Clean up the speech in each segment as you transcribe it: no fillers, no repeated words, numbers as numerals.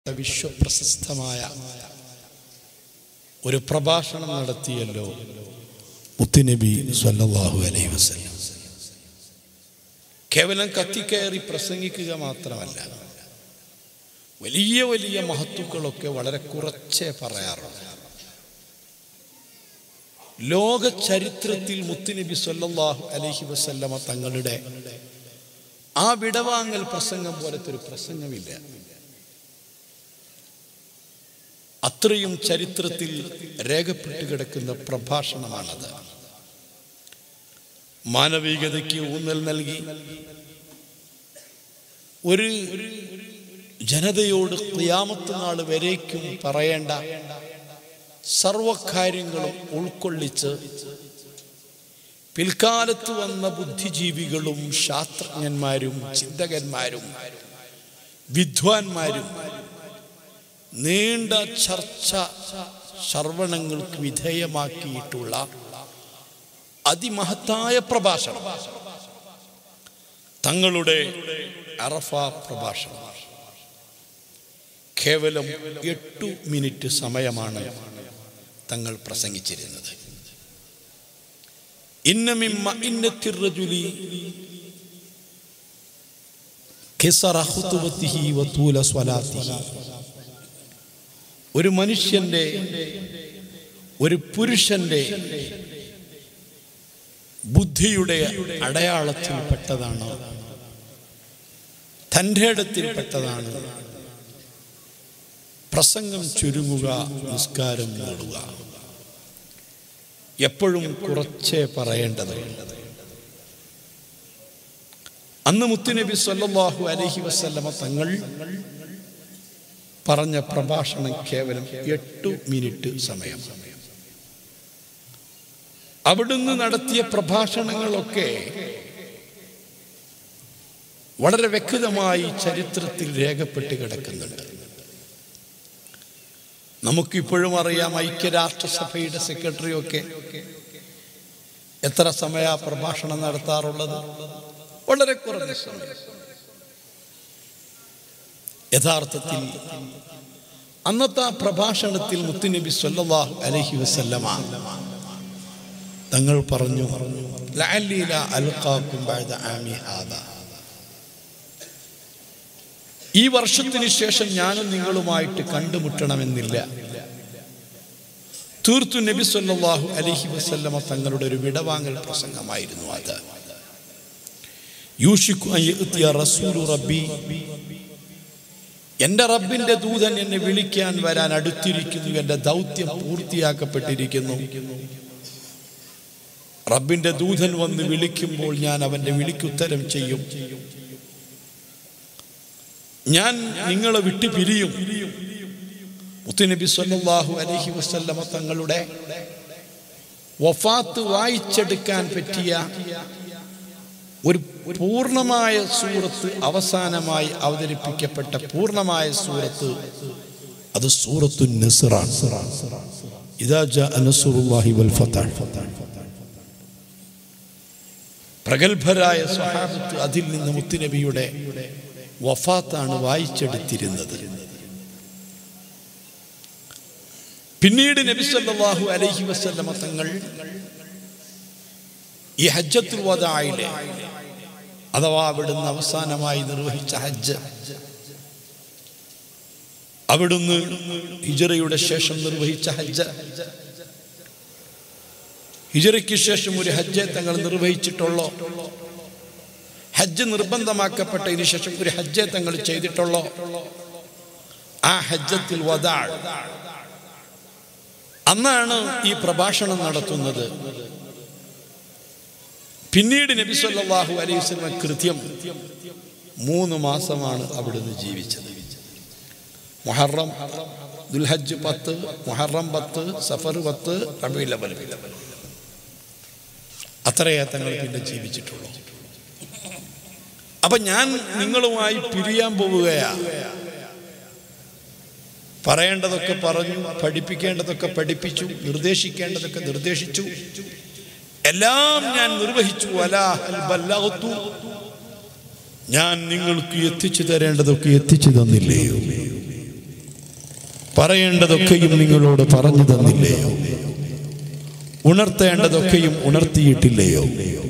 വിശ്വപ്രശസ്തമായ ഒരു പ്രഭാഷണം നടത്തിയല്ലോ മുത്തുനബി സ്വല്ലല്ലാഹു അലൈഹി വസല്ലം. കേവലം കത്തിക്കയറി പ്രസംഗിക്കുക മാത്രമല്ല, വലിയ വലിയ മഹത്തുക്കളൊക്കെ വളരെ കുറച്ചേ പറയാറുള്ളൂ. ലോക ചരിത്രത്തിൽ മുത്തുനബി സ്വല്ലല്ലാഹു അലൈഹി വസല്ലമ തങ്ങളുടെ ആ വിടവാങ്ങൽ പ്രസംഗം പോലത്തെ ഒരു പ്രസംഗമില്ല. അത്രയും ചരിത്രത്തിൽ രേഖപ്പെട്ട് കിടക്കുന്ന പ്രഭാഷണമാണത്. മാനവികതയ്ക്ക് ഊന്നൽ നൽകി ഒരു ജനതയോട് ഖിയാമത്ത് നാൾ വരേക്കും പറയേണ്ട സർവകാര്യങ്ങളും ഉൾക്കൊള്ളിച്ച് പിൽക്കാലത്ത് വന്ന ബുദ്ധിജീവികളും ശാസ്ത്രജ്ഞന്മാരും ചിന്തകന്മാരും വിദ്വാൻമാരും നീണ്ട ചർച്ച ശ്രവണങ്ങൾക്ക് വിധേയമാക്കിയിട്ടുള്ള അതിമഹത്തായ പ്രഭാഷണം തങ്ങളുടെ അറഫ പ്രഭാഷണം. കേവലം 8 മിനിറ്റ് സമയമാണ് തങ്ങൾ പ്രസംഗിച്ചിരുന്നത്. ഇന്ന മിമ്മ ഇന്നത്തിർ റജുലി ഖിസറ ഖുതുബതിഹി വതൂല സ്വലാത്തിഹി. ഒരു മനുഷ്യന്റെ, ഒരു പുരുഷന്റെ ബുദ്ധിയുടെ അടയാളത്തിൽപ്പെട്ടതാണ്, തൻ്റെ ഇടത്തിൽപ്പെട്ടതാണ് പ്രസംഗം ചുരുങ്ങുക, നിസ്കാരം നേടുക. എപ്പോഴും കുറച്ചേ പറയേണ്ടതുണ്ട്. അന്ന് മുത്തുനബി സ്വല്ലല്ലാഹു അലൈഹി വസല്ലമ തങ്ങൾ പറഞ്ഞ പ്രഭാഷണം കേവലം 8 മിനിറ്റ് സമയം. അവിടുന്ന് നടത്തിയ പ്രഭാഷണങ്ങളൊക്കെ വളരെ വ്യക്തമായി ചരിത്രത്തിൽ രേഖപ്പെട്ട് കിടക്കുന്നുണ്ട്. നമുക്കിപ്പോഴും അറിയാം, ഐക്യരാഷ്ട്രസഭയുടെ സെക്രട്ടറിയൊക്കെ എത്ര സമയ പ്രഭാഷണം നടത്താറുള്ളത്? വളരെ കുറഞ്ഞ സമയം. യഥാർത്ഥത്തിൽ അന്നത്തെ പ്രഭാഷണത്തിൽ മുത്തുനബി സ്വല്ലല്ലാഹു അലൈഹി വസല്ലമ തങ്ങൾ പറഞ്ഞു, ലഅല്ലി ലാ അൽഖാകും ബഅദ ആമി ഹാദാ. ഈ വർഷത്തിന് ശേഷം ഞാനും നിങ്ങളുമായിട്ട് കണ്ടുമുട്ടണമെന്നില്ല. തീർത്തും നബി സ്വല്ലല്ലാഹു അലൈഹി വസല്ലമ തങ്ങളുടെ ഒരു വിടവാങ്ങൽ പ്രസംഗമായിരുന്നു അത്. യൂഷികു അൻ യഅതിയ റസൂലു റബ്ബി. എൻ്റെ റബ്ബിൻ്റെ ദൂതൻ എന്നെ വിളിക്കാൻ വരാൻ അടുത്തിരിക്കുന്നു. എൻ്റെ ദൗത്യം പൂർത്തിയാക്കപ്പെട്ടിരിക്കുന്നു. റബ്ബിൻ്റെ ദൂതൻ വന്ന് വിളിക്കുമ്പോൾ ഞാൻ അവൻ്റെ വിളിക്കുത്തരം ചെയ്യും. ഞാൻ നിങ്ങളെ വിട്ടു പിരിയും. മുത്തുനബി സ്വല്ലല്ലാഹു അലൈഹി വസല്ലമ തങ്ങളുടെ വഫാത്ത് വായിച്ചെടുക്കാൻ പറ്റിയ ഒരു പൂർണ്ണമായ സൂറത്ത്, അവസാനമായി അവതരിപ്പിക്കപ്പെട്ട പൂർണ്ണമായ സൂറത്ത്, അത് സൂറത്തുൻ നസ്റാണ്. ഇദാ ജാഅ നസ്റുല്ലാഹി വൽ ഫതഹ്. പ്രഗത്ഭരായ സ്വഹാബത്ത് അതിൽ നിന്ന് മുത്തുനബിയുടെ വഫാത്താണ് വായിച്ചെടുത്തിരുന്നത്. പിന്നീട് നബി സല്ലല്ലാഹു അലൈഹി വസല്ലമ തങ്ങൾ ഈ ഹജ്ജത്തുൽ വദാഇലെ, അഥവാ അവിടുന്ന് അവസാനമായി നിർവഹിച്ച ഹജ്ജ്, അവിടുന്ന് ഹിജ്റയുടെ ശേഷം നിർവഹിച്ച ഹജ്ജ്, ഹിജ്റയ്ക്ക് ശേഷം ഒരു ഹജ്ജ് തങ്ങൾ നിർവഹിച്ചിട്ടുള്ളോ? ഹജ്ജ് നിർബന്ധമാക്കപ്പെട്ടതിന് ശേഷം ഒരു ഹജ്ജ് തങ്ങൾ ചെയ്തിട്ടുള്ളോ? ആ ഹജ്ജത്തുൽ വദാ അന്നാണ് ഈ പ്രഭാഷണം നടത്തുന്നത്. പിന്നീട് നബി സല്ലല്ലാഹു അലൈഹി വസല്ലം കൃത്യം 3 മാസമാണ് അവിടുന്ന് ജീവിച്ചത്. മുഹറം, ദുൽഹജ്ജ് 10, മുഹറം 10, സഫർ 10, റബീഉൽ അവ്വൽ. അത്രയേ തങ്ങൾ പിന്നെ ജീവിച്ചിട്ടുള്ളൂ. അപ്പൊ ഞാൻ നിങ്ങളുമായി പിരിയാൻ പോവുകയാ. പറയേണ്ടതൊക്കെ പറഞ്ഞു, പഠിപ്പിക്കേണ്ടതൊക്കെ പഠിപ്പിച്ചു, നിർദ്ദേശിക്കേണ്ടതൊക്കെ നിർദ്ദേശിച്ചു, എല്ലാം ഞാൻ നിർവഹിച്ചു. വലാ ഹൽ ബല്ലഗ്തു. ഞാൻ നിങ്ങൾക്ക് എത്തിച്ചു തരേണ്ടതൊക്കെ എത്തിച്ചു തന്നില്ലയോ? പറയേണ്ടതൊക്കെയും നിങ്ങളോട് പറഞ്ഞു തന്നില്ലയോ? ഉണർത്തേണ്ടതൊക്കെയും ഉണർത്തിയിട്ടില്ലയോ?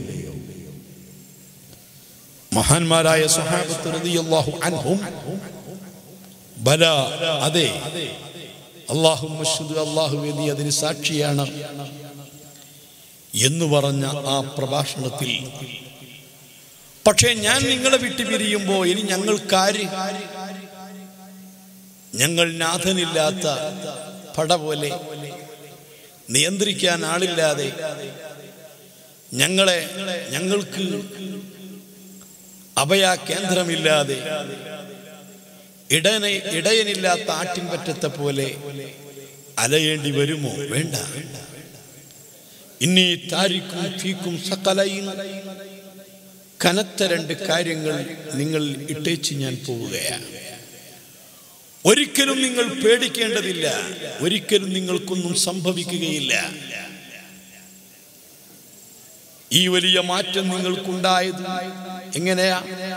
മഹാന്മാരായ സ്വഹാബത്ത് റളിയല്ലാഹു അൻഹും ബല, അതെ, അല്ലാഹുമ്മ ശുദ്, അല്ലാഹുവേ നീ അതിന് സാക്ഷിയാണ് എന്ന് പറഞ്ഞ ആ പ്രഭാഷണത്തിൽ, പക്ഷേ ഞാൻ നിങ്ങളെ വിട്ടു പിരിയുമ്പോൾ ഇനി ഞങ്ങൾക്കാര്? ഞങ്ങൾ നാഥനില്ലാത്ത പട പോലെ, നിയന്ത്രിക്കാൻ ആളില്ലാതെ, ഞങ്ങൾക്ക് അഭയ കേന്ദ്രമില്ലാതെ, ഇടയനില്ലാത്ത ആട്ടിൻപറ്റത്തെ പോലെ അലയേണ്ടി വരുമോ? വേണ്ട. ഇന്നീ താരിക്കും ഫീക്കും സഖലൈൻ, കനത്ത രണ്ട് കാര്യങ്ങൾ നിങ്ങൾ ഇട്ടേച്ച് ഞാൻ പോവുകയാണ്. ഒരിക്കലും നിങ്ങൾ പേടിക്കേണ്ടതില്ല, ഒരിക്കലും നിങ്ങൾക്കൊന്നും സംഭവിക്കുകയില്ല. ഈ വലിയ മാറ്റം നിങ്ങൾക്കുണ്ടായത് എങ്ങനെയാ?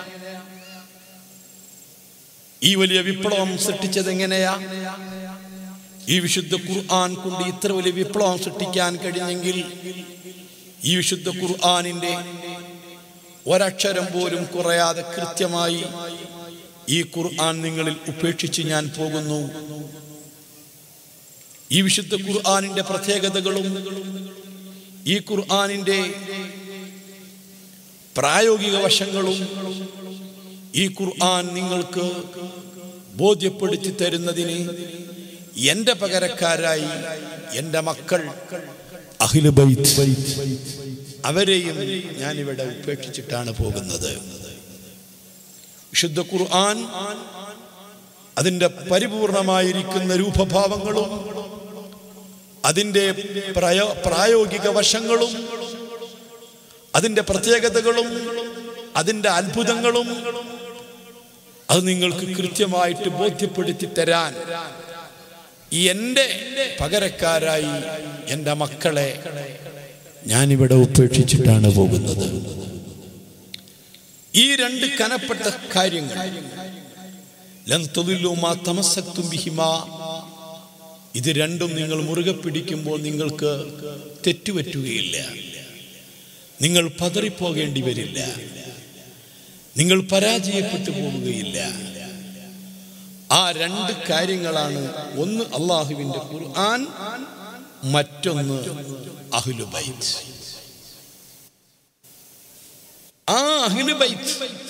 ഈ വലിയ വിപ്ലവം സൃഷ്ടിച്ചത് എങ്ങനെയാ? ഈ വിശുദ്ധ ഖുർആൻ കൊണ്ട് ഇത്ര വലിയ വിപ്ലവം സൃഷ്ടിക്കാൻ കഴിഞ്ഞെങ്കിൽ ഈ വിശുദ്ധ ഖുർആനിന്റെ ഒരക്ഷരം പോലും കുറയാതെ കൃത്യമായി ഈ ഖുർആൻ നിങ്ങളിൽ ഉപേക്ഷിച്ച് ഞാൻ പോകുന്നു. ഈ വിശുദ്ധ ഖുർആനിന്റെ പ്രത്യേകതകളും ഈ ഖുർആനിന്റെ പ്രായോഗിക വശങ്ങളും ഈ ഖുർആൻ നിങ്ങൾക്ക് ബോധ്യപ്പെടുത്തി തരുന്നതിന് എന്റെ പകരക്കാരായി എന്റെ മക്കൾ അഹ്ലു ബൈത്ത്, അവരെയും ഞാനിവിടെ ഉപേക്ഷിച്ചിട്ടാണ് പോകുന്നത്. വിശുദ്ധ ഖുർആൻ അതിൻ്റെ പരിപൂർണമായിരിക്കുന്ന രൂപഭാവങ്ങളും അതിൻ്റെ പ്രായോഗിക വശങ്ങളും അതിൻ്റെ പ്രത്യേകതകളും അതിൻ്റെ അത്ഭുതങ്ങളും അത് നിങ്ങൾക്ക് കൃത്യമായിട്ട് ബോധ്യപ്പെടുത്തി തരാൻ എൻ്റെ പകരക്കാരായി എൻ്റെ മക്കളെ ഞാനിവിടെ ഉപേക്ഷിച്ചിട്ടാണ് പോകുന്നത്. ഈ രണ്ട് കനപ്പെട്ട കാര്യങ്ങൾ ലൻ തദില്ലു മാ തമസ്സക്തും ബിഹിമാ, ഇത് രണ്ടും നിങ്ങൾ മുറുകെ പിടിക്കുമ്പോൾ നിങ്ങൾക്ക് തെറ്റുപറ്റുകയില്ല, നിങ്ങൾ പതറിപ്പോകേണ്ടി വരില്ല, നിങ്ങൾ പരാജയപ്പെട്ടു പോവുകയില്ല. ആ രണ്ട് കാര്യങ്ങളാണ്, ഒന്ന് അള്ളാഹുവിന്റെ ഖുർആൻ, മറ്റൊന്ന് അഹ്ലു ബൈത്ത്. ആ അഹ്ലു ബൈത്ത്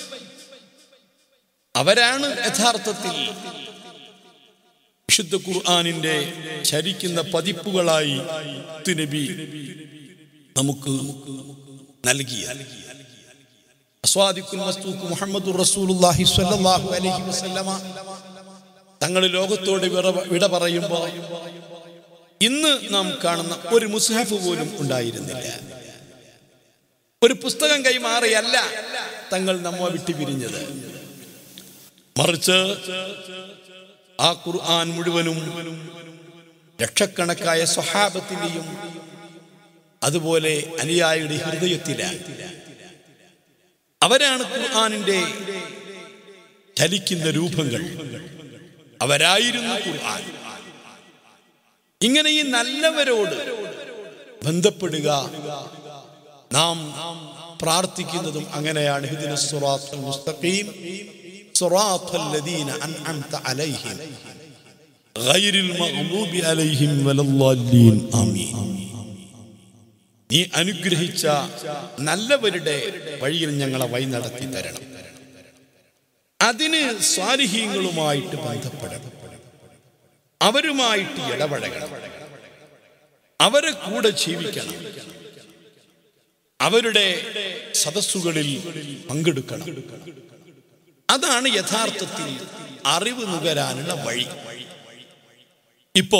അവരാണ് യഥാർത്ഥത്തിൽ വിശുദ്ധ ഖുർആനിന്റെ ചരിക്കുന്ന പതിപ്പുകളായി നബി നമുക്ക് നൽകിയ അസ്വാദിഖുൽ മസ്തൂഖ് മുഹമ്മദുർ റസൂലുള്ളാഹി സ്വല്ലല്ലാഹു അലൈഹി വസല്ലമ തങ്ങൾ ലോകത്തോട് വിട പറയുമ്പോൾ ഇന്ന് നാം കാണുന്ന ഒരു മുസ്ഹഫ് പോലും ഉണ്ടായിരുന്നില്ല. ഒരു പുസ്തകം കൈമാറിയല്ല തങ്ങൾ നമ്മെ വിട്ടു പിരിഞ്ഞത്, മറിച്ച് ആ ഖുർആൻ മുഴുവനും ലക്ഷക്കണക്കായ സ്വഹാബത്തിന്റെയും അതുപോലെ അനുയായിയുടെ ഹൃദയത്തിലാണ്. അവരാണ് ഖുർആനിന്റെ ചലിക്കുന്ന രൂപങ്ങൾ, അവരായിരുന്നു ഖുർആൻ. ഇങ്ങനെ ഈ നല്ലവരോട് ബന്ധപ്പെടുക, നാം പ്രാർത്ഥിക്കുന്നതും അങ്ങനെയാണ്. ഇഹ്ദിനസ് സിറാത്തൽ മുസ്തഖീം സിറാത്തൽ ലദീന അൻഅംത അലൈഹിം ഗൈറിൽ മഗ്ദൂബി അലൈഹിം വലദ്ദാല്ലീൻ ആമീൻ. നീ അനുഗ്രഹിച്ച നല്ലവരുടെ വഴിയിൽ ഞങ്ങളെ വഴി നടത്തി തരണം. അതിന് സ്വാലിഹീങ്ങളുമായിട്ട് ബന്ധപ്പെടണം, അവരുമായിട്ട് ഇടപഴകണം, അവരെ കൂടെ ജീവിക്കണം, അവരുടെ സദസ്സുകളിൽ പങ്കെടുക്കണം. അതാണ് യഥാർത്ഥത്തിൽ അറിവ് നുകരാനുള്ള വഴി. ഇപ്പോ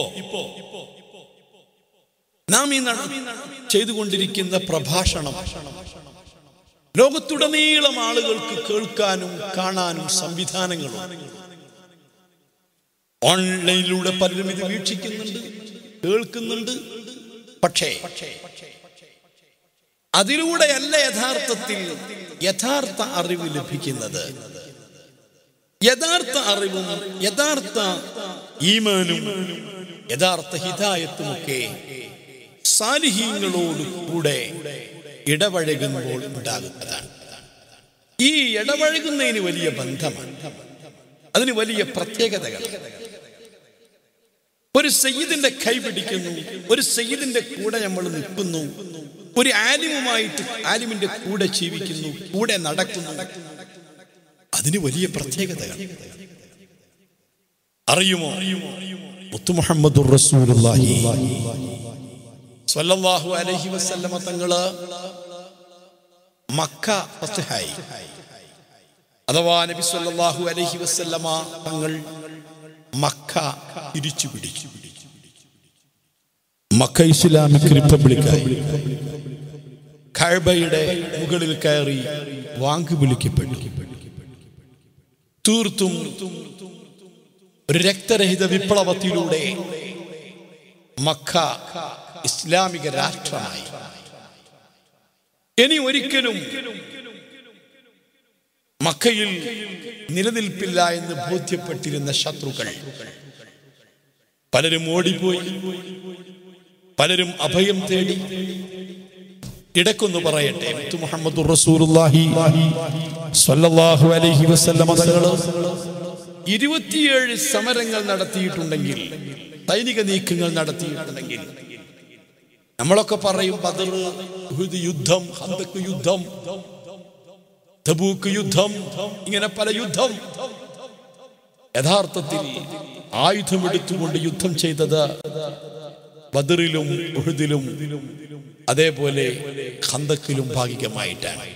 നാം ഈ ചെയ്തുകൊണ്ടിരിക്കുന്ന പ്രഭാഷണം ലോകത്തുടനീളം ആളുകൾക്ക് കേൾക്കാനും കാണാനും സംവിധാനങ്ങളും, ഓൺലൈനിലൂടെ പലരും ഇത് വീക്ഷിക്കുന്നുണ്ട്, കേൾക്കുന്നുണ്ട്. പക്ഷേ അതിലൂടെയല്ല യഥാർത്ഥത്തിൽ യഥാർത്ഥ അറിവ് ലഭിക്കുന്നത്. യഥാർത്ഥ അറിവും യഥാർത്ഥ ഈമാനും യഥാർത്ഥ ഹിദായത്തുമൊക്കെ സാലിഹീങ്ങളോട് കൂടെ ഇടപഴകുമ്പോൾ ഉണ്ടാകുന്നതാണ്. ഈ ഇടപഴകുന്നതിന് വലിയ ബന്ധമാണ്, അതിന് വലിയ പ്രത്യേകതകൾ. ഒരു സയ്യിദിന്റെ കൈ പിടിക്കുന്നു, ഒരു സയ്യിദിന്റെ കൂടെ നമ്മൾ നിൽക്കുന്നു, ഒരു ആലിമുമായിട്ട് ആലിമിന്റെ കൂടെ ജീവിക്കുന്നു, കൂടെ നടക്കുന്നു. അതിന് വലിയ പ്രത്യേകതകൾ. അറിയുമോ, മുത്തു മുഹമ്മദുർ റസൂലുള്ളാഹി സ്വല്ലല്ലാഹു അലൈഹി വസല്ലമ തങ്ങള് മക്ക ഫത്ഹായി, അഥവാ നബി സ്വല്ലല്ലാഹു അലൈഹി വസല്ലമ തങ്ങൾ മക്ക തിരിച്ചു പിടിച്ചു. മക്ക ഇസ്ലാമിക് റിപ്പബ്ലിക്കായി. കഅബയുടെ മുകളിൽ കയറി വാങ്ക് വിളിക്കപ്പെട്ടു. തീർത്തും ഒരു രക്തരഹിത വിപ്ലവത്തിലൂടെ മക്ക ഇസ്ലാമിക രാഷ്ട്രമായി. ഇനി ഒരിക്കലും മക്കയിൽ നിലനിൽപ്പില്ല എന്ന് ബോധ്യപ്പെട്ടിരുന്ന ശത്രുക്കൾ പലരും ഓടിപ്പോയി, പലരും അഭയം തേടി. ഇടക്കൊന്ന് പറയട്ടെ, മുത്തു മുഹമ്മദുർ റസൂലുള്ളാഹി സ്വല്ലല്ലാഹു അലൈഹി വസല്ലമ തങ്ങൾ 27 സമരങ്ങൾ നടത്തിയിട്ടുണ്ടെങ്കിൽ, സൈനിക നീക്കങ്ങൾ നടത്തിയിട്ടുണ്ടെങ്കിൽ, നമ്മളൊക്കെ പറയും ബദർ, ഉഹുദ് യുദ്ധം, ഖന്തക് യുദ്ധം, തബൂക്ക് യുദ്ധം, ഇങ്ങനെ പല യുദ്ധം. യഥാർത്ഥത്തിൽ ആയുധമെടുത്തുകൊണ്ട് യുദ്ധം ചെയ്തത് ബദറിലും ഉഹുദിലും അതേപോലെ ഖന്തക്കിലും ഭാഗികമായിട്ടാണ്.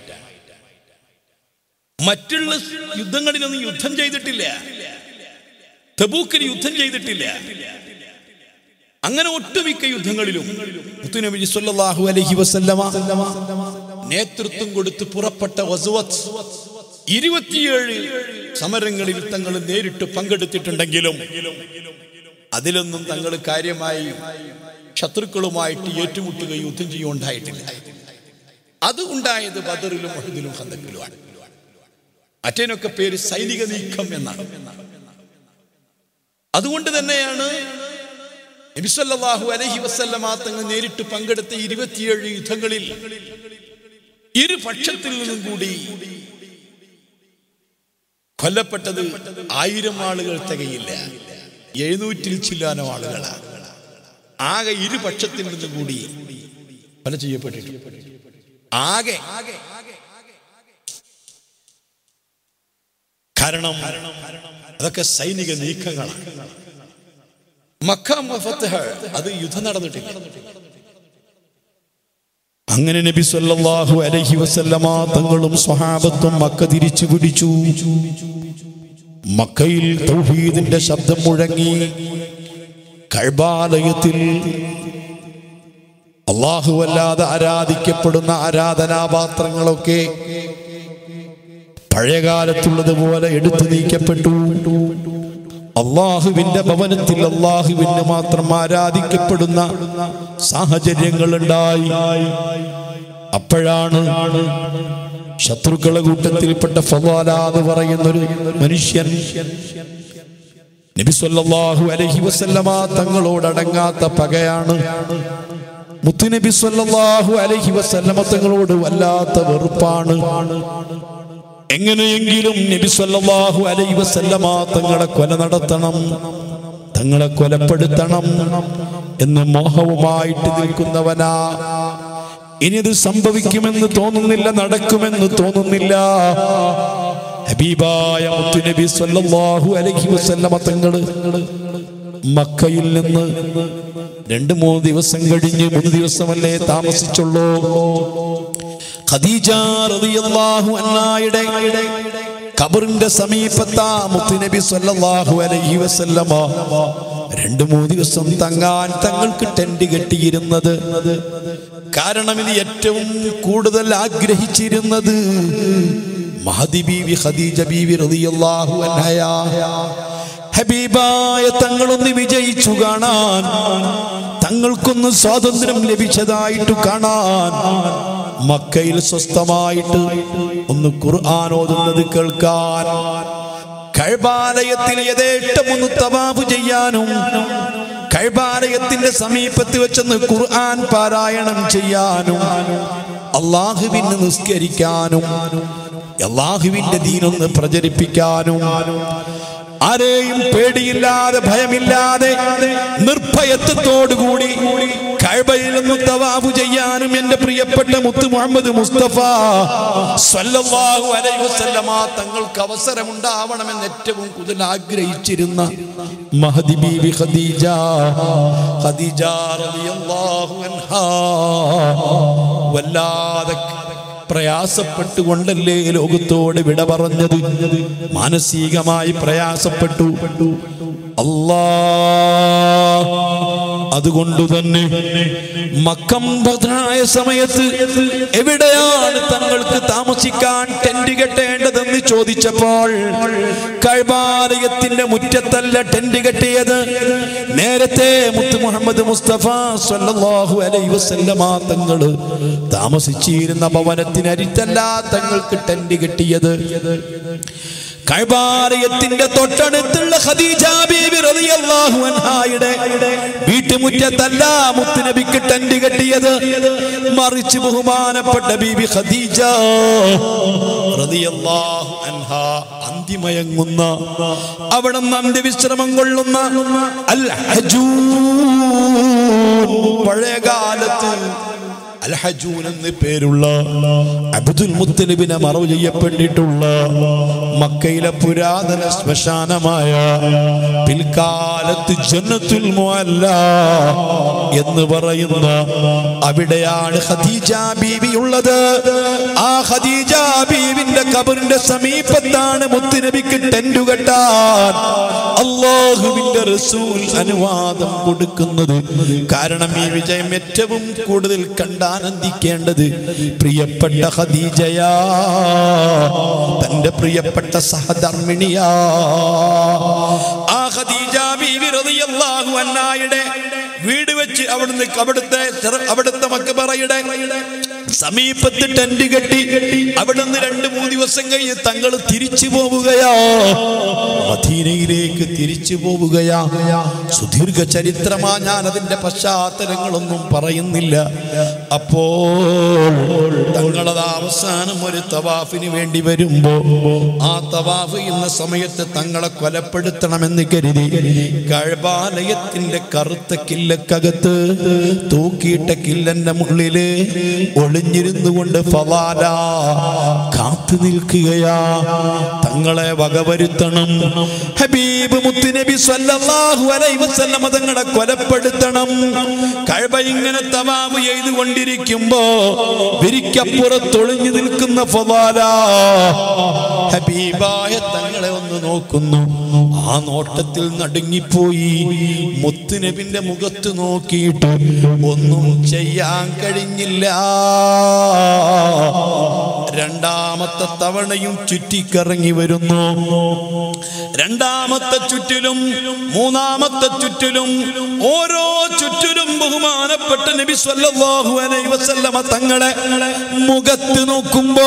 മറ്റുള്ള യുദ്ധങ്ങളിലൊന്നും യുദ്ധം ചെയ്തിട്ടില്ല, തബൂക്കിൽ യുദ്ധം ചെയ്തിട്ടില്ല. അങ്ങനെ ഒട്ടുമിക്ക യുദ്ധങ്ങളിലും മുത്തുനബി സ്വല്ലല്ലാഹു അലൈഹി വസല്ലമ നേതൃത്വം കൊടുത്ത് പുറപ്പെട്ട ഗസ്വത്ത് 27 സമരങ്ങളിൽ തങ്ങൾ നേരിട്ട് പങ്കെടുത്തിട്ടുണ്ടെങ്കിലും അതിലൊന്നും തങ്ങൾ കാര്യമായി ശത്രുക്കളുമായിട്ട് ഏറ്റുമുട്ടുകയും യുദ്ധം ചെയ്യുകയുണ്ടായിട്ടില്ല. അത് ഉണ്ടായത് ബദറിലും ഉഹുദിലും ഖന്തക്കിലുമാണ്. മറ്റേനൊക്കെ പേര് സൈനിക നീക്കം എന്നാണ്. അതുകൊണ്ട് തന്നെയാണ് നബി സല്ലല്ലാഹു അലൈഹി വസല്ലമ തങ്ങൾ നേരിട്ട് പങ്കെടുത്ത 27 യുദ്ധങ്ങളിൽ ഇരുപക്ഷത്തിൽ നിന്നും കൂടി കൊല്ലപ്പെട്ടത് 1000 ആളുകൾ തികയില്ല, 700 ചില്ലാനോ ആളുകളാണ്. ആകെ ഇരുപക്ഷത്തിൽ നിന്നും കൂടി കൊല ചെയ്യപ്പെട്ടിട്ടുണ്ട്. ആകെ കാരണം അതൊക്കെ സൈനിക നീക്കങ്ങളാണ്. മക്ക ഫത്ഹ് അത് യുദ്ധം നടന്നിട്ടില്ല. അങ്ങനെ നബി സല്ലല്ലാഹു അലൈഹി വസല്ലമ തങ്ങളും സ്വഹാബത്തും മക്ക തിരിച്ചു പിടിച്ചു. മക്കയിൽ തൗഹീദിന്റെ ശബ്ദം മുഴങ്ങി. കഅബാലയത്തിൽ അല്ലാഹുവല്ലാതെ ആരാധിക്കപ്പെടുന്ന ആരാധനാപാത്രങ്ങളൊക്കെ പഴയകാലത്തുള്ളതുപോലെ എടുത്തു നീക്കപ്പെട്ടു. അള്ളാഹുവിന്റെ ഭവനത്തിൽ അള്ളാഹുവിന് മാത്രം ആരാധിക്കപ്പെടുന്ന സാഹചര്യങ്ങൾ ഉണ്ടായി. അപ്പോഴാണ് ശത്രുക്കളെ കൂട്ടത്തിൽപ്പെട്ട ഫളാല എന്ന് പറയുന്നൊരു മനുഷ്യൻ നബി സല്ലല്ലാഹു അലൈഹി വസല്ലമ തങ്ങളോടടങ്ങാത്ത പകയാണ്. മുത്തുനബി സല്ലല്ലാഹു അലൈഹി വസല്ലമ തങ്ങളോട് വല്ലാത്ത വെറുപ്പാണ്. എങ്ങനെയെങ്കിലും നബി സല്ലല്ലാഹു അലൈഹി വസല്ലമ തങ്ങളെ കൊല നടത്തണം, തങ്ങളെ കൊലപ്പെടുത്തണം എന്ന് മോഹവുമായിട്ട് നിൽക്കുന്നവനാ. ഇനി ഇത് സംഭവിക്കുമെന്ന് തോന്നുന്നില്ല, നടക്കുമെന്ന് തോന്നുന്നില്ല. ഹബീബായ മുത്തുനബി സല്ലല്ലാഹു അലൈഹി വസല്ലമ തങ്ങള് മക്കയിൽ നിന്ന് 2-3 ദിവസം കഴിഞ്ഞ് 3 ദിവസമല്ലേ താമസിച്ചുള്ളൂ. ഖദീജ റളിയല്ലാഹു അൻഹായുടെ ഖബറിന്റെ സമീപത്താ മുത്തുനബി സല്ലല്ലാഹു അലൈഹി വസല്ലമ 2-3 ദിവസം തങ്ങാൻ തങ്ങൾക്ക് ടെന്റ് കെട്ടിയിരുന്നത്. കാരണം ഇത് ഏറ്റവും കൂടുതൽ ആഗ്രഹിച്ചിരുന്നത് മഹദി ബീവി ഖദീജ ബീവി റളിയല്ലാഹു അൻഹയാ. ഹബീബായ തങ്ങളൊന്ന് വിജയിച്ചു കാണാൻ, തങ്ങൾക്കൊന്ന് സ്വാതന്ത്ര്യം ലഭിച്ചതായിട്ട് കാണാൻ, മക്കയിൽ സ്വസ്ഥമായിട്ട് ഒന്ന് ഖുർആൻ ഓതുന്നത് കേൾക്കാൻ, കഅബാലയത്തിൽ യഥേഷ്ടമൊന്ന് തവാഫ് ചെയ്യാനും കഅബാലയത്തിന്റെ സമീപത്ത് വെച്ചൊന്ന് ഖുർആൻ പാരായണം ചെയ്യാനും അല്ലാഹുവിനെ നിസ്കരിക്കാനും അല്ലാഹുവിന്റെ ദീനൊന്ന് പ്രചരിപ്പിക്കാനും ആരെയും പേടിയില്ലാതെ ഭയമില്ലാതെ നിർഭയത്വത്തോടുകൂടി കഅബയിൽ ഒന്ന് തവാഫ് ചെയ്യാനും എൻ്റെ പ്രിയപ്പെട്ട മുത്ത് മുഹമ്മദ് മുസ്തഫ സ്വല്ലല്ലാഹു അലൈഹി വസല്ലമ തങ്ങൾക്ക് അവസരമുണ്ടാവണമെന്ന് ഏറ്റവും കൂടുതൽ ആഗ്രഹിച്ചിരുന്ന മഹദി ബീവി ഖദീജ റളിയല്ലാഹു അൻഹാ വല്ലാതെ പ്രയാസപ്പെട്ടുകൊണ്ടല്ലേ ലോകത്തോട് വിട പറഞ്ഞത്. മാനസികമായി പ്രയാസപ്പെട്ടു. അതുകൊണ്ട് തന്നെ മക്കം ബദറായ സമയത്ത് എവിടെയാണ് തങ്ങൾക്ക് താമസിക്കാൻ ടെന്റ് കെട്ടേണ്ടതെന്ന് ചോദിച്ചപ്പോൾ കഅബാലയത്തിന്റെ മുറ്റത്തല്ല ടെന്റ് കെട്ടിയത്. നേരത്തെ മുത്ത് മുഹമ്മദ് മുസ്തഫ സ്വല്ലല്ലാഹു അലൈഹി വസല്ലമ തങ്ങൾ താമസിച്ചിരുന്ന ഭവനത്തിനരിത്തല്ല തങ്ങൾക്ക് ടെന്റ് കെട്ടിയത്. കഅബാലയത്തിന്റെ തൊട്ടടുത്തുള്ള ഖദീജ ബീവി റളിയല്ലാഹു അൻഹായുടെ വീട്ടുമുറ്റത്തല്ല മുത്തുനബിക്ക് ടെന്റ് കെട്ടിയത്. മറിച്ച് ബഹുമാനപ്പെട്ട ബീവി ഖദീജ റളിയല്ലാഹു അൻഹാ അന്തിമയങ്ങുന്ന അവിടെ അന്ത്യവിശ്രമം കൊള്ളുന്ന അൽ ഹജൂൻ, പഴയ കാലത്ത് അൽ ഹജൂൻ എന്ന് പേരുള്ള അബ്ദുൽ മുത്തലിബിനെ മറവ് ചെയ്യപ്പെട്ടിട്ടുള്ള മക്കയിലെ പുരാതന ശ്മശാനമായ പിൽക്കാലത്ത് ജന്നത്തുൽ മുഅല്ല എന്ന് പറയുന്ന അവിടെയാണ് ഖദീജ ബീവി ഉള്ളത്. ആ ഖദീജ ബീവിന്റെ ഖബറിന്റെ സമീപത്താണ് മുത്തുനബിക്ക് ടെന്റ് കെട്ടാൻ അല്ലാഹുവിന്റെ റസൂൽ അനുവാദം കൊടുക്കുന്നത്. കാരണം ഈ വിജയം ഏറ്റവും കൂടുതൽ ആനന്ദിക്കേണ്ടത് പ്രിയപ്പെട്ട ഖദീജയാ, തന്റെ പ്രിയപ്പെട്ട സഹധർമ്മിണിയാ. ആ ഖദീജ ബീവി റളിയല്ലാഹു അൻഹായുടെ വീട് വെച്ച് അവിടുത്തെ മക്ബറയുടെ സമീപത്ത് ടെന്റ് കെട്ടി അവിടുന്ന് 2-3 ദിവസം കഴിഞ്ഞ് തങ്ങൾ തിരിച്ചു പോവുകയാ, മദീനയിലേക്ക് തിരിച്ചു പോവുകയാ. സുദീർഘ ചരിത്രമാ, ഞാൻ അതിന്റെ പശ്ചാത്തലങ്ങളൊന്നും പറയുന്നില്ല. അപ്പോൾ തങ്ങളത് അവസാനം ഒരു തവാഫിന് വേണ്ടി വരുമ്പോ ആ തവാഫ് ചെയ്യുന്ന സമയത്ത് തങ്ങളെ കൊലപ്പെടുത്തണമെന്ന് കരുതി കഅബാലയത്തിന്റെ കറുത്ത കില്ലക്കകത്ത് തൂക്കിയിട്ട കില്ലന്റെ മുള്ളില് ഒളിഞ്ഞിരുന്നു കൊണ്ട് ഫളാല കാത്തു നിൽക്കുകയാ. തങ്ങളെ വകവരുത്തണം, ഹബീബ് മുത്തുനബി സ്വല്ലല്ലാഹു അലൈഹി വസല്ലം തങ്ങളെ കൊലപ്പെടുത്തണം. കഅബ ഇങ്ങനെ തവാഫ് ചെയ്തുകൊണ്ടിരിക്കുമ്പോ വിരിക്കപ്പുറത്തൊളിഞ്ഞു നിൽക്കുന്ന ഫളാല ഹബീബായ തങ്ങളെ ഒന്ന് നോക്കുന്നു. ആ നോട്ടത്തിൽ നടുങ്ങിപ്പോയി. മുത്തുനബിന്റെ മുഖത്ത് നോക്കിയിട്ട് ഒന്നും ചെയ്യാൻ കഴിഞ്ഞില്ല. രണ്ടാമത്തെ തവണയും ചുറ്റിക്കറങ്ങി വരുന്നു. രണ്ടാമത്തെ ചുറ്റിലും മൂന്നാമത്തെ ചുറ്റിലും ഓരോ ചുറ്റിലും ബഹുമാനപ്പെട്ട നബി സ്വല്ലല്ലാഹു അലൈഹി വസല്ലമ തങ്ങളെ മുഖത്ത് നോക്കുമ്പോ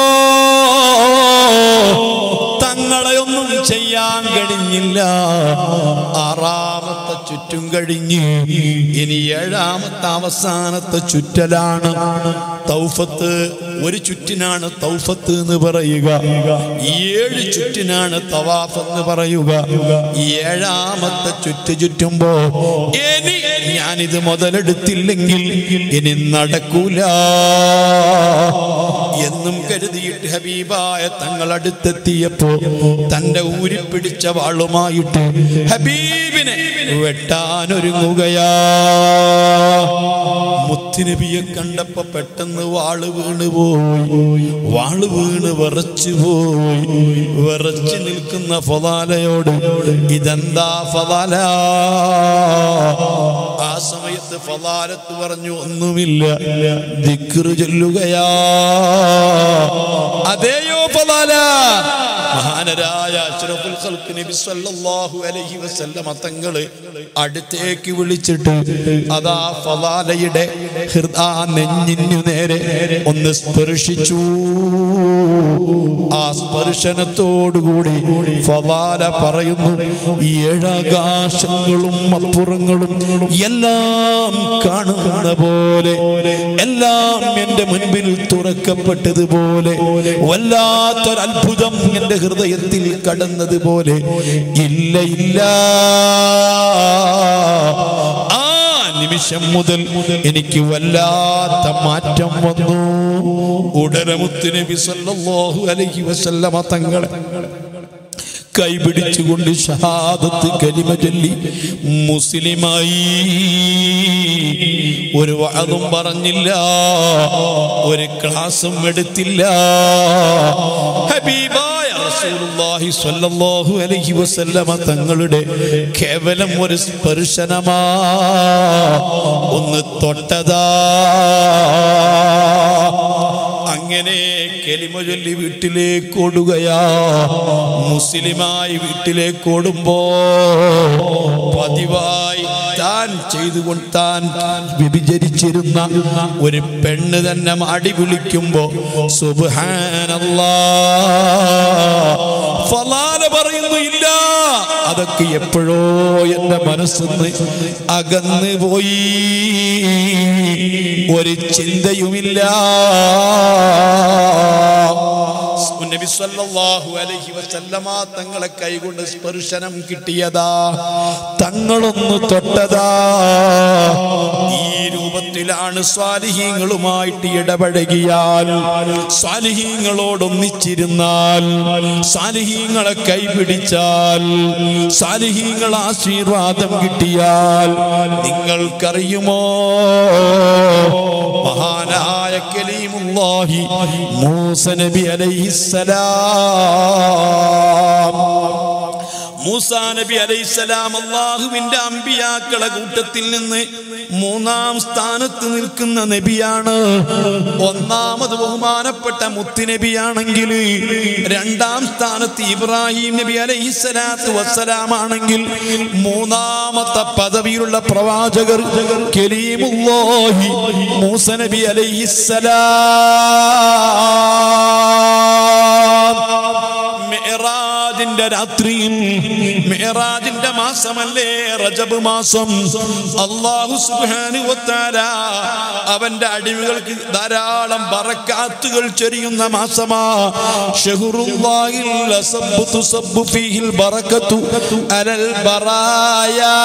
തങ്ങളെ ഒന്നും ചെയ്യാൻ കഴിഞ്ഞില്ല. ആറാമത്തെ ചുറ്റും കഴിഞ്ഞ് ഇനി ഏഴാമത്തെ അവസാനത്തെ ചുറ്റലാണ് തൗഫത്ത്. ഒരു ചുറ്റിനാണ് തൗഫത്ത് എന്ന് പറയുക, 7 ചുറ്റിനാണ് തവാഫ് എന്ന് പറയുക. ഏഴാമത്തെ ചുറ്റുമ്പോ ഇനി ഞാനിത് മുതലെടുത്തില്ലെങ്കിൽ ഇനി നടക്കൂല എന്നും കരുതിയിട്ട് ഹബീബായ തങ്ങൾ അടുത്തെത്തിയപ്പോ തന്റെ ഊരിപ്പിടിച്ച വാളുമായിട്ട് ഹബീബിനെ വെട്ടാനൊരുങ്ങുകയാ. മുത്തുനബിയെ കണ്ടപ്പോ പെട്ടെന്ന് വാള് വീണ് വിറച്ചു പോയി. വിറച്ചു നിൽക്കുന്ന ഫളാലയോട് ഇതെന്താ ഫളാല? ആ സമയത്ത് ഫളാലത്ത് പറഞ്ഞു, ഒന്നുമില്ല, ദിക്റ് ചൊല്ലുകയാ. അതെയോ ഫളാല, മഹാനരായ അഷ്റഫുൽ ഖൽഖ് നബി സല്ലല്ലാഹു അലൈഹി വസല്ലമ തങ്ങളെ അടുത്തേക്ക് വിളിച്ചിട്ട് അതാ ഫളാലയുടെ നെഞ്ഞിനു നേരെ ഒന്ന് സ്പർശിച്ചു. ആ സ്പർശനത്തോടുകൂടി ഫളാല പറയുന്നു, ഏഴാകാശങ്ങളും അപ്പുറങ്ങളും എല്ലാം കാണുന്ന പോലെ, എല്ലാം എന്റെ മുൻപിൽ തുറക്കപ്പെട്ടതുപോലെ, വല്ലാത്തൊരത്ഭുതം എന്റെ ഹൃദയത്തിൽ കടന്നതുപോലെ, ഇല്ല ഇല്ല, ആ നിമിഷം മുതൽ എനിക്ക് വല്ലാത്ത മാറ്റം വന്നു. ഉടനെ മുത്ത് നബി സല്ലല്ലാഹു അലൈഹി വസല്ലമ തങ്ങളെ കൈപിടിച്ചുകൊണ്ട് ഷഹാദത്ത് കലിമ ചൊല്ലി മുസ്ലിമായി. ഒരു വഅദും പറഞ്ഞില്ല, ഒരു ക്ലാസും എടുത്തില്ല. ഹബീബായ റസൂലുള്ളാഹി സ്വല്ലല്ലാഹു അലൈഹി വസല്ലമ തങ്ങളുടെ കേവലം ഒരു സ്പർശനമാ, ഒന്ന് തൊട്ടതാ. അങ്ങനെ കലിമ ചൊല്ലി വീട്ടിലേക്ക് ഓടുകയാ. മുസ്ലിമായി വീട്ടിലേക്ക് ഓടുമ്പോ പതിവായി താൻ ചെയ്തുകൊണ്ട് താൻ വ്യഭിചരിച്ചിരുന്ന ഒരു പെണ്ണ് തന്നെ മാടി വിളിക്കുമ്പോ സുബ്ഹാനല്ലാഹ് ഫളാല പറയുന്നു, ഇല്ല, അതൊക്കെ എപ്പോഴോ എന്റെ മനസ്സിന്ന് അകന്നു പോയി, ഒരു ചിന്തയുമില്ല. നബി സല്ലല്ലാഹു അലൈഹി വസല്ലമ തങ്ങളെ കൈകൊണ്ട് സ്പർശനം കിട്ടിയതാ, തങ്ങളൊന്ന് തൊട്ടതാ. ഈ രൂപത്തിലാണ് സ്വാലിഹീങ്ങളുമായിട്ട് ഇടപഴകിയാൽ, സ്വാലിഹീങ്ങളോടൊന്നിച്ചിരുന്നാൽ, സ്വാലിഹീങ്ങളെ കൈപിടിച്ചാൽ, സ്വാലിഹീങ്ങൾ ആശീർവാദം കിട്ടിയാൽ, നിങ്ങൾക്കറിയുമോ മഹാനായ കലീമുല്ലാഹി മൂസ നബി അലൈഹിസ്സലാം, മൂസാ നബി അലൈഹിസ്സലാം അല്ലാഹുവിന്റെ അമ്പിയാക്കളെ കൂട്ടത്തിൽ നിന്ന് 3-ാം സ്ഥാനത്ത് നിൽക്കുന്ന നബിയാണ്. ഒന്നാമത് ബഹുമാനപ്പെട്ട മുത്തുനബിയാണെങ്കിൽ, 2-ാം സ്ഥാനത്ത് ഇബ്രാഹിം നബി അലൈഹിസ്സലാത്തു വസ്സലാം ആണെങ്കിൽ, 3-ാമത്തെ പദവിയിലുള്ള പ്രവാചകർ കലീമുല്ലാഹി മൂസ നബി അലൈഹിസ്സലാം. മിഅ്റാജിന്റെ രാത്രിയിൽ, മിഅ്റാജിന്റെ മാസമല്ലേ റജബ് മാസം, അല്ലാഹു സുബ്ഹാനഹു വ തആല അവന്റെ അടിമകൾക്ക് ധാരാളം ബറകാത്തുകൾ ചൊരിയുന്ന മാസമാ. ശഹ്റുല്ലാഹിൽ അസബ്ബു തുസബ്ബു ഫീഹിൽ ബറകത്തു അലൽ ബറായാ.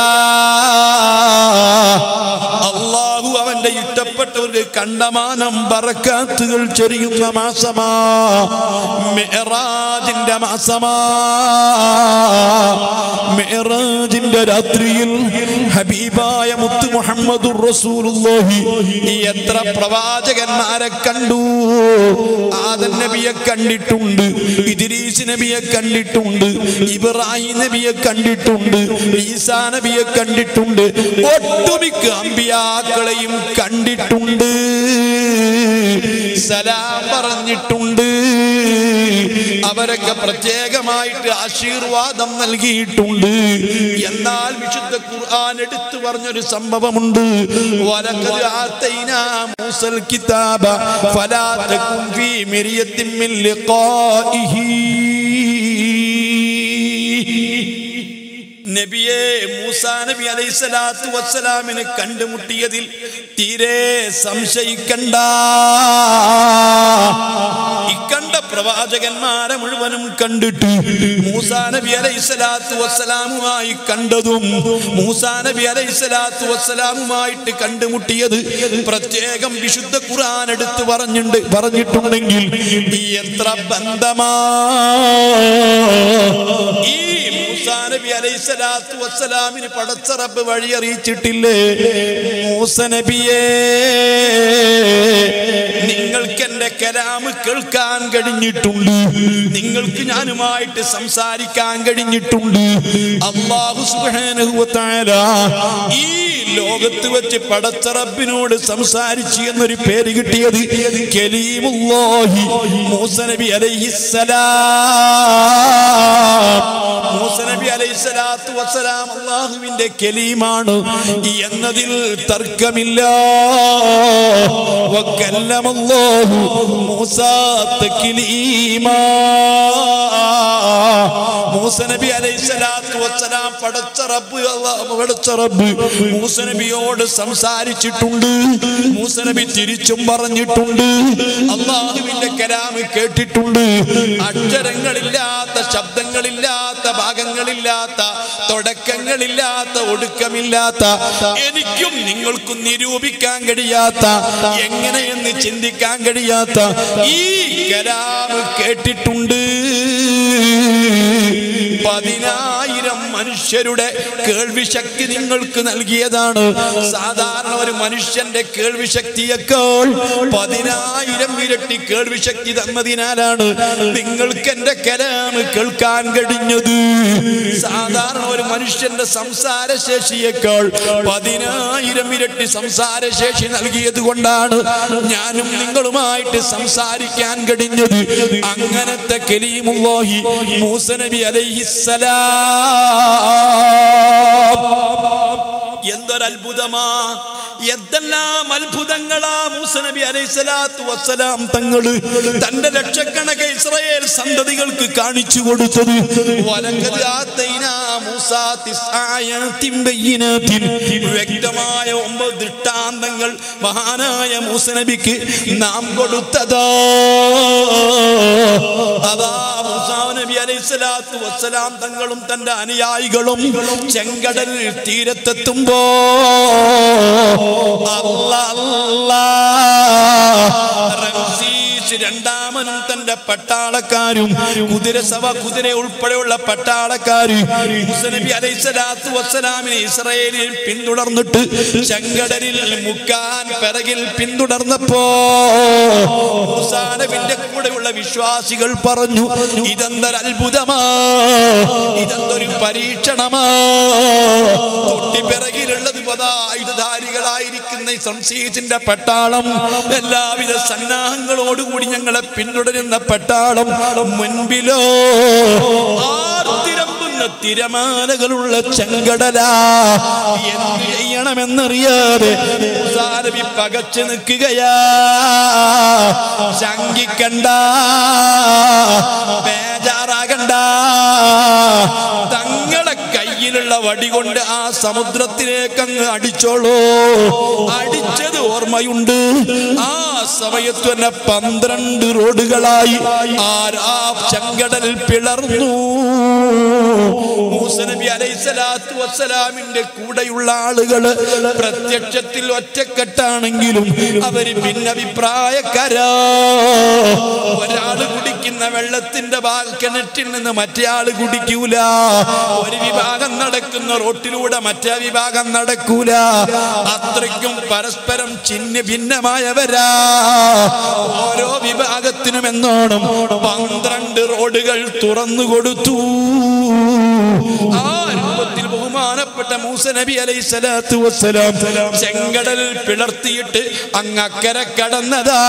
അല്ലാഹു അവന്റെ ഇഷ്ടപ്പെട്ടവർക്ക് കണ്ടമാനം ബറകാത്തുകൾ ചൊരിയുന്ന മാസമാ, മിഅ്റാജിന്റെ മാസമാ. മിഅ്റാജിന്റെ രാത്രിയിൽ ഹബീബായ മുത്ത് മുഹമ്മദുർ റസൂലുള്ളാഹി എത്ര പ്രവാചകന്മാരെ കണ്ടു. ആദം നബിയെ കണ്ടിട്ടുണ്ട്, ഇദ്രീസ് നബിയെ കണ്ടിട്ടുണ്ട്, ഇബ്രാഹിം നബിയെ കണ്ടിട്ടുണ്ട്, ഈസാ നബിയെ കണ്ടിട്ടുണ്ട്, ഒട്ടുമിക്ക അമ്പിയാക്കളെയും കണ്ടിട്ടുണ്ട്, സലാം പറഞ്ഞിട്ടുണ്ട്. അവരൊക്കെ പ്രത്യേകമായിട്ട് ആശീർവാദം നൽകിയിട്ടുണ്ട്. എന്നാൽ വിശുദ്ധ ഖുർആൻ എടുത്തു പറഞ്ഞൊരു സംഭവമുണ്ട്. വലഖദ് ആതൈനാ മൂസൽ കിതാബ ഫലാ തകുൻ ഫീ മിരിയത്തിൻ മിൻ ലിഖാഇഹി. നബിയെ മൂസാ നബി അലൈഹിസ്സലാത്തു വസ്സലാമിനെ കണ്ടുമുട്ടിയതിൽ തീരെ സംശയിക്കണ്ട. ഇക്കണ്ട പ്രവാചകന്മാരെ മുഴുവനും കണ്ടിട്ട് മൂസാ നബി അലൈഹിസ്സലാത്തു വസ്സലാമുമായി കണ്ടതും മൂസാ നബി അലൈഹിസ്സലാത്തു വസ്സലാമുമായിട്ട് കണ്ടുമുട്ടിയത് പ്രത്യേകം വിശുദ്ധ ഖുർആൻ എടുത്തു പറഞ്ഞിട്ടുണ്ടെങ്കിൽ എത്ര ബന്ധമാ. ഈ മൂസാ നബി അലൈഹിസ്സലാത്തു വസ്സലാമിന് പടച്ച റബ്ബ് വഴി അറിയിച്ചിട്ടില്ലേ, മൂസ നബിയേ നിങ്ങൾക്ക് എന്റെ കലാമ് കേൾക്കാൻ കഴിഞ്ഞിട്ടുണ്ട്, നിങ്ങൾക്ക് ഞാനുമായിട്ട് സംസാരിക്കാൻ കഴിഞ്ഞിട്ടുണ്ട്. അല്ലാഹു സുബ്ഹാനഹു വ തആല ഈ ലോകത്ത് വെച്ച് പടച്ച റബ്ബിനോട് സംസാരിച്ചു എന്നൊരു പേര് കിട്ടിയത് കലീമുല്ലാഹി മൂസ നബി അലൈഹിസ്സലാം. മൂസ നബി അലൈഹിസ്സലാത്തു വസ്സലാം അല്ലാഹുവിന്റെ കലീമാണ് എന്നതിൽ തർക്കമില്ല. വകല്ലമല്ലാഹു മൂസാ തക്ലീമാ. മൂസ നബി അലൈഹിസ്സലാത്തു വസ്സലാം പടച്ച റബ്ബ് മൂസ നബിയോട് സംസാരിച്ചിട്ടുണ്ട്. മൂസ നബി തിരിച്ചും പറഞ്ഞിട്ടുണ്ട്. അല്ലാഹുവിന്റെ കലാം കേട്ടിട്ടുണ്ട്. അക്ഷരങ്ങളില്ലാത്ത, ശബ്ദങ്ങളില്ലാത്ത, ഭാഗങ്ങളില്ലാത്ത, തുടക്കങ്ങളില്ലാത്ത, ഒടുക്കമില്ലാത്ത, എനിക്കും നിങ്ങൾക്കും നിരൂപിക്കാൻ കഴിയാത്ത, എങ്ങനെയെന്ന് ചിന്തിക്കാൻ കഴിയാത്ത ഈ കലാം കേട്ടിട്ടുണ്ട്. 10,000 മനുഷ്യരുടെ കേൾവി ശക്തി നിങ്ങൾക്ക് നൽകിയതാണ്. സാധാരണ ഒരു മനുഷ്യന്റെ കേൾവി ശക്തിയേക്കാൾ 10,000 ഇരട്ടി കേൾവി ശക്തി തന്നതിനാലാണ് നിങ്ങൾക്ക് എന്റെ കലാം കേൾക്കാൻ കഴിഞ്ഞത്. സാധാരണ ഒരു മനുഷ്യന്റെ സംസാര ശേഷിയേക്കാൾ 10,000 ഇരട്ടി സംസാര ശേഷി നൽകിയത് കൊണ്ടാണ് ഞാനും നിങ്ങളുമായിട്ട് സംസാരിക്കാൻ കഴിഞ്ഞത്. അങ്ങനത്തെ കലീമുല്ലാഹി മൂസ നബി അലൈഹിസ്സലാം. എന്തൊരത്ഭുതമാ, എന്തെല്ലാം അത്ഭുതങ്ങളാ മൂസ നബി അലൈഹിസ്സലാത്തു വസ്സലാം തങ്ങള് തന്റെ ലക്ഷക്കണക്ക് ഇസ്രായേൽ സന്തതികൾക്ക് കാണിച്ചു കൊടുത്തത്. വലഖദ് ആതൈനാ മൂസാ 9 ആയാതിൻ ബയ്യിനാതിൻ. വ്യക്തമായ 9 ദൃഷ്ടാന്തങ്ങൾ മഹാനായ മൂസ നബിക്ക് നാം കൊടുത്തതാ. അതാ മൂസാ നബി അലൈഹിസ്സലാത്തു വസ്സലാം തങ്ങളും തന്റെ അനുയായികളും ചെങ്കടൽ തീരത്തെത്തുമ്പോ രണ്ടാമനും തന്റെ പട്ടാളക്കാരും കുതിര ഉൾപ്പെടെയുള്ള പട്ടാളക്കാര് മൂസ നബി അലൈഹിസ്സലാത്തു വസ്സലാമിനെ ഇസ്രായേലിൽ പിന്തുടർന്നിട്ട് ചെങ്കടലിൽ മുക്കാൻ പിറകിൽ പിന്തുടർന്നപ്പോ മൂസാ നബിയുടെ കൂടെയുള്ള വിശ്വാസികൾ പറഞ്ഞു, ഇതെന്തൊരു അത്ഭുതമാ, ഇതെന്തൊരു പരീക്ഷണമാ. തൊട്ടിപ്പിറകിലുള്ളത് ആയുധധാരികളായിരിക്കുന്ന സംസീസിന്റെ പട്ടാളം, എല്ലാവിധ സന്നാഹങ്ങളോടുകൂടി ഞങ്ങളെ പിന്തുടരുന്ന പട്ടാളം, മുൻപിലോ ആർത്തിരമ്പുന്ന തിരമാലകളുള്ള ചെങ്കടലാ. എന്ത് ചെയ്യണമെന്നറിയാതെ മൂസാ നബി പകച്ചു നിൽക്കുകയാ. ശങ്കിക്കണ്ട, ബേജാറാകണ്ട, തങ്ങളെ കയ്യിലുള്ള വടി കൊണ്ട് ആ സമുദ്രത്തിലേക്ക് അങ്ങ് അടിച്ചോളൂ. അടിച്ചത് ഓർമ്മയുണ്ട്. ആ സമയത്ത് തന്നെ 12 റോഡുകളായി ആ ചെങ്കടൽ പിളർന്നു. മൂസ നബി അലൈഹിസ്സലാത്തു വസ്സലാമിന്റെ കൂടെയുള്ള ആളുകള് പ്രത്യക്ഷത്തിൽ ഒറ്റക്കെട്ടാണെങ്കിലും അവര് ഭിന്നഭിപ്രായക്കാരാ. ഒരാള് കുടിക്കുന്ന വെള്ളത്തിന്റെ കിണറ്റിൽ നിന്ന് മറ്റേ ആള് കുടിക്കൂല. ഒരു വിഭാഗം നടക്കുന്ന റോട്ടിലൂടെ മറ്റേ വിഭാഗം നടക്കൂല. അത്രയ്ക്കും പരസ്പരം ചിഹ്ന ഭിന്നമായവരാ. ഓരോ വിഭാഗത്തിനും എന്നോണം 12 റോഡുകൾ തുറന്നു കൊടുത്തു. ആ രൂപത്തിൽ ബഹുമാനപ്പെട്ട മൂസ നബി അലൈഹിസ്സലാത്തു വസ്സലാം ചെങ്കടൽ പിളർത്തിയിട്ട് അങ്ങക്കരെ കടന്നതാ.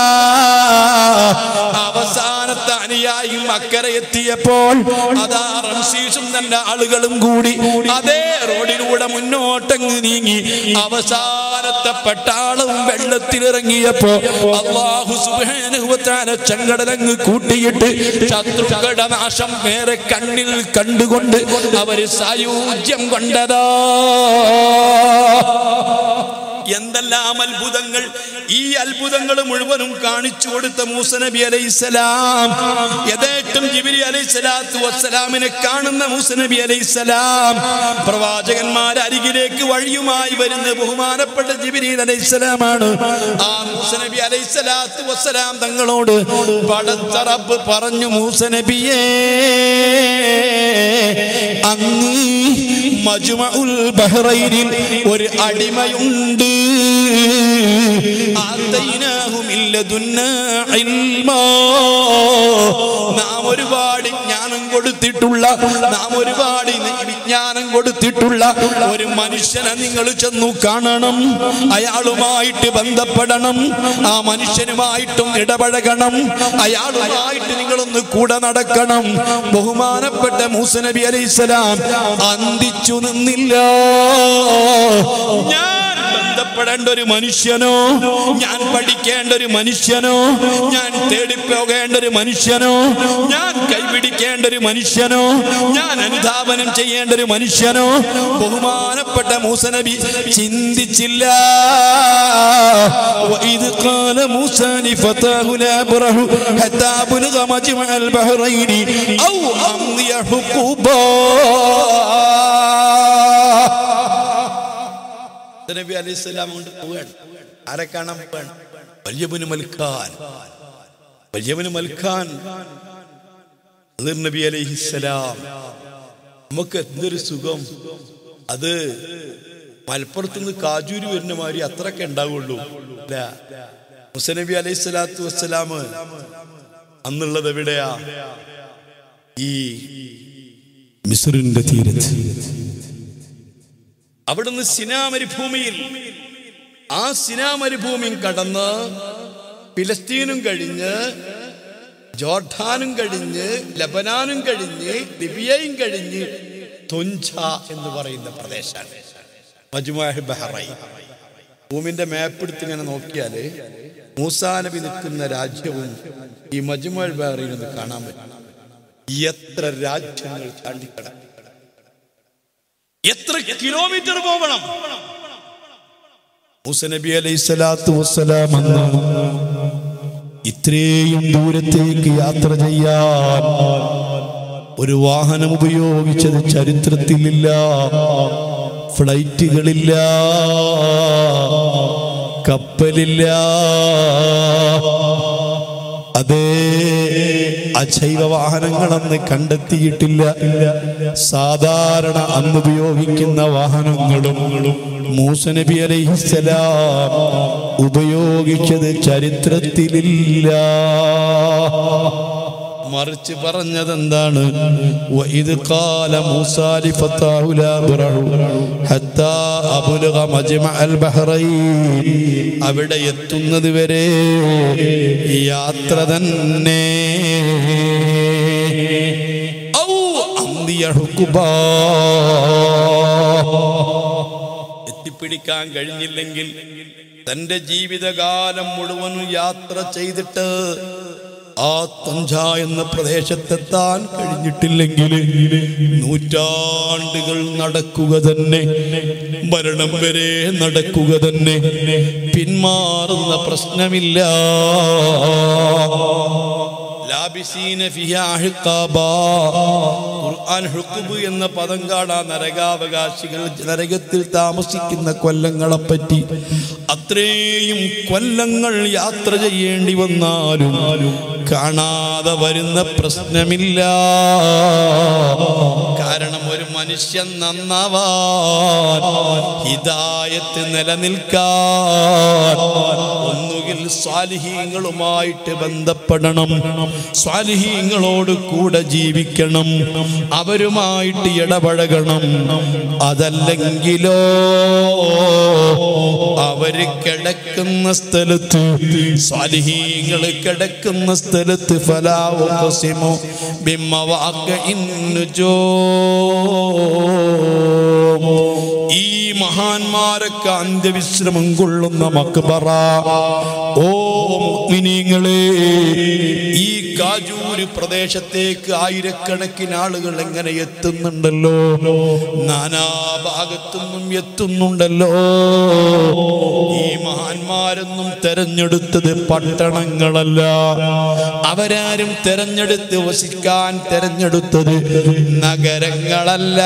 അവസാനത്തെ അനുയായിയും അക്കരെ എത്തിയപ്പോൾ അതാ റംസീസും തന്റെ ആളുകളും കൂടി അതേ റോഡിലൂടെ മുന്നോട്ടങ്ങ് നീങ്ങി അവസാനത്തെ പട്ടാളവും വെള്ളത്തിലിറങ്ങിയപ്പോ അല്ലാഹു സുബ്ഹാനഹു വ തആല ചെങ്കടലങ്ങ് കൂട്ടിയിട്ട് ശത്രുക്കളുടെ നാശം വേറെ കണ്ണിൽ കണ്ടുകൊണ്ട് അവര് സായുജ്യം കൊണ്ടതാ. എന്തെല്ലാം അത്ഭുതങ്ങൾ! ഈ അത്ഭുതങ്ങൾ മുഴുവനും കാണിച്ചു കൊടുത്ത മൂസ നബി അലൈഹിസ്സലാം യഥേഷ്ടം ജിബ്രീൽ അലൈഹിസ്സലാത്തു വസ്സലാമിനെ കാണുന്ന മൂസ നബി അലൈഹിസ്സലാം പ്രവാചകന്മാരുടെ അരികിലേക്ക് വഴിയുമായി വരുന്ന ബഹുമാനപ്പെട്ട ജിബ്രീൽ അലൈഹിസ്സലാമാണ്. ആ മൂസ നബി അലൈഹിസ്സലാത്തു വസ്സലാം തങ്ങളോട് പടച്ച റബ്ബ് പറഞ്ഞു, മൂസ നബിയേ, അങ്ങ് മജ്മഉൽ ബഹ്റൈനിൽ ഒരു അടിമയുണ്ട്. നാം ഒരുപാട് ജ്ഞാനം കൊടുത്തിട്ടുള്ള, നാം ഒരുപാട് വിജ്ഞാനം കൊടുത്തിട്ടുള്ള ഒരു മനുഷ്യനെ നിങ്ങൾ ചെന്നു കാണണം, അയാളുമായിട്ട് ബന്ധപ്പെടണം, ആ മനുഷ്യനുമായിട്ടും ഇടപഴകണം, അയാളുമായിട്ട് നിങ്ങളൊന്ന് കൂടെ നടക്കണം. ബഹുമാനപ്പെട്ട മൂസ നബി അലൈഹിസ്സലാം അന്തിച്ചു നിന്നില്ല. ഞാൻ ബന്ധപ്പെടേണ്ട ഒരു മനുഷ്യനോ, ഞാൻ പഠിക്കേണ്ട ഒരു മനുഷ്യനോ, ഞാൻ തേടിപ്പോകേണ്ട ഒരു മനുഷ്യനോ, ഞാൻ കൈപിടിക്കേണ്ട ഒരു മനുഷ്യനോ, ഞാൻ അനുധാവനം ചെയ്യേണ്ട ഒരു മനുഷ്യനോ ബഹുമാനപ്പെട്ട മൂസ നബി ചിന്തിച്ചില്ല. وَإِذْ قَالَ مُوسَى لِفَتَاهُ لَا أَبْرَحُ حَتَّى أَبْلُغَ مَجْمَعَ الْبَحْرَيْنِ أَوْ أَمْضِيَ حُقُبًا. നബി അലൈഹിസ്സലാം കൊണ്ട് പോവാണ്. ആരെ കാണാൻ പോവാണ്? വല്യബ്നു മൽക്കാൻ. വല്യബ്നു മൽക്കാൻ ഖിദ്ർ നബി അലൈഹിസ്സലാം. നമുക്ക് എന്തൊരു സുഖം! അത് മലപ്പുറത്തുനിന്ന് കാജൂര് വരുന്ന മാതിരി അത്രയൊക്കെ ഉണ്ടാവുള്ളൂ. അല്ല, മൂസ നബി അലൈഹിസ്സലാത്തു വസ്സലാം അന്നുള്ളത് എവിടെയാ? ഈ മിസ്റിന്റെ തീരത്ത്. അവിടുന്ന് സിനാ മരുഭൂമിയിൽ, ആ സിനാ മരുഭൂമിയും കടന്ന് ഫിലിസ്തീനും കഴിഞ്ഞ് ജോർഡാനും കഴിഞ്ഞ് ലബനാനും കഴിഞ്ഞ് ലിബിയയും കഴിഞ്ഞ് തുഞ്ച എന്ന് പറയുന്ന പ്രദേശമാണ് മജ്മുഅ ബഹ്റൈൻ. ഭൂമിന്റെ മാപ്പ് എടുത്ത് ഇങ്ങനെ നോക്കിയാല് മൂസാ നബി നിൽക്കുന്ന രാജ്യവും ഈ മജ്മുഅ ബഹ്റൈൻ ഒന്ന് കാണാൻ പറ്റും. എത്ര രാജ്യങ്ങൾ ചാണ്ടിക്കടക്കും, എത്ര കിലോമീറ്റർ പോകണം. മൂസ നബി അലൈഹിസ്സലാത്തു വസ്സലാം ഇത്രയും ദൂരത്തേക്ക് യാത്ര ചെയ്യാൻ ഒരു വാഹനം ഉപയോഗിച്ചത് ചരിത്രത്തിലില്ല. ഫ്ലൈറ്റുകളില്ല, കപ്പലില്ല, അതേ അജൈവ വാഹനങ്ങളന്ന് കണ്ടെത്തിയിട്ടില്ല. സാധാരണ അന്ന് ഉപയോഗിക്കുന്ന വാഹനങ്ങളും മൂസ നബി അലൈഹിസ്സലാം ഉപയോഗിച്ചത് ചരിത്രത്തിലില്ല. മറിച്ച് പറഞ്ഞതെന്താണ്? വഇദ് ഖാല മൂസാ ലിഫതാഹു ലാ അബ്റഹു ഹത്താ അബ്ലഗ മജ്മഅൽ ബഹ്റൈൻ. അവിടെ എത്തുന്നത് വരെ യാത്ര തന്നെ. ഔ അംദിയ ഹുകുബാ. എത്തിപ്പിടിക്കാൻ കഴിഞ്ഞില്ലെങ്കിൽ, തന്റെ ജീവിതകാലം മുഴുവനും യാത്ര ചെയ്തിട്ട് ആ തുഞ്ച എന്ന പ്രദേശത്തെത്താൻ കഴിഞ്ഞിട്ടില്ലെങ്കിൽ നൂറ്റാണ്ടുകൾ നടക്കുക തന്നെ, മരണം വരെ നടക്കുക തന്നെ, പിന്മാറുന്ന പ്രശ്നമില്ല. ലാബിസീന ഫിഹാ അഹ്ഖാബാ. ഖുർആൻ ഹുഖബ് എന്ന പദം കാണാൻ നരകാവകാശികൾ നരകത്തിൽ താമസിക്കുന്ന കൊല്ലങ്ങളെപ്പറ്റി. അത്രയും കൊല്ലങ്ങൾ യാത്ര ചെയ്യേണ്ടി വന്നാലും കാണാതെ വരുന്ന പ്രശ്നമില്ല. കാരണം ഒരു മനുഷ്യൻ നന്നാവാൻ, ഹിദായത്ത് നിലനിൽക്കാൻ ഒന്നുകിൽ സ്വാലിഹീങ്ങളുമായിട്ട് ബന്ധപ്പെടണം, സ്വാലിഹീങ്ങളോട് കൂടെ ജീവിക്കണം, അവരുമായിട്ട് ഇടപഴകണം. അതല്ലെങ്കിലോ അവര് കിടക്കുന്ന സ്ഥലത്ത്, സ്വാലിഹീങ്ങൾ കിടക്കുന്ന സ്ഥലത്ത് ഫലാ ഉഖ്സിമു ബിമവാഖിൻ നുജൂം. ഈ മഹാന്മാരൊക്കെ അന്ത്യവിശ്രമം കൊള്ളുന്ന മക്ബറ. ഓ മുഅ്മിനീങ്ങളെ, ഈ കാജൂര് പ്രദേശത്തേക്ക് ആയിരക്കണക്കിന് ആളുകൾ എങ്ങനെ എത്തുന്നുണ്ടല്ലോ, നാനാഭാഗത്തുനിന്നും എത്തുന്നുണ്ടല്ലോ. ഈ മഹാന്മാരൊന്നും തെരഞ്ഞെടുത്തത് പട്ടണങ്ങളല്ല, അവരാരും തെരഞ്ഞെടുത്ത് വസിക്കാൻ തെരഞ്ഞെടുത്തത് നഗരങ്ങളല്ല.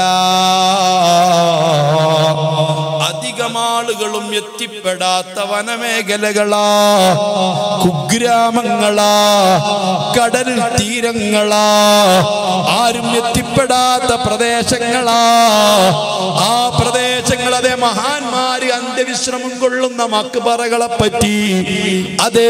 അധികം ആളുകളും എത്തിപ്പെടാത്ത വനമേഖലകളാ, കുഗ്രാമങ്ങളാ, കടൽ തീരങ്ങളാ, ആരും എത്തിപ്പെടാത്ത പ്രദേശങ്ങളാ. ആ പ്രദേശങ്ങൾ അതേ മഹാന്മാര് അന്ത്യവിശ്രമം കൊള്ളുന്ന മക്ബറകളെ പറ്റി, അതേ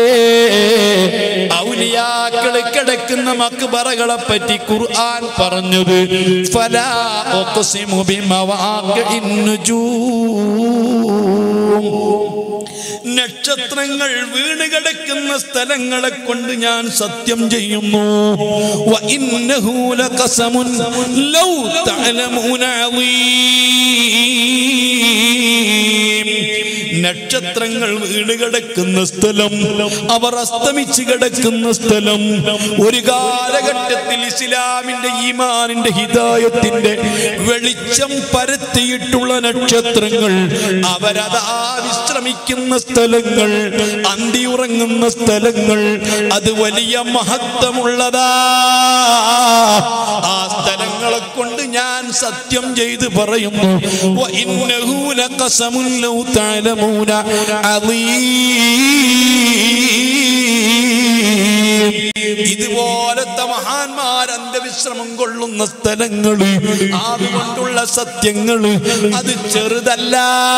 ഔലിയാക്കൾ കിടക്കുന്ന മക്ബറകളെ പറ്റി ഖുർആൻ പറഞ്ഞത് ഫലാ ഉഖ്സിമു ബിമവാഖിൻ നുജൂം, നക്ഷത്രങ്ങൾ വീണ് കിടക്കുന്ന സ്ഥലങ്ങളെ കൊണ്ട് ഞാൻ സത്യം ചെയ്യുന്നു. വഇന്നഹു ലഖസമുൻ ലൗ തഅലമൂന അളീം, നക്ഷത്രങ്ങൾ വീണ് കിടക്കുന്ന സ്ഥലം, അവർ അസ്തമിച്ച് കിടക്കുന്ന സ്ഥലം, ഒരു കാലഘട്ടത്തിൽ ഇസ്ലാമിന്റെ ഈമാനിന്റെ ഹിദായത്തിന്റെ വെളിച്ചം പരത്തിയിട്ടുള്ള നക്ഷത്രങ്ങൾ, അവരതാ വിശ്രമിക്കുന്ന സ്ഥലങ്ങൾ, അന്തിയുറങ്ങുന്ന സ്ഥലങ്ങൾ, അത് വലിയ മഹത്വമുള്ളതാ. ആ സ്ഥലങ്ങളെ കൊണ്ട് ഞാൻ സത്യം ചെയ്ത് പറയുന്നു, വഇന്നഹു ലഖസമുൻ ലൗ തഅലമൂന അളീം. ഇതുപോലത്തെ മഹാന്മാർ അന്ത്യവിശ്രമം കൊള്ളുന്ന സ്ഥലങ്ങൾ, അതുകൊണ്ടുള്ള സത്യങ്ങൾ അത് ചെറുതല്ല.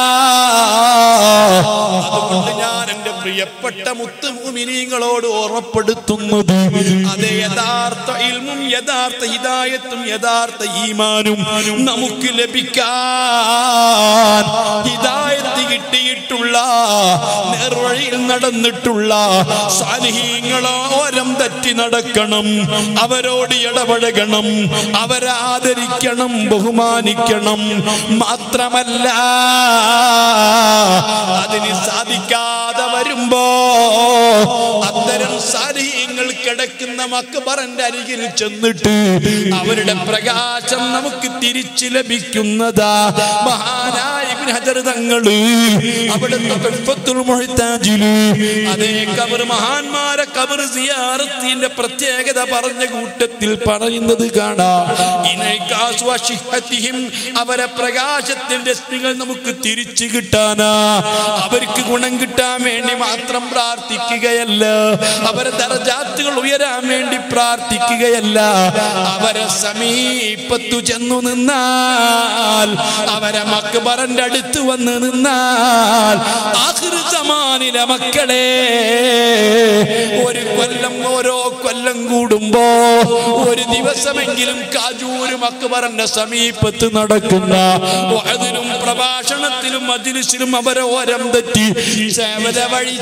അതുകൊണ്ട് ഞാൻ എന്റെ പ്രിയപ്പെട്ട മുത്ത് മുഅ്മിനീങ്ങളോട് ഓർമ്മപ്പെടുത്തുന്നത്, അതേ യഥാർത്ഥ ഇൽമും യഥാർത്ഥ ഹിദായത്തും യഥാർത്ഥ ഈമാനും നമുക്ക് ലഭിക്കാൻ, ഹിദായത്ത് കിട്ടിയിട്ടുള്ള നേർവഴിയിൽ നടന്നിട്ടുള്ള സാലിഹീങ്ങളെ ഓരം തെറ്റി നടക്കണം, അവരോട് ഇടപഴകണം, അവരെ ആദരിക്കണം, ബഹുമാനിക്കണം. മാത്രമല്ല, അതിന് സാധിക്കാതെ വരുമ്പോ അത്തരം സാലിഹീങ്ങൾ കിടക്കുന്ന മക്ബറന്റെ അരികിൽ ചെന്നിട്ട് അവരുടെ പ്രകാശം നമുക്ക് തിരിച്ചു ലഭിക്കുന്നതാ. മഹാനായ ഇബ്നു ഹജർ തങ്ങള് അവിടുത്തെ തുഹ്ഫത്തുൽ മുഹ്താജില് അതേ ഖബർ, മഹാന്മാരെ ഖബർ സിയാറത്തിന്റെ പ്രത്യേകത പറഞ്ഞ കൂട്ടത്തിൽ പറയുന്നത് കാണാം, അവരെ പ്രകാശത്തിന്റെ രശ്മികൾ നമുക്ക് തിരിച്ചു കിട്ടാനാ, അവർക്ക് ഗുണം കിട്ടാൻ വേണ്ടി മാത്രം പ്രാർത്ഥിക്കുകയല്ല, അവരെ ദറജാത്തുകൾ ഉയരാൻ വേണ്ടി പ്രാർത്ഥിക്കുകയല്ല, അവരെ സമീപത്തു ചെന്നു നിന്നാൽ, അവരെ മക്ബറന്റെ അടുത്ത് വന്ന് നിന്നാൽ, ആഖിർ സമാനിലെ മക്കളെ, ഒരു കൊല്ലം ഓരോ കൊല്ലം കൂടുമ്പോ ഒരു ദിവസമെങ്കിലും കാജൂര് മക്ബറന്റെ സമീപത്ത് നടക്കുന്ന വഅദിലും പ്രഭാഷണത്തിലും മജ്ലിസിലും അവരെ ഓരം തെറ്റി സേവന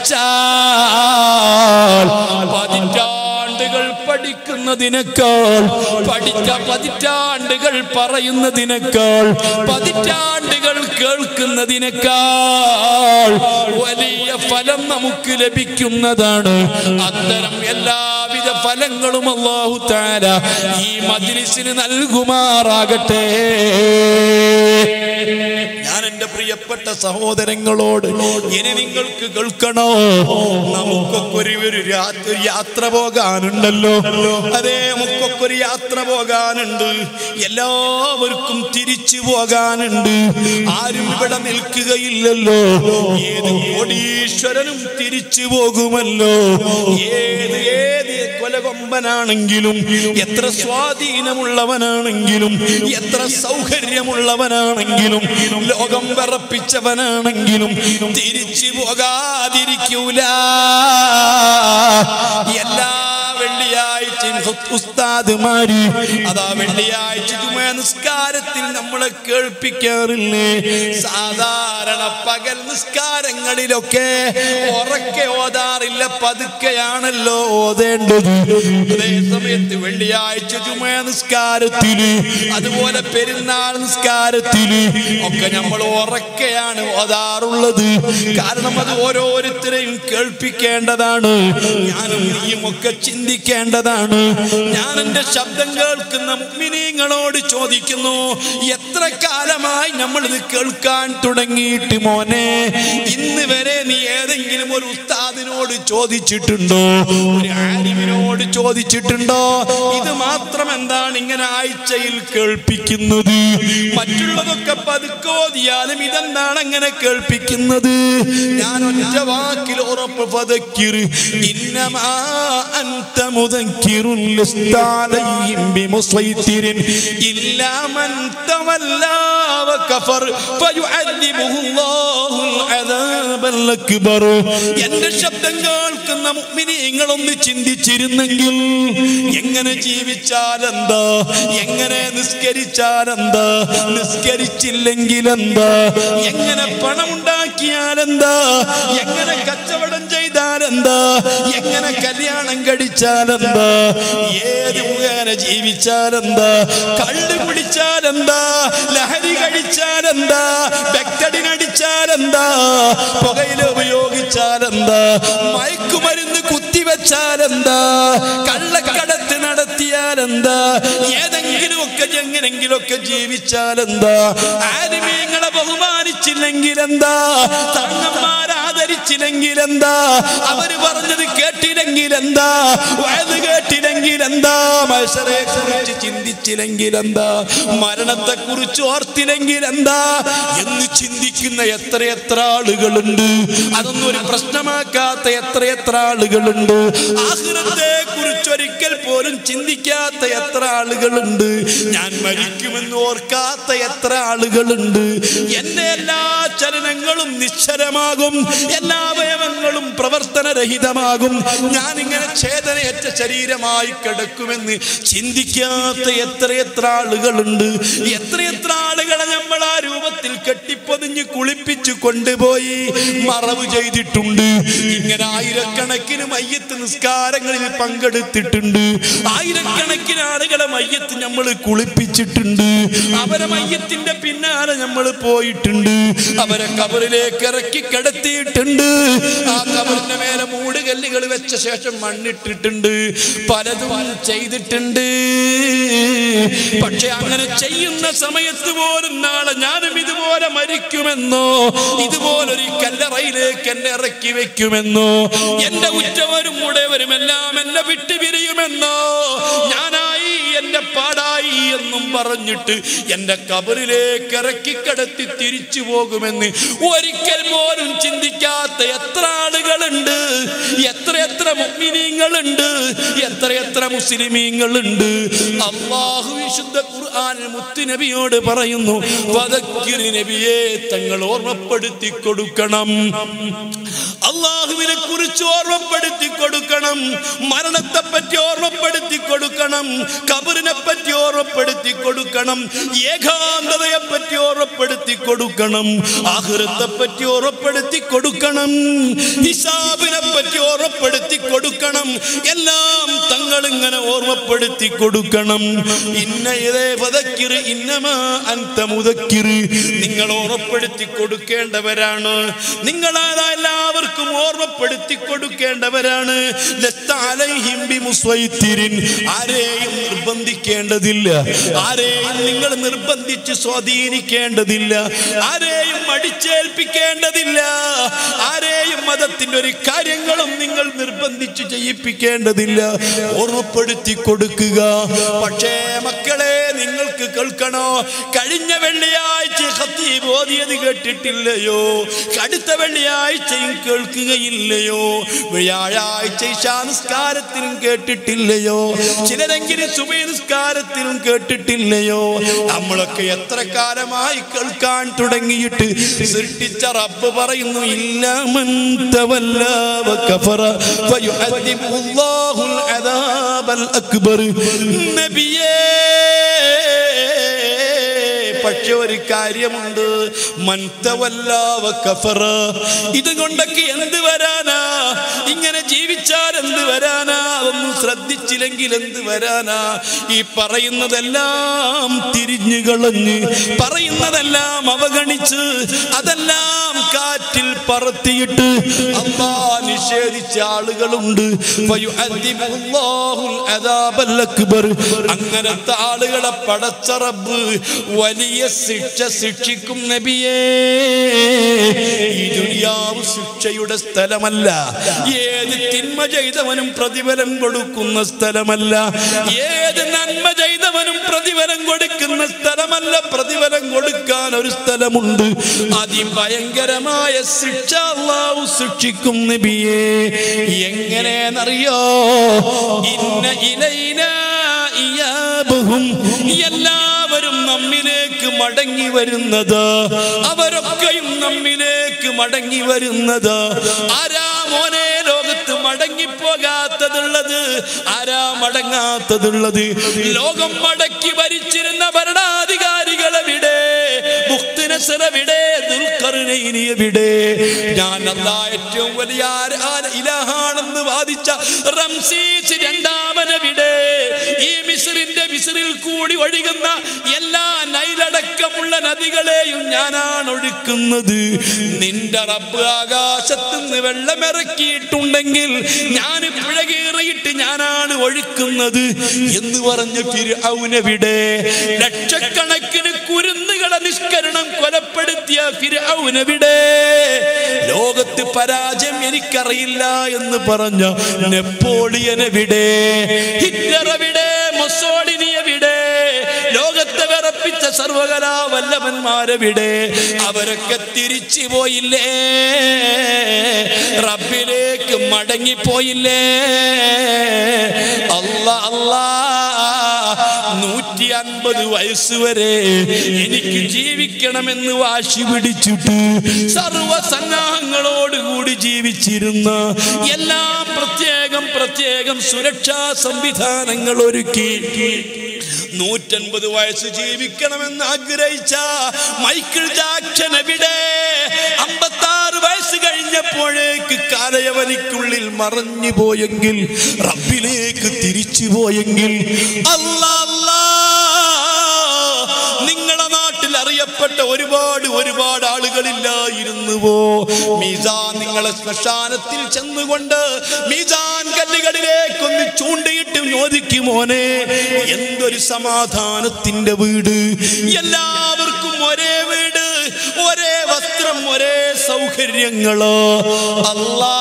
വഴിച്ചാൽ പതിറ്റാണ്ടുകൾ പഠിക്കുന്നതിനേക്കാൾ, പഠിച്ച പതിറ്റാണ്ടുകൾ പറയുന്നതിനേക്കാൾ, പതിറ്റാണ്ടുകൾ കേൾക്കുന്നതിനേക്കാൾ വലിയ ഫലം നമുക്ക് ലഭിക്കുന്നതാണ്. അത്തരം എല്ലാവിധ ഫലങ്ങളും അല്ലാഹു തആല ഈ മജ്ലിസിന് നൽകുമാറാകട്ടെ. ഞാൻ എന്റെ പ്രിയപ്പെട്ട സഹോദരങ്ങളോട് ഇനി നിങ്ങൾക്ക് കേൾക്കണോ, നമുക്കൊക്കെ ഒരു യാത്ര പോകാനുണ്ടല്ലോ. അതേ, നമുക്കൊക്കെ ഒരു യാത്ര പോകാനുണ്ട്, എല്ലാവർക്കും തിരിച്ചു പോകാനുണ്ട്. ആരും ഇവിടെ നിൽക്കുകയില്ലല്ലോ. ഏത് കോടീശ്വരനും തിരിച്ചു പോകുമല്ലോ. ഏത് കൊലകൊമ്പനാണെങ്കിലും, എത്ര സ്വാധീനമുള്ളവനാണെങ്കിലും, എത്ര സൗകര്യമുള്ളവനാണെങ്കിലും, ലോകം വിറപ്പിച്ചവനാണെങ്കിലും തിരിച്ചു പോകാതിരിക്കൂല. എല്ലാ വെള്ളിയാഴ്ചയും ഉസ്താദുമാര് അതാ വെള്ളിയാഴ്ച ജുമാ നിസ്കാരത്തിൽ നമ്മളെ കേൾപ്പിക്കാറില്ലേ? സാധാരണ പകൽ നിസ്കാരങ്ങളിലൊക്കെ ഉറക്കെ ഓതാറില്ല, പതുക്കെയാണല്ലോ ഓതേണ്ടത്. അതേ സമയത്ത് വെള്ളിയാഴ്ച ജുമാ നിസ്കാരത്തില്, അതുപോലെ പെരുന്നാൾ നിസ്കാരത്തില് ഒക്കെ നമ്മൾ ഉറക്കെയാണ് ഓതാറുള്ളത്. കാരണം അത് ഓരോരുത്തരെയും കേൾപ്പിക്കേണ്ടതാണ്. ഞാനും നീയും ഒക്കെ ചിന്തിക്കേണ്ടതാണ്. ഞാൻ എന്റെ ശബ്ദം കേൾക്കുന്ന മുഅ്മിനീങ്ങളോട് ചോദിക്കുന്നു, എത്ര കാലമായി നമ്മൾ ഇത് കേൾക്കാൻ തുടങ്ങിയിട്ട് മോനെ? ഇന്ന് വരെ നീ ഏതെങ്കിലും ഒരു ഉസ്താദിനോട് ചോദിച്ചിട്ടുണ്ടോ? ഒരു ആലിമിനോട് ചോദിച്ചിട്ടുണ്ടോ? ഇത് മാത്രം എന്താണ് ഇങ്ങനെ ആഴ്ചയിൽ കേൾപ്പിക്കുന്നത്? മറ്റുള്ളതൊക്കെ പതുക്കോതിയാലും ഇതെന്താണ് അങ്ങനെ കേൾപ്പിക്കുന്നത്? ഞാൻ ഒറ്റ വാക്കിൽ ഉറപ്പ്, ഫദക്കിർ ഇന്നമാ അൻത മുദക്കിറുൻ ലസ്ത അലൈഹിം ബിമുസൈതിരിൻ ഇല്ലാ മൻ തവല്ലാ വകഫർ ഫയുഅദ്ദിബുഹു അല്ലാഹുൽ അദാബൽ അക്ബർ. എന്റെ ശബ്ദം കേൾക്കുന്ന മുഅ്മിനീങ്ങളൊന്ന് ചിന്തിച്ചിരുന്നെങ്കിൽ എങ്ങനെ ജീവിച്ചാലെന്താ, എങ്ങനെ നിസ്കരിച്ചാലെന്താ, നിസ്കരിച്ചില്ലെങ്കിൽ എന്താ, എങ്ങനെ പണം ഉണ്ടാക്കിയാലെന്താ, എങ്ങനെ കച്ചവടം ചെയ്താലെന്താ, എങ്ങനെ കല്യാണം കഴിച്ചാലെന്താ, ഏത് മുഖേന ജീവിച്ചാലെന്താ, കള്ളു പിടിച്ചാലെന്താ, ലഹരി കഴിച്ചാലെന്താ, ബെക്കടിനടിച്ചാലെന്താ, പുകയില ഉപയോഗിച്ചാലെന്താ, മയക്കുമരുന്ന് കുത്തിവെച്ചാലെന്താ, കള്ളക്കടത്ത് നടത്തിയാലെന്താ, ഏതെങ്കിലുമൊക്കെ എങ്ങനെങ്കിലുമൊക്കെ ജീവിച്ചാലെന്താ, ആലിമീങ്ങളെ ബഹുമാനിച്ചില്ലെങ്കിൽ എന്താ, തങ്ങന്മാരെ ആദരിച്ചില്ലെങ്കിൽ എന്താ, അവര് പറഞ്ഞത് കേട്ടില്ലെങ്കിൽ എന്താ, വയത് കേട്ടില്ലെങ്കിൽ എന്താ, മനുഷ്യരെ കുറിച്ച് ചിന്തിച്ചില്ലെങ്കിൽ എന്താ, മരണത്തെ കുറിച്ച് ഓർത്തില്ലെങ്കിൽ എന്താ എന്ന് ചിന്തിക്കുന്ന എത്രയെത്ര ആളുകളുണ്ട്. അതൊന്നും ഒരു പ്രശ്നമാക്കാത്ത എത്രയെത്ര ആളുകളുണ്ട്. ആഖിറത്തെ കുറിച്ച് ഒരിക്കൽ പോലും ചിന്തിക്കാത്ത എത്ര ആളുകളുണ്ട്. ഞാൻ മരിക്കുമെന്ന് ഓർക്കാത്ത എത്ര ആളുകളുണ്ട്. എന്റെ എല്ലാ ചലനങ്ങളും നിശ്ചലമാകും, എല്ലാ അവയവങ്ങളും പ്രവർത്തനരഹിതമാകും, ഞാനിങ്ങനെ ഛേദനയേറ്റ ശരീരമായി കിടക്കുമെന്ന് ചിന്തിക്കാത്ത എത്രയെത്ര ആളുകളുണ്ട്. എത്രയെത്ര ആളുകളെ നമ്മൾ ആ രൂപത്തിൽ കെട്ടിപ്പൊതിഞ്ഞ് കുളിപ്പിച്ചു കൊണ്ടുപോയി മറവ് ചെയ്തിട്ടുണ്ട്. ഇങ്ങനെ ആയിരക്കണക്കിന് മയ്യത്ത് നിസ്കാരങ്ങളിൽ പങ്കെടുത്തിട്ടുണ്ട്. ആയിരക്കണക്കിന് ആളുകളെ മയ്യത്ത് നമ്മൾ കുളിപ്പിച്ചിട്ടുണ്ട്. അവരെ മയ്യത്തിന്റെ പിന്നാലെ നമ്മൾ പോയിട്ടുണ്ട്. അവരെ കബറിലേക്ക് ഇറക്കി കിടത്തിയിട്ടുണ്ട്. ആ കബറിന്റെ മേലെ മൂടുകല്ലുകൾ വെച്ച ശേഷം മണ്ണിട്ടിട്ടുണ്ട്. പലതും ചെയ്തിട്ടുണ്ട്. പക്ഷെ അങ്ങനെ ചെയ്യുന്ന സമയത്ത് പോലും നാളെ ഞാനും ഇതുപോലെ മരിക്കുമെന്നോ, ഇതുപോലൊരു കല്ലറയിലേക്ക് എന്നെ ഇറക്കി വെക്കുമെന്നോ, എന്റെ ഉറ്റവരും ഉടയവരും എല്ലാം എന്നെ വിട്ടുപിരിയുമെന്നോ, ഞാനായി എന്റെ പാടായി എന്നും പറഞ്ഞിട്ട് എന്റെ കബറിലേക്ക് ഇറക്കി കിടത്തി തിരിച്ചു പോകുമെന്ന് ഒരിക്കൽ പോലും ചിന്തിക്കാത്ത എത്ര ആളുകളുണ്ട്. എത്രയെത്ര മുഅ്മിനീങ്ങളുണ്ട്, എത്രയെത്ര മുസ്ലിമീങ്ങളുണ്ട്. അല്ലാഹു വിശുദ്ധ ഖുർആനിൽ മുത്തുനബിയോട് പറയുന്നു, വദക്കിർ നബിയെ, തങ്ങൾ ഓർമ്മപ്പെടുത്തി കൊടുക്കണം, അല്ലാഹുവിനെ കുറിച്ച് ഓർമ്മപ്പെടുത്തി കൊടുക്കണം, മരണത്തെ പറ്റി ഓർമ്മപ്പെടുത്തി കൊടുക്കണം, ഖബറിനെ പറ്റി ഓർമ്മപ്പെടുത്തി കൊടുക്കണം, ഏകാന്തതയെ പറ്റി ഓർമ്മപ്പെടുത്തി കൊടുക്കണം, ആഖിറത്തെ പറ്റി ഓർമ്മപ്പെടുത്തി കൊടുക്കണം, ഹിസാബിനെ പറ്റി ഓർമ്മപ്പെടുത്തി കൊടുക്കണം. എല്ലാം തങ്ങൾ ഇങ്ങനെ ഓർമ്മപ്പെടുത്തി കൊടുക്കണം. നിങ്ങൾ ഓർമ്മപ്പെടുത്തി കൊടുക്കേണ്ടവരാണ്. നിങ്ങളാണ് എല്ലാവർക്കും ഓർമ്മപ്പെടുത്തി കൊടുക്കേണ്ടവരാണ്. ആരെയും നിർബന്ധിക്കേണ്ടതില്ല, ആരെയും നിങ്ങൾ നിർബന്ധിച്ച് സ്വാധീനിക്കേണ്ടതില്ല, ആരെയും അടിച്ചേൽപ്പിക്കേണ്ടതില്ല, ആരെയും മതത്തിന്റെ ഒരു കാര്യങ്ങളും നിങ്ങൾ നിർബന്ധിച്ച് ചെയ്യിപ്പിക്കേണ്ടതില്ല. ഓർമ്മപ്പെടുത്തി കൊടുക്കുക. പക്ഷേ മക്കളെ, നിങ്ങൾക്ക് കേൾക്കണോ, കഴിഞ്ഞ വെള്ളിയാഴ്ച ഖത്തീബ് ഓതിയത് കേട്ടിട്ടില്ലയോ? അടുത്ത വെള്ളിയാഴ്ചയും കേൾക്കുകയില്ലയോ? വ്യാഴാഴ്ച ഇശാ നിസ്കാരത്തിലും കേട്ടിട്ടില്ലയോ? ചിലരെങ്കിലും സുബഹി നിസ്കാരത്തിലും കേട്ടിട്ടില്ലയോ? നമ്മളൊക്കെ എത്ര കാലമായി കേൾക്കാൻ തുടങ്ങിയിട്ട് സൃഷ്ടിച്ച റബ്ബ് പറയുന്നു, ഇല്ലാ മൻ തവല്ല വകഫറ ഫയുഅദിബുല്ലാഹുൽ അദാബൽ അക്ബർ. നബിയേ, പക്ഷെ ഒരു കാര്യമുണ്ട്, മൻ തവല്ല വകഫറ. ഇതുകൊണ്ടൊക്കെ എന്ത് വരാനാ? ഇങ്ങനെ ജീവിച്ചാൽ എന്ത് വരാനാ? അതൊന്നും ശ്രദ്ധിച്ചില്ലെങ്കിൽ എന്ത് വരാനാ? ഈ പറയുന്നതെല്ലാം തിരിഞ്ഞു കളഞ്ഞ്, പറയുന്നതെല്ലാം അവഗണിച്ച്, അതെല്ലാം കാറ്റിൽ പറത്തിയിട്ട് അല്ലാഹ് നിഷേധിച്ച ആളുകളുണ്ട്. ഫയുഅദിബുല്ലാഹുൽ അദാബൽ അക്ബർ. അങ്ങനത്തെ ആളുകളെ പടച്ച റബ്ബ് വലിയ ശിക്ഷ ശിക്ഷിക്കും നബിയേ. ഈ ദുനിയാവ് ശിക്ഷയുടെ സ്ഥലമല്ല. ഏത് തിന്മ ചെയ്തവനും പ്രതിഫലം കൊടുക്കുന്ന സ്ഥലമല്ല. ഏത് നന്മ ചെയ്തവനും പ്രതിഫലം കൊടുക്കുന്ന സ്ഥലമല്ല. പ്രതിഫലം കൊടുക്കാൻ ഒരു സ്ഥലമുണ്ട്. അതിഭയങ്കരമായ ശിക്ഷ അല്ലാഹു ശിക്ഷിക്കും നബിയേ. എങ്ങനെയെന്നറിയോ? ഇന്ന ഇലൈനാ ഇയാബുഹും. എല്ലാവരും നമ്മിലേക്ക് മടങ്ങി വരുന്നത്, അവരൊക്കെയും നമ്മിലേക്ക് റബ്ബിലേക്ക് മടങ്ങി വരുന്നത്? ആരാ മോനെ ലോകത്ത് മടങ്ങിപ്പോകാത്തതുള്ളത്? ആരാ മടങ്ങാത്തതുള്ളത്? ലോകം മടക്കി ഭരിച്ചിരുന്ന ഭരണാധികാരികളെവിടെ? മുഖ്തനസറെവിടെ? ദുൽഖർനൈനിയെവിടെ? ഞാൻ അല്ലാഹ് ഏറ്റവും വലിയ ഇലാഹാണെന്ന് വാദിച്ച റംസീസ് രണ്ടാമനെവിടെ? ഈ മിസ്രിൽ കൂടി ഒഴുകുന്ന എല്ലാ നൈലടക്കമുള്ള നദികളെയും ഞാനാണ് ഒഴുക്കുന്നത്. നിന്റെ റബ്ബ് ആകാശത്ത് നിന്ന് വെള്ളമിറക്കിയിട്ടുണ്ടെങ്കിൽ ഞാൻ പുഴ കീറിയിട്ട് ഞാനാണ് ഒഴുക്കുന്നത് എന്ന് പറഞ്ഞ ഫിർഔനെവിടെ? ലക്ഷക്കണക്കിന് കുരുന്നുകളെ നിഷ്കരണം കൊലപ്പെടുത്തിയ ഫിർഔനെവിടെ? ലോകത്ത് പരാജയം എനിക്കറിയില്ല എന്ന് പറഞ്ഞ നെപ്പോളിയനെവിടെ? ഹിറ്റ്ലറെവിടെ? മുസോളിനിയെവിടെ? ലോകത്തെ വിറപ്പിച്ച സർവകലാ വല്ലഭന്മാരെവിടെ? അവരൊക്കെ തിരിച്ചു പോയില്ലേ? റബ്ബിലേക്ക് മടങ്ങിപ്പോയില്ലേ? അല്ലാ അല്ലാ 150 വയസ്സ് വരെ എനിക്ക് ജീവിക്കണമെന്ന് വാശി പിടിച്ചിട്ട് സർവസന്നാഹങ്ങളോടുകൂടി ജീവിച്ചിരുന്ന എല്ലാം പ്രത്യേകം സുരക്ഷാ സംവിധാനങ്ങൾ ഒരുക്കി 150 വയസ്സ് ജീവിക്കണമെന്ന് ആഗ്രഹിച്ച മൈക്കിൾ ജാക്സൺ എവിടെ? 56 വയസ്സ് കഴിഞ്ഞപ്പോഴേക്ക് കാലയവനിക്കുള്ളിൽ മറഞ്ഞു പോയെങ്കിൽ, റബ്ബിലേക്ക് തിരിച്ചു പോയെങ്കിൽ, അല്ലാ നിങ്ങളെ നാട്ടിൽ അറിയപ്പെട്ട ഒരുപാട് ആളുകളില്ലായിരുന്നുവോ? മീസാൻ നിങ്ങളെ ശ്മശാനത്തിൽ ചെന്നുകൊണ്ട് മീസാൻ കല്ലുകളിലേക്കൊന്ന് ചൂണ്ടിയിട്ട് ചോദിക്കും, മോനെ എന്തൊരു സമാധാനത്തിന്റെ വീട്! എല്ലാവർക്കും ഒരേ വീട്, ഒരേ വസ്ത്രം, ഒരേ സൗകര്യങ്ങളോ. അല്ലാ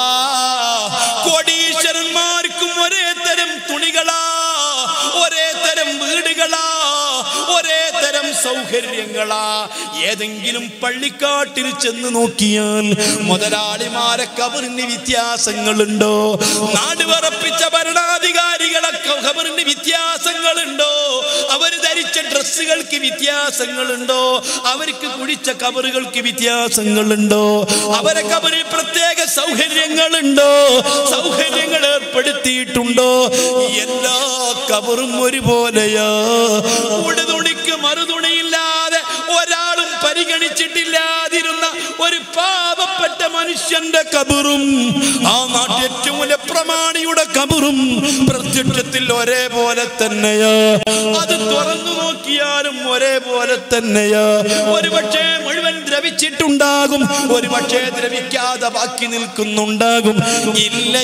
കോടീശ്വരന്മാർക്കും ഒരേ തരം തുണികളാ, ഒരേ തരം വീടുകളാ, ഒരേ തരം സൗകര്യങ്ങളാ. ഏതെങ്കിലും പള്ളിക്കാട്ടിൽ ചെന്ന് നോക്കിയാൽ മുതലാളിമാരെ കബറിന് വ്യത്യാസങ്ങളുണ്ടോ? നാട് വിറപ്പിച്ച ഭരണാധികാരികളെ കബറിന് വ്യത്യാസങ്ങളുണ്ടോ? അവർ ധരിച്ച ഡ്രസ്സുകൾക്ക് വ്യത്യാസങ്ങളുണ്ടോ? അവർക്ക് കുടിച്ച കബറുകൾക്ക് വ്യത്യാസങ്ങളുണ്ടോ? അവരെ കബറിൽ പ്രത്യേക സൗകര്യങ്ങളുണ്ടോ? സൗകര്യങ്ങൾ ഏർപ്പെടുത്തിയിട്ടുണ്ടോ? എല്ലാ കബറും ഒരുപോലെയാ. ഉടുതുണിക്ക് മറുതുണിയില്ലാതെ ഒരാളും പരിഗണിച്ചിട്ടില്ലാതിരുന്ന ഒരു പാവപ്പെട്ട മനുഷ്യന്റെ കബറും ആ നാട്ടിൽ ഏറ്റവും വലിയ പ്രമാണിയുടെ കബറും പ്രത്യക്ഷത്തിൽ ഒരേപോലെ തന്നെയാ. അത് തുറന്നു നോക്കിയാലും ഒരേപോലെ തന്നെയാ. ഒരുപക്ഷെ മുഴുവൻ ദ്രവിച്ചിട്ടുണ്ടാകും, ഒരുപക്ഷെ ദ്രവിക്കാതെ ബാക്കി നിൽക്കുന്നുണ്ടാകും. ഇല്ല,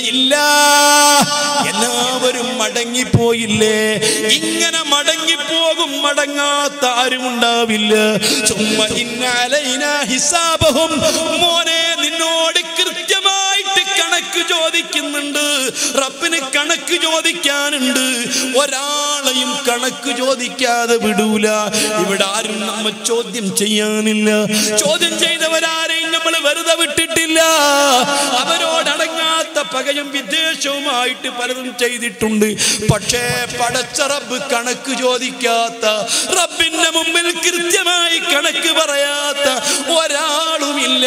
എല്ലാവരും മടങ്ങിപ്പോയില്ലേ? ഇങ്ങനെ മടങ്ങിപ്പോകും, മടങ്ങാത്ത ആരും ഉണ്ടാവില്ല. ചുമ്മാ ഇന്നലൈനാ ഹിസാബഹും. മോനെ നിന്നോട് കൃത്യമായിട്ട് കണക്ക് ചോദിക്കുന്നുണ്ട്. റബ്ബിന് കണക്ക് ചോദിക്കാനുണ്ട്. ഒരാളെയും കണക്ക് ചോദിക്കാതെ വിടൂല. ഇവിടെ ആരും നമ്മെ ചോദ്യം ചെയ്യാനില്ല. ചോദ്യം ചെയ്തവരാരെയും നമ്മൾ വെറുതെ വിട്ടിട്ടില്ല. അവരോടടങ്ങാത്ത പകയും വിദ്വേഷവുമായിട്ട് പലതും ചെയ്തിട്ടുണ്ട്. പക്ഷേ പടച്ച റബ്ബ് കണക്ക് ചോദിക്കാത്ത, റബ്ബിന്റെ മുമ്പിൽ കൃത്യമായി കണക്ക് പറയാത്ത ഒരാളുമില്ല.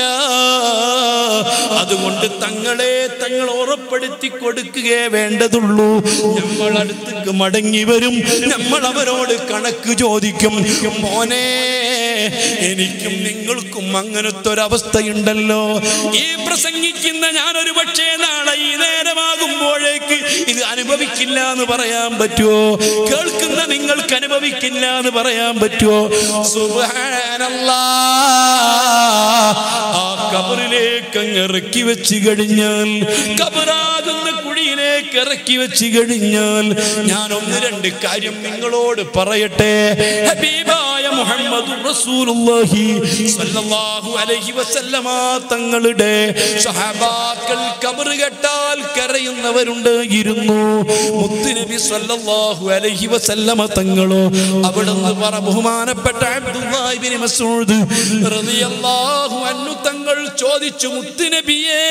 അതുകൊണ്ട് തങ്ങൾ ഉറപ്പെടുത്തി കൊടുക്കുകയേ വേണ്ടതുള്ളൂ. നമ്മൾ അടുത്തേക്ക് മടങ്ങി വരും, നമ്മൾ അവരോട് കണക്ക് ചോദിക്കും. മോനെ എനിക്കും നിങ്ങൾക്കും അങ്ങനത്തെ ഒരവസ്ഥയുണ്ടല്ലോ. ഈ പ്രസംഗിക്കുന്ന ഞാനൊരു പക്ഷേ നാളെ ഈ നേരമാകുമ്പോഴേക്ക് ഇത് അനുഭവിക്കില്ല എന്ന് പറയാൻ പറ്റുമോ? കേൾക്കുന്ന നിങ്ങൾക്ക് അനുഭവിക്കില്ല എന്ന് പറയാൻ പറ്റുമോ? സുബ്ഹാനല്ലാഹ്. ആ കബറിലേക്ക് അങ്ങ് ഇറക്കി വെച്ച് കഴിഞ്ഞാൽ, കബറാകുന്ന കുഴിയിലേക്ക് ഇറക്കി വെച്ച് കഴിഞ്ഞാൽ, ഞാൻ 1-2 കാര്യം നിങ്ങളോട് പറയട്ടെ. ഹബീബായ മുഹമ്മദ് റസൂലുള്ളാഹി സ്വല്ലല്ലാഹു അലൈഹി വസല്ലമ തങ്ങളുടെ സഹാബാക്കൾ ഖബർ കേട്ടാൽ കരയുന്നവരുണ്ടായിരുന്നു. മുത്തുനബി സ്വല്ലല്ലാഹു അലൈഹി വസല്ലമ തങ്ങളോ അവിടുന്ന് ബഹുമാനപ്പെട്ട അബ്ദുല്ലാഹ് ഇബ്നു മസ്ഊദ് റളിയല്ലാഹു അൻഹു തങ്ങൾ ചോദിച്ചു, മുത്തുനബിയേ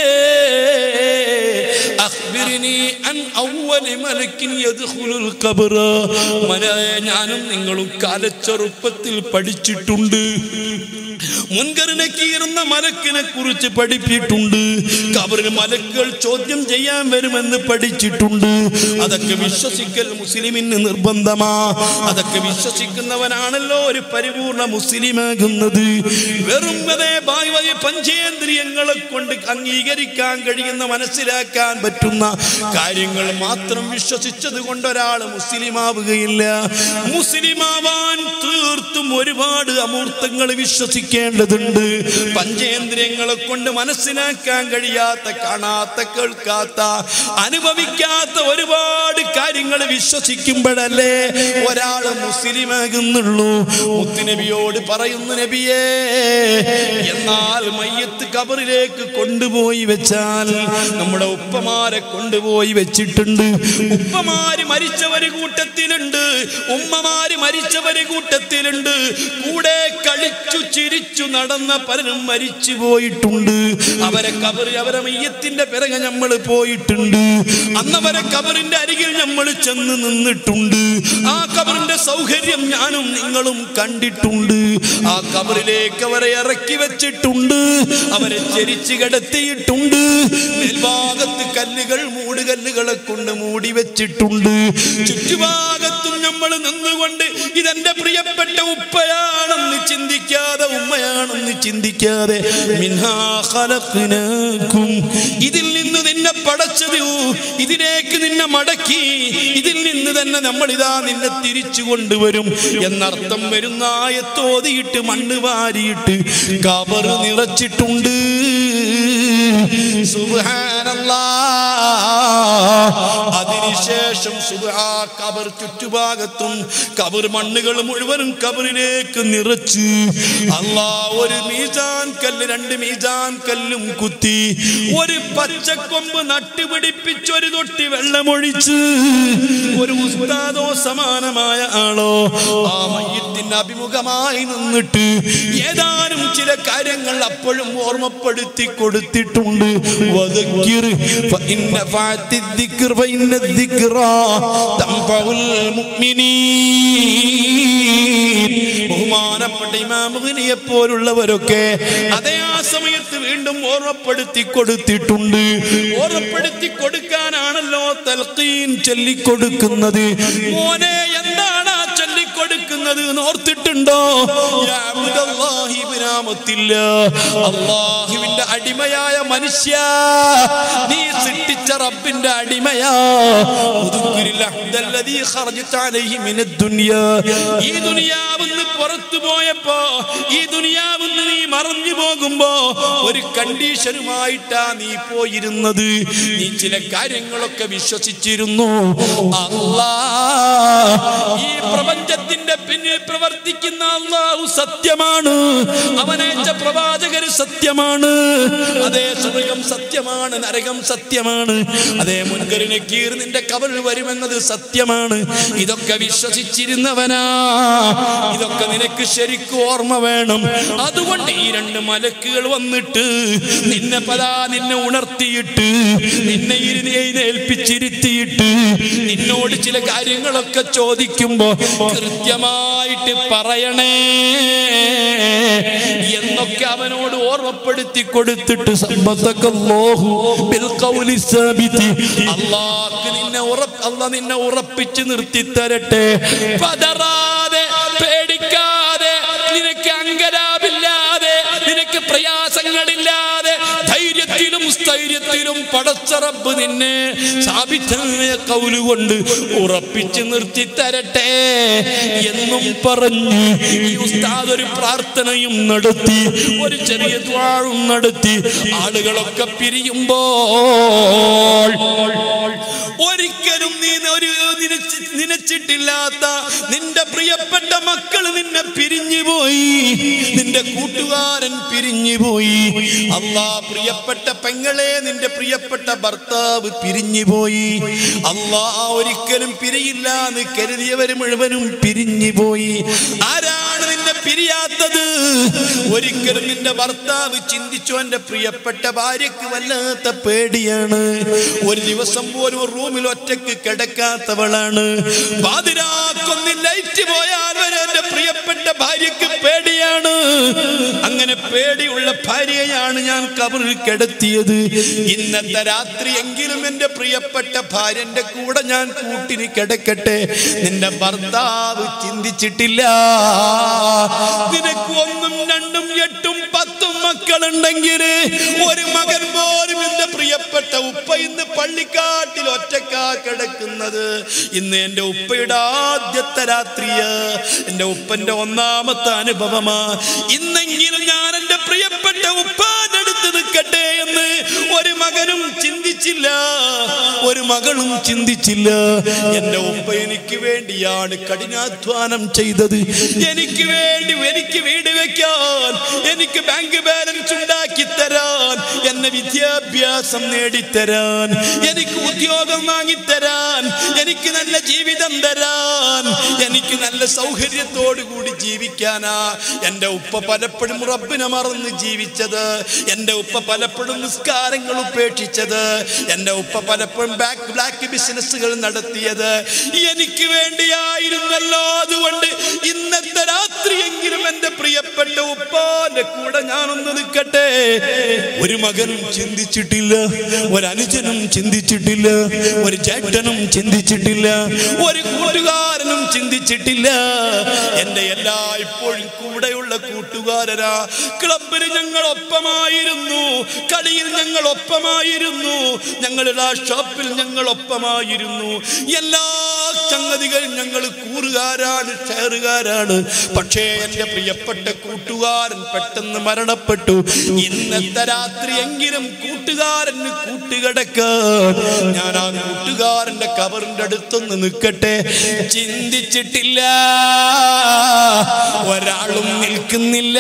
അഖ്ബിർനി അൻ അവ്വലി മലക്കിൻ യദ്ഖുലുൽ ഖബർ. ഞാനും നിങ്ങളും കാലച്ചെറുപ്പത്തിൽ പഠിച്ചിട്ടുണ്ട്. മുൻകർ നക്കീർ എന്ന മലക്കിനെ കുറിച്ച് പഠിപ്പിച്ചിട്ടുണ്ട്. ഖബറിൽ മലക്കുകൾ ചോദ്യം ചെയ്യാൻ വരുമെന്ന് പഠിച്ചിട്ടുണ്ട്. അതൊക്കെ വിശ്വസിക്കൽ മുസ്ലിമിന് നിർബന്ധമാ. അതൊക്കെ വിശ്വസിക്കുന്നവനാണല്ലോ ഒരു പരിപൂർണ മുസ്ലിമാകുന്നത്. വെറും പഞ്ചേന്ദ്രിയങ്ങളെ കൊണ്ട് അംഗീകരിക്കാൻ കഴിയുന്ന മനസ്സിലാക്കാൻ പറ്റുന്ന കാര്യങ്ങൾ മാത്രം വിശ്വസിച്ചത് കൊണ്ട് ഒരാൾ മുസ്ലിമാവുകയില്ല. മുസ്ലിമാവാൻ തീർത്തും ഒരുപാട് അമൂർത്തങ്ങൾ വിശ്വസിക്കേണ്ടതുണ്ട്. പഞ്ചേന്ദ്രിയങ്ങളെ കൊണ്ട് മനസ്സിലാക്കാൻ കഴിയാത്ത, കാണാത്ത, കേൾക്കാത്ത, അനുഭവിക്കാത്ത ഒരുപാട് കാര്യങ്ങൾ വിശ്വസിക്കുമ്പോഴല്ലേ ഒരാൾ മുസ്ലിമാകുന്നുള്ളൂ. മുത്തുനബിയോട് പറയുന്നു, നബിയേ, എന്നാൽ മയ്യത്ത് ഖബറിലേക്ക് കൊണ്ടുപോയി വെച്ചാൽ, നമ്മുടെ ഉപ്പമാരെ കൊണ്ടുപോയി വെച്ചിട്ടുണ്ട്. ഉപ്പമാര് മരിച്ചവര് കൂട്ടത്തിലുണ്ട്, ഉമ്മമാര് മരിച്ചവര് കൂട്ടത്തിലുണ്ട്. കൂടെ കളിച്ചു ചിരിച്ചു നടന്ന പലരും മരിച്ചു പോയിട്ടുണ്ട്. അവരെ ഖബറ്, അവരെ മയ്യത്തിന്റെ പിറകെ നമ്മൾ പോയിട്ടുണ്ട്. അന്നവരെ ഖബറിന്റെ അരികിൽ നമ്മൾ ചെന്ന് നിന്നിട്ടുണ്ട്. ആ ഖബറിന്റെ സൗകര്യം ഞാനും നിങ്ങളും കണ്ടിട്ടുണ്ട്. ആ ഖബറിലേക്ക് അവരെ ഇറക്കി വെച്ചിട്ടുണ്ട്. അവരെ ചരിച്ചു കിടത്തിയിട്ടുണ്ട്. മേൽഭാഗത്ത് കല്ലുകൾ, മൂടുകല്ലുകളെ കൊണ്ട് മൂടി വെച്ചിട്ടുണ്ട്. ചുറ്റുഭാഗത്തും നമ്മൾ നിന്നുകൊണ്ട് ഇതെന്റെ പ്രിയപ്പെട്ട ഉപ്പയാണെന്ന് ചിന്തിക്കാതെ, ഉമ്മയാണെന്ന് ചിന്തിക്കാതെ, മിൻഹാ ഖലഖ്നാകും, ഇതിൽ നിന്ന് നിന്നെ പടച്ചത്, ഇതിലേക്ക് നിന്നെ മടക്കി, ഇതിൽ നിന്ന് തന്നെ നമ്മളിതാ നിന്നെ തിരിച്ചു കൊണ്ടുവരും എന്നർത്ഥം വരുന്ന ആയത്തോതിയിട്ട് മണ്ണ് വാരിയിട്ട് ഖബർ നിറച്ചിട്ടുണ്ട്. സുബ്ഹാനല്ലാഹ്. അതിനുശേഷം ഖബർ ചുറ്റുഭാഗത്തും ഖബർ മണ്ണുകൾ മുഴുവനും ഖബറിലേക്ക് നിറച്ച് അല്ലാഹ് ഒരു മീസാൻ കല്ല്, 2 മീസാൻ കല്ലും കുത്തി, ഒരു പച്ചക്കൊമ്പ് നട്ടുപിടിപ്പിച്ച്, ഒരു തൊട്ടി വെള്ളമൊഴിച്ച്, ഒരു ഉസ്താദോ സമാനമായ ആളോ ആ മയ്യത്തിന് അഭിമുഖമായി നിന്നിട്ട് ഏതാനും ചില കാര്യങ്ങൾ അപ്പോഴും ഓർമ്മപ്പെടുത്തി കൊടുത്തിട്ടുണ്ട്. ബഹുമാനപ്പെട്ട ഇമാം മുഗ്നിയെ പോലുള്ളവരൊക്കെ അതേ ആ സമയത്ത് വീണ്ടും ഓർമ്മപ്പെടുത്തി കൊടുത്തിട്ടുണ്ട്. ഓർമ്മപ്പെടുത്തി കൊടുക്കാനാണല്ലോ തൽഖീൻ ചൊല്ലിക്കൊടുക്കുന്നത്. മോനെ, എന്താണ് ആ ചൊല്ലിക്കൊടുക്കുന്നത് ഓർത്തിട്ടുണ്ടോ? അല്ലാഹുവിന്റെ അടിമയായ മനുഷ്യ, നീ സൃഷ്ടിച്ച റബ്ബിന്റെ അടിമയാ. ഈ ദുനിയാവിന്ന് പുറത്തു പോയപ്പോ, ഈ ദുനിയാവിന്ന് നീ മറഞ്ഞു പോകുമ്പോ ഒരു കണ്ടീഷനുമായിട്ടാ നീ പോയിരുന്നത്. നീ ചില കാര്യങ്ങളൊക്കെ വിശ്വസിച്ചിരുന്നു. അല്ലാഹ്, ഈ പ്രപഞ്ചത്തിന്റെ പിന്നിൽ പ്രവർത്തിക്കുന്ന അല്ലാഹു സത്യമാണ്. അവനയച്ച പ്രവാചകര് സത്യമാണ്. അതേ സ്വർഗം സത്യമാണ്, നരകം സത്യമാണ്. അതേ മുൻകർ നക്കീർ നിന്റെ ഖബറിൽ വരുമെന്നത് സത്യമാണ്. ഇതൊക്കെ വിശ്വസിച്ചിരുന്നവനാ. ഇതൊക്കെ നിനക്ക് ശരിക്കും ഓർമ്മ വേണം. അതുകൊണ്ട് ഈ 2 മലക്കുകൾ വന്നിട്ട് നിന്നെ ഉണർത്തിയിട്ട്, നിന്നെ ഏൽപ്പിച്ചിരുത്തിയിട്ട് നിന്നോട് ചില കാര്യങ്ങളൊക്കെ ചോദിക്കുമ്പോ കൃത്യമായിട്ട് പറയണേ എന്നൊക്കെ അവനോട് ഓർമ്മപ്പെടുത്തി കൊടുത്തിട്ട് അല്ലാഹ് നിന്നെ ഉറപ്പിച്ച് നിർത്തി തരട്ടെ. പതറാതെ, പേടിക്കാതെ, നിനക്ക് അങ്കലാപില്ലാതെ, നിനക്ക് പ്രയാസങ്ങളില്ലാതെ, ധൈര്യത്തിലും സ്ഥൈര്യത്തിലും പടച്ച റബ്ബ് നിന്നെ സാബിതായ ഖൗല് കൊണ്ട് ഉറപ്പിച്ച് നിർത്തി തരട്ടെ എന്നും പറഞ്ഞു ഈ ഉസ്താദ് ഒരു പ്രാർത്ഥനയും നടത്തി, ഒരു ചെറിയ ദുആവും നടത്തി. ആളുകളൊക്കെ പിരിയുമ്പോൾ ഒരിക്കലും നീ നനച്ചിട്ടില്ലാത്ത നിന്റെ പ്രിയപ്പെട്ട മക്കൾ നിന്നെ പിരിഞ്ഞുപോയി, നിന്റെ കൂട്ടുകാരൻ പിരിഞ്ഞുപോയി. അല്ലാഹ്, പ്രിയപ്പെട്ട പെങ്ങളെ, നിന്റെ പ്രിയപ്പെട്ട ഭർത്താവ് പിരിഞ്ഞുപോയി. അല്ലാഹ്, ഒരിക്കലും പിരിയില്ല എന്ന് കരുതിയവർ മുഴുവനും പിരിഞ്ഞുപോയി. ആരാണ് നിന്നെ പിരിയാത്തത്? ഒരിക്കലും നിന്റെ ഭർത്താവ് ചിന്തിച്ചു എന്റെ പ്രിയപ്പെട്ട ഭാര്യക്ക് വല്ലാത്ത പേടിയാണ്, ഒരു ദിവസം പോലും റൂമിൽ ഒറ്റക്ക് കിടക്കാത്തവളാണ്, പാതിരാക്കൊന്ന് ലൈറ്റ് പോയാൽ വരെ എന്റെ പ്രിയപ്പെട്ട ഭാര്യക്ക് പേടിയാണ്. അങ്ങനെ പേടിയുള്ള ഭാര്യയാണ് ഞാൻ ഖബറിൽ കിടത്തിയത്. ഇന്നത്തെ രാത്രി എങ്കിലും എന്റെ പ്രിയപ്പെട്ട ഭാര്യന്റെ കൂടെ ഞാൻ കൂട്ടിന് കിടക്കട്ടെ. നിന്റെ ഭർത്താവ് ചിന്തിച്ചിട്ടില്ല, നിനക്ക് 1, 2, 8, 10 മക്കളുണ്ടെങ്കിൽ ഒരു മകൻ പോലും എന്റെ പ്രിയപ്പെട്ട ഉപ്പ ഇന്ന് പള്ളിക്കാട്ടിൽ ഒറ്റക്കാ കിടക്കുന്നത്. ഇന്ന് എന്റെ ഉപ്പയുടെ ആദ്യത്തെ രാത്രിയാ, എന്റെ ഉപ്പന്റെ 1ാമത്തെ അനുഭവമാ. ഇന്നെങ്കിലും ഞാൻ എന്റെ പ്രിയപ്പെട്ട ഉപ്പാന്റെ അടുത്ത് നിൽക്കട്ടെ എന്ന് ഒരു മകനും ചിന്തിച്ചില്ല, ഒരു മകളും ചിന്തിച്ചില്ല. എന്റെ ഉപ്പ എനിക്ക് വേണ്ടിയാണ് കഠിനാധ്വാനം ചെയ്തത്. എനിക്ക് വേണ്ടി, എനിക്ക് വീട് വെക്കാൻ, എനിക്ക് ബാങ്ക് ബാലൻസ് ഉണ്ടാക്കി തരാൻ, എന്നെ വിദ്യാഭ്യാസം നേടിത്തരാൻ, എനിക്ക് ഉദ്യോഗം വാങ്ങിത്തരാൻ, എനിക്ക് നല്ല ജീവിതം തരാൻ, എനിക്ക് നല്ല സൗകര്യത്തോടു കൂടി ജീവിക്കാനാ എന്റെ ഉപ്പ പലപ്പോഴും റബ്ബിനെ മറന്ന് ജീവിച്ചത്. എന്റെ ഉപ്പ പലപ്പോഴും നിസ്കാരങ്ങൾ ഉപേക്ഷിച്ചത്. എന്റെ ഉപ്പ പലപ്പോഴും ബ്ലാക്ക് ബിസിനസ്സുകൾ നടത്തിയത് എനിക്ക് വേണ്ടിയായിരുന്നല്ലോ. അതുകൊണ്ട് ഇന്നത്തെ രാത്രിയെങ്കിലും എന്റെ പ്രിയപ്പെട്ട ഉപ്പാന്റെ കൂടെ ഞാനൊന്ന് നിൽക്കട്ടെ. ഒരു മകനും ചിന്തിച്ചിട്ടില്ല, ഒരു അനുജനും ചിന്തിച്ചിട്ടില്ല, ഒരു ചേട്ടനും ചിന്തിച്ചിട്ടില്ല, ഒരു കൂട്ടുകാരനും ചിന്തിച്ചിട്ടില്ല. എന്റെ ഇപ്പോഴും കൂടെയുള്ള കൂട്ടുകാരനാ. ക്ലബിൽ ഞങ്ങൾ ഒപ്പമായിരുന്നു, കളിയിൽ ഞങ്ങൾ ഒപ്പമായിരുന്നു, ഞങ്ങളുടെ ഷോപ്പിൽ ഞങ്ങൾ ഒപ്പമായിരുന്നു. എല്ലാ സംഗതികളും ഞങ്ങൾ കൂറുകാരാണ്, ഷെയറുകാരാണ്. പക്ഷേ എന്റെ പ്രിയപ്പെട്ട കൂട്ടുകാരൻ പെട്ടെന്ന് മരണപ്പെട്ടു. ഇന്നത്തെ രാത്രി എങ്കിലും കൂട്ടുകാരന് കൂട്ടുകിടക്കാൻ ഞാൻ ആ കൂട്ടുകാരന്റെ ഖബറിന്റെ അടുത്തൊന്ന് നിൽക്കട്ടെ. ചിന്തിച്ചിട്ടില്ല, ഒരാളും നിൽക്കുന്നില്ല.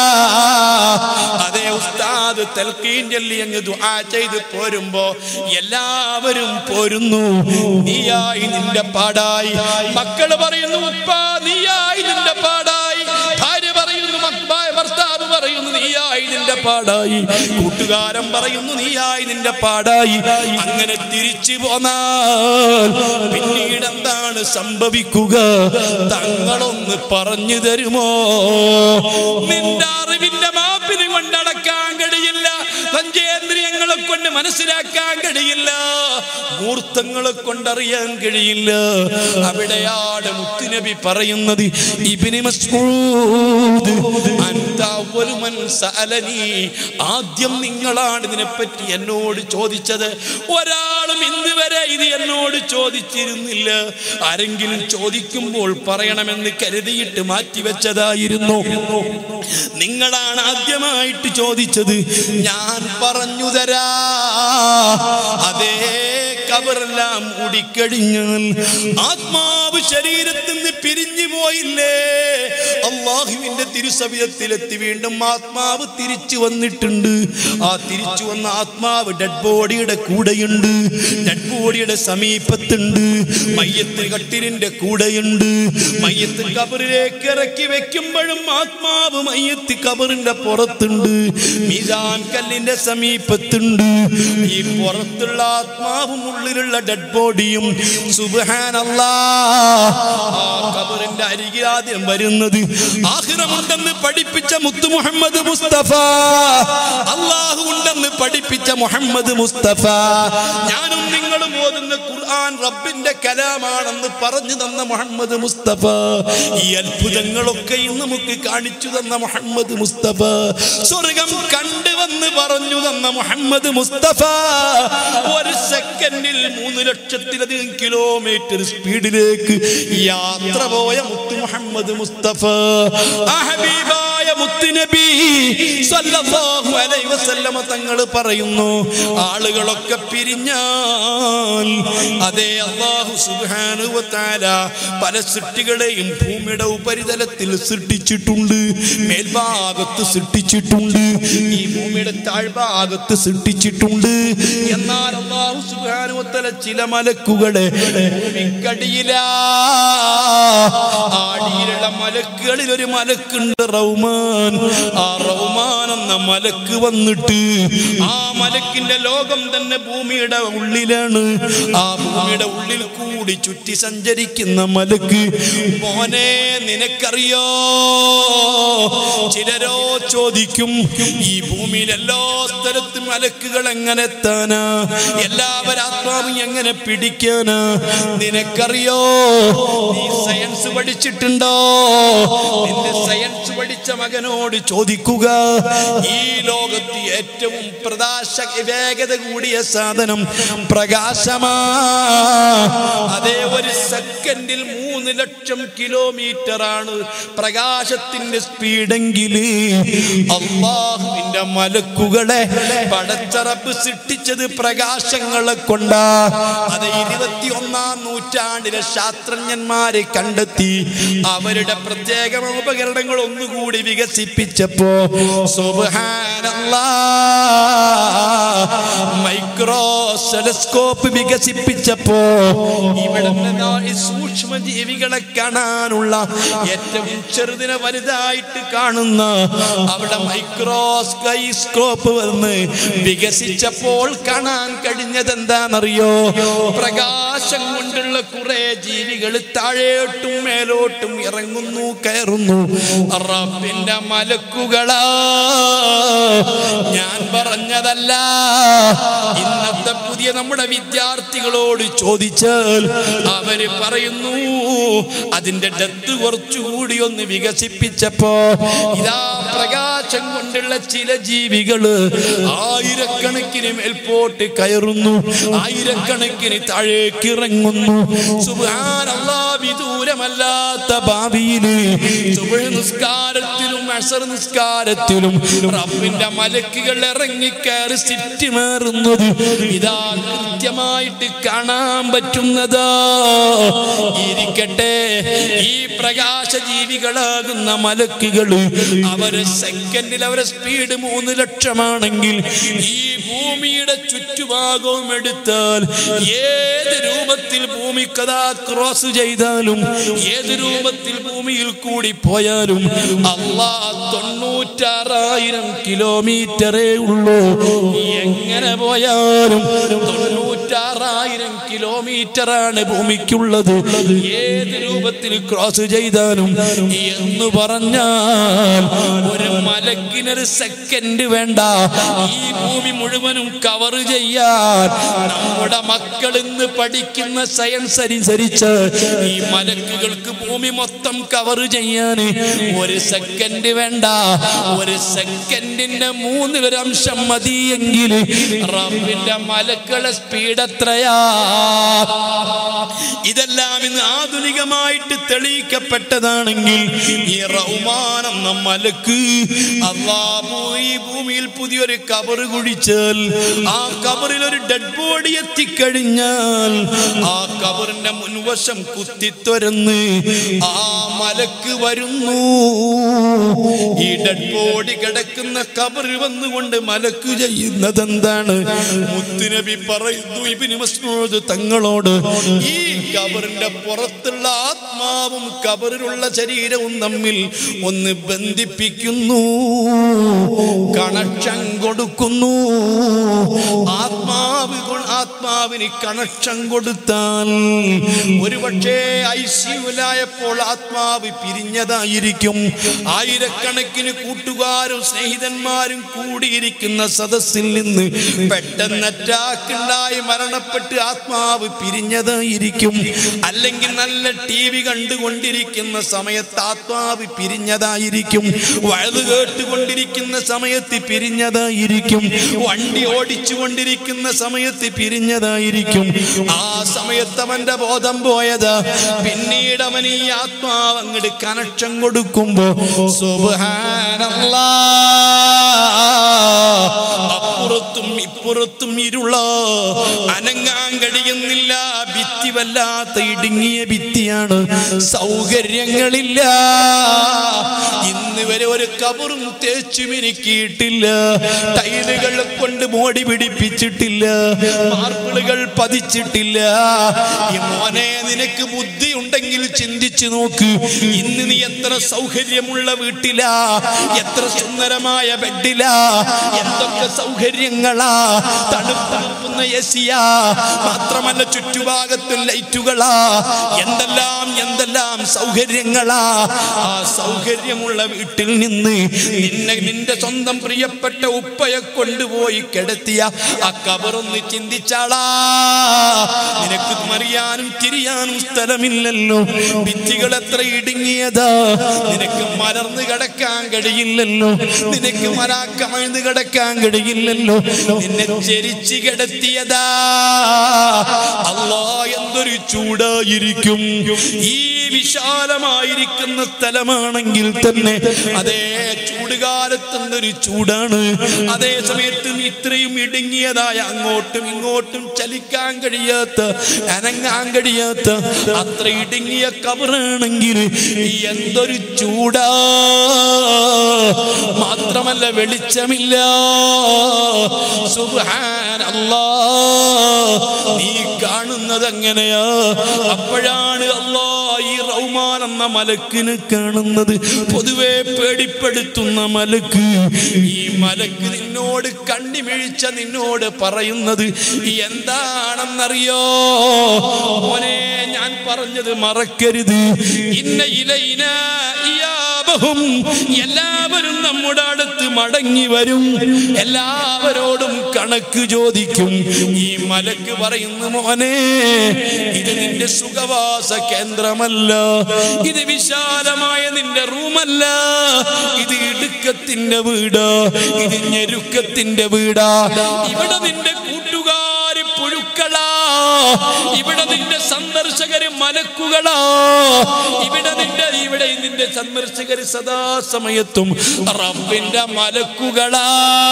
അതേ ഉസ്താദ് തൽഖീൻ ചൊല്ലി അങ്ങ് ദുആ ചെയ്ത് പോരുമ്പോ എല്ലാവരും പോരുന്നു. നീയായി നിന്റെ പാടായി. മക്കള് പറയുന്നു ഉപ്പ നീയായി നിന്റെ പാടായി. ഭാര്യ പറയുന്നു, ഭർത്താവ് പറയുന്നു നീയായി നിന്റെ പാടായി. കൂട്ടുകാരൻ പറയുന്നു നീയായി നിന്റെ പാടായി. അങ്ങനെ തിരിച്ചു പോന്നാൽ പിന്നീട് എന്താണ് സംഭവിക്കുക? തങ്ങളൊന്ന് പറഞ്ഞു തരുമോ? നിന്റെ അറിവിന്റെ മാപ്പിന് കൊണ്ടടക്കാൻ കഴിയില്ല, പഞ്ചേന്ദ്രിയങ്ങളെ കൊണ്ട് മനസ്സിലാക്കാൻ കഴിയില്ല, മൂർത്തങ്ങളെ കൊണ്ടറിയാൻ കഴിയില്ല. അവിടെയാണ് മുത്തുനബി പറയുന്നത്, ഇബ്നു മസ്ഊദ് അൻത അവ്വലു മൻ സഅലനി, ആദ്യം നിങ്ങളാണ് ഇതിനെപ്പറ്റി എന്നോട് ചോദിച്ചത്. ഒരാളും ഇന്ന് വരെ ഇത് എന്നോട് ചോദിച്ചിരുന്നില്ല. ആരെങ്കിലും ചോദിക്കുമ്പോൾ പറയണമെന്ന് കരുതിയിട്ട് മാറ്റിവെച്ചതായിരുന്നു. നിങ്ങളാണ് ആദ്യമായിട്ട് ചോദിച്ചത്. ഞാൻ പറഞ്ഞു തരാ. അതേ ഖബറെല്ലാം മൂടിക്കഴിഞ്ഞാൽ ആത്മാവ് ശരീരത്തിൽ നിന്ന് പിരിഞ്ഞു പോയില്ലേ? അള്ളാഹുവിന്റെ തിരുസവിധത്തിലെത്തി വീണ്ടും ആത്മാവ് തിരിച്ചു വന്നിട്ടുണ്ട്. ആ തിരിച്ചു വന്ന ആത്മാവ് ഡെഡ് ബോഡിയുടെ കൂടെയുണ്ട്, ഡെഡ് ബോഡിയുടെ സമീപത്തുണ്ട്, മയ്യത്ത് കട്ടിലിന്റെ കൂടെയുണ്ട്. മയ്യത്ത് ഖബറിലേക്ക് ഇറക്കി വെക്കുമ്പോഴും ആത്മാവ് മയ്യത്ത് ഖബറിന്റെ പുറത്തുണ്ട്, മീസാൻ കല്ലിന്റെ സമീപത്തുണ്ട്. ഈ പുറത്തുള്ള ആത്മാവും ഉള്ളിലുള്ള ഡെഡ് ബോഡിയും സുബ്ഹാനല്ലാഹ് ആ ഖബറിന്റെ അരികിൽ ആദ്യം വരുന്നത് ആഖിറമുണ്ടെന്ന് പഠിപ്പിച്ച മുത്തു മുഹമ്മദ് മുസ്തഫ, അല്ലാഹു ഉണ്ടെന്ന് പഠിപ്പിച്ച മുഹമ്മദ് മുസ്തഫ, ഞാനും നിങ്ങളും ഓതുന്ന ഖുർആൻ റബ്ബിന്റെ കലാമാണെന്ന് പറഞ്ഞു തന്ന മുഹമ്മദ് മുസ്തഫ, ഈ അത്ഭുതങ്ങളൊക്കെയും നമുക്ക് കാണിച്ചു തന്ന മുഹമ്മദ് മുസ്തഫ, സ്വർഗം കണ്ടുവന്ന് പറഞ്ഞു തന്ന മുഹമ്മദ് മുസ്തഫ, ഒരു സെക്കൻഡിൽ 3 ലക്ഷത്തിലധികം കിലോമീറ്റർ സ്പീഡിലേക്ക് യാത്ര പോയ മുത്തു മുഹമ്മദ് മുസ്തഫ, ആ ഹബീബായ മുത്തുനബി സല്ലല്ലാഹു അലൈഹി വസല്ലമ തങ്ങൾ പറയുന്നു, ആളുകളൊക്കെ പിരിഞ്ഞാൽ അതേ അല്ലാഹു സുബ്ഹാനഹു വ തആല പല സൃഷ്ടികളെയും ഭൂമിയുടെ ഉപരിതലത്തിൽ സൃഷ്ടിച്ചിട്ടുണ്ട്, മേൽഭാഗത്ത് സൃഷ്ടിച്ചിട്ടുണ്ട്, ഈ ഭൂമിയുടെ താഴ്ഭാഗത്ത് സൃഷ്ടിച്ചിട്ടുണ്ട്. എന്നാൽ അല്ലാഹു സുബ്ഹാനഹു വ തആല ചില മലക്കുകളെ ഭൂമിക്കടിയിലാ, ആടിയിലുള്ള മലക്കുകൾ മലക്കുകളിൽ ഒരു മലക്കുണ്ട് റൗമാൻ. ആ റൗമാൻ എന്ന മലക്ക് വന്നിട്ട് ആ മലക്കിന്റെ ലോകം തന്നെ ഭൂമിയുടെ ഉള്ളിലാണ്. ആ ഭൂമിയുടെ ഉള്ളിൽ കൂടി ചുറ്റി സഞ്ചരിക്കുന്ന മലക്ക്, മോനെ നിനക്കറിയോ? ചിലരോ ചോദിക്കും, ഈ ഭൂമിയിൽ എല്ലാ സ്ഥലത്തും മലക്കുകൾ എങ്ങനെ എത്താനാ? എല്ലാവരും ആത്മാവ് എങ്ങനെ പിടിക്കാനാ? നിനക്കറിയോ? നീ സയൻസ് പഠിച്ചിട്ടുണ്ടോ? നിന്റെ സയൻസ് പഠിച്ച മകനോട് ചോദിക്കുക. ഈ ലോകത്ത് ഏറ്റവും വേഗത കൂടിയ സാധനം പ്രകാശമാ. അതേ, ഒരു സെക്കൻഡിൽ 3 ലക്ഷം കിലോമീറ്റർ ആണ് പ്രകാശത്തിന്റെ സ്പീഡെങ്കിൽ അല്ലാഹുവിന്റെ മലക്കുകളെ പടച്ച റബ്ബ് സൃഷ്ടിച്ചത് പ്രകാശങ്ങളെ കൊണ്ടാ. അത് 21-ാം നൂറ്റാണ്ടിലെ ശാസ്ത്രജ്ഞന്മാരെ കണ്ടെത്തി. അവരുടെ പ്രത്യേക ഉപകരണങ്ങൾ ഒന്നുകൂടി വികസിപ്പിച്ചപ്പോ സുബ്ഹാനല്ലാഹ്, മൈക്രോ ടെലസ്കോപ്പ് വികസിപ്പിച്ചപ്പോ ഇവിടെ സൂക്ഷ്മ ജീവികളെ കാണാനുള്ള ഏറ്റവും ചെറുതിനെ വലുതായിട്ട് കാണുന്ന അവിടെ മൈക്രോസ്കോപ്പ് വന്ന് വികസിച്ചപ്പോൾ കാണാൻ കഴിഞ്ഞത് എന്താണെന്നറിയോ? പ്രകാശം കൊണ്ടുള്ള കുറെ ജീവികൾ താഴോട്ടും മേലോട്ടും ഇറങ്ങുന്നു, കയറുന്നു. റബ്ബിന്റെ മലക്കുകളാ, ഞാൻ പറഞ്ഞതല്ല. ഇന്നത്തെ പുതിയ നമ്മുടെ വിദ്യാർത്ഥികളോട് ചോദിച്ചാൽ അവര് പറയുന്നു, അതിന്റെ ഡെപ്ത് കുറച്ചുകൂടി ഒന്ന് വികസിപ്പിച്ചപ്പോ ഇതാ പ്രകാശം കൊണ്ടുള്ള ചില ജീവികള് ആയിരക്കണക്കിന് മേൽപോട്ട് കയറുന്നു, ആയിരക്കണക്കിന് താഴേക്ക് ഇറങ്ങുന്നു. സുബ്ഹാനല്ലാഹ്, വിദൂരമല്ലാത്ത ഭാവിയില് സുബ്ഹ് നിസ്കാരത്തിലും അസ്ർ നിസ്കാരത്തിലും റബ്ബിന്റെ മലക്കുകൾ ഇറങ്ങിക്കയറി സിറ്റ് മാറുന്നത് ഇതാ കൃത്യമായിട്ട് കാണാൻ പറ്റുന്നതാ. ഇരിക്കട്ടെ, ഈ പ്രകാശ ജീവികളാകുന്ന മലക്കുകൾ അവര് സെക്കൻഡിൽ അവരെ സ്പീഡ് 3 ലക്ഷമാണെങ്കിൽ ഈ ഭൂമിയുടെ ചുറ്റുഭാഗവും എടുത്താൽ ഏത് രൂപത്തിൽ ഭൂമിക്കതാ ക്രോസ് ചെയ്താലും, ഏത് രൂപത്തിൽ ഭൂമിയിൽ കൂടി പോയാലും അല്ലാഹ് 96,000 കിലോമീറ്ററേ ഉള്ളൂ. എങ്ങനെ പോയാലും 96,000 കിലോമീറ്ററാണ് ഭൂമിക്കുള്ളത്. ഏത് രൂപത്തിൽ ക്രോസ് ചെയ്താലും എന്ന് പറഞ്ഞാൽ ഒരു മലക്കിനൊരു സെക്കൻഡ് വേണ്ട ഈ ഭൂമി മുഴുവനും കവർ ചെയ്യാൻ. നമ്മുടെ മക്കൾ ഇന്ന് പഠിക്കുന്ന സയൻസ് അനുസരിച്ച് ഈ മലക്കുകൾക്ക് ഭൂമി മൊത്തം കവർ ചെയ്യാൻ 1 സെക്കൻഡ് വേണ്ട. 1 സെക്കൻഡിന്റെ 1/3 മതിയെങ്കിൽ റബ്ബിന്റെ മലക്കുകളുടെ സ്പീഡ് എത്രയാ? ഇതെല്ലാം ഇന്ന് ആധുനികമായിട്ട് തെളിയിക്കപ്പെട്ടതാണെങ്കിൽ ഈ റഹ്മാൻ എന്ന മലക്ക് അല്ലാഹു ഈ ഭൂമിയിൽ പുതിയൊരു കബർ കുഴിച്ചാൽ ആ കബറിൽ ഒരു ഡെഡ് ബോഡി എത്തിക്കഴിഞ്ഞാൽ ആ കബറിന്റെ മുൻവശം കുത്തിത്തുരന്ന് ആ മലക്ക് വരുന്നു. ഈ ഡെഡ് ബോഡി കിടക്കുന്ന കബറിൽ വന്നുകൊണ്ട് മലക്ക് ചെയ്യുന്നത് എന്താണ്? മുത്തുനബി പറയുന്നു ഇബ്നു മസ്ഊദ് തങ്ങളോട്, ഈ കബറിന്റെ പുറത്തുള്ള ആത്മാവും കബറിലുള്ള ശരീരവും തമ്മിൽ ഒന്ന് ബന്ധിപ്പിക്കുന്നു, കണക്ഷൻ കൊടുക്കുന്നു. ആത്മാവിന് കണക്ഷൻ കൊടുത്താൽ ഒരുപക്ഷേ ഐസിയുലായപ്പോൾ ആത്മാവ് പിരിഞ്ഞതായിരിക്കും. ആയിരക്കണക്കിന് കൂട്ടുകാരും സ്നേഹിതന്മാരും കൂടിയിരിക്കുന്ന സദസ്സിൽ നിന്ന് പെട്ടെന്ന് അറ്റാക്കുണ്ടായി മരണപ്പെട്ട് ആത്മാവ് പിരിഞ്ഞതായിരിക്കും. അല്ലെങ്കിൽ നല്ല TV കണ്ടുകൊണ്ടിരിക്കുന്ന സമയത്ത് ആത്മാവ് പിരിഞ്ഞതായിരിക്കും. വഴുത് കേട്ടുകൊണ്ടിരിക്കുന്ന സമയത്ത് പിരിഞ്ഞതായിരിക്കും. വണ്ടി ഓടിച്ചുകൊണ്ടിരിക്കുന്ന സമയത്ത് പിരിഞ്ഞതായിരിക്കും. ആ സമയത്ത് അവന്റെ ബോധം പോയതാ. പിന്നീട് അവൻ ഈ ആത്മാവ് അങ്ങോട്ട് കണക്ഷൻ കൊടുക്കുമ്പോ സുബ്ഹാനല്ലാഹ്, അപ്പുറത്തും ഇപ്പുറത്തും ഇരുള, അനങ്ങാൻ കഴിയുന്നില്ല. ഭിത്തി വല്ലാത്ത ഇടുങ്ങിയ ഭിത്തിയാണ്. സൗകര്യങ്ങളില്ല. ഇന്ന് വരെ ഒരു കബറും തേച്ചു മിനുക്കിയിട്ടില്ല, ടൈലുകൾ കൊണ്ട് മോടി പിടിപ്പിച്ചിട്ടില്ല, മാർബിളുകൾ പതിച്ചിട്ടില്ല. ഈ മോനെ, നിനക്ക് ബുദ്ധി ഉണ്ടെങ്കിൽ ചിന്തിച്ചു നോക്ക്. ഇന്ന് നീ എത്ര സൗകര്യമുള്ള വീട്ടിലാ, എത്ര സുന്ദരമായ ബെഡിലാ, എന്തൊക്കെ സൗകര്യങ്ങളാ, തണുപ്പുന്ന എസിയാ, മാത്രമല്ല ചുറ്റുഭാഗത്തും ലൈറ്റുകളാ, എന്തെല്ലാം സൗകര്യങ്ങളാ. ആ സൗകര്യമുള്ള വീട്ടിൽ നിന്ന് നിന്റെ സ്വന്തം പ്രിയപ്പെട്ട ഉപ്പയെ കൊണ്ടുപോയി കിടത്തിയ ആ കബറൊന്ന് ചിന്തിച്ചാളാ. നിനക്ക് മറിയാനും തിരിയാനും സ്ഥലമില്ലല്ലോ, ഭിത്തികൾ എത്ര ഇടുങ്ങിയതാ, നിനക്ക് മലർന്ന് കിടക്കാൻ കഴിയില്ലല്ലോ, നിനക്ക് മരാക്കമഴ്ന്ന് കിടക്കാൻ കഴിയില്ലല്ലോ, നിന്നെ ചെരിച്ച് കിടത്തിയതാ. അല്ലാ, എന്തൊരു ചൂടായിരിക്കും. ഈ വിശാലമായിരിക്കുന്ന സ്ഥലമാണെങ്കിൽ തന്നെ അതേ ചൂടുകാലത്തെന്തൊരു ചൂടാണ്. അതേ സമയത്ത് ഇത്രയും ഇടുങ്ങിയതായ, അങ്ങോട്ടും ഇങ്ങോട്ടും ചലിക്കാൻ കഴിയാത്ത, അനങ്ങാൻ കഴിയാത്ത അത്ര ഇടുങ്ങിയ കബറാണെങ്കിൽ എന്തൊരു ചൂടാ. മാത്രമല്ല വെളിച്ചമില്ല. സുബ്ഹാനല്ലാഹ്, നീ കാണുന്നത് എങ്ങനെയാ? അപ്പോഴാണ് അല്ലാഹ് ഈ റഹ്മാൻ എന്ന മലക്കിനെ കാണുന്നത്. പൊതുവെ പേടിപ്പെടുത്തുന്ന മലക്ക്. ഈ മലക്ക് നിന്നോട് കണ്ണിമിഴിച്ച നിന്നോട് പറയുന്നത് എന്താണെന്നറിയോ? മോനെ, ഞാൻ പറഞ്ഞത് മറക്കരുത്. ഇന്ന ഇലൈനാ ഇയാബഹും, എല്ലാവരും നമ്മുടെ അടുത്ത് മടങ്ങി വരും, എല്ലാവരോടും കണക്ക് ചോദിക്കും. ഈ മലക്ക് പറയുന്നു, മോനെ, ഇത് നിന്റെ സുഖവാസ കേന്ദ്രമല്ല, ഇത് വിശാലമായ നിന്റെ റൂമല്ല, ഇത് ഇടുക്കത്തിന്റെ വീടാ, ഇത് ഞെരുക്കത്തിന്റെ വീടാ. ഇവിടെ നിന്റെ കൂട്ടുകാര് പുഴുക്കളാ, ഇവിടെ നിന്റെ സന്ദർശകര് മലക്കുകളാ, ഇവിടെ നിന്റെ സന്ദർശകര് സദാസമയത്തും റബ്ബിന്റെ മലക്കുകളാ.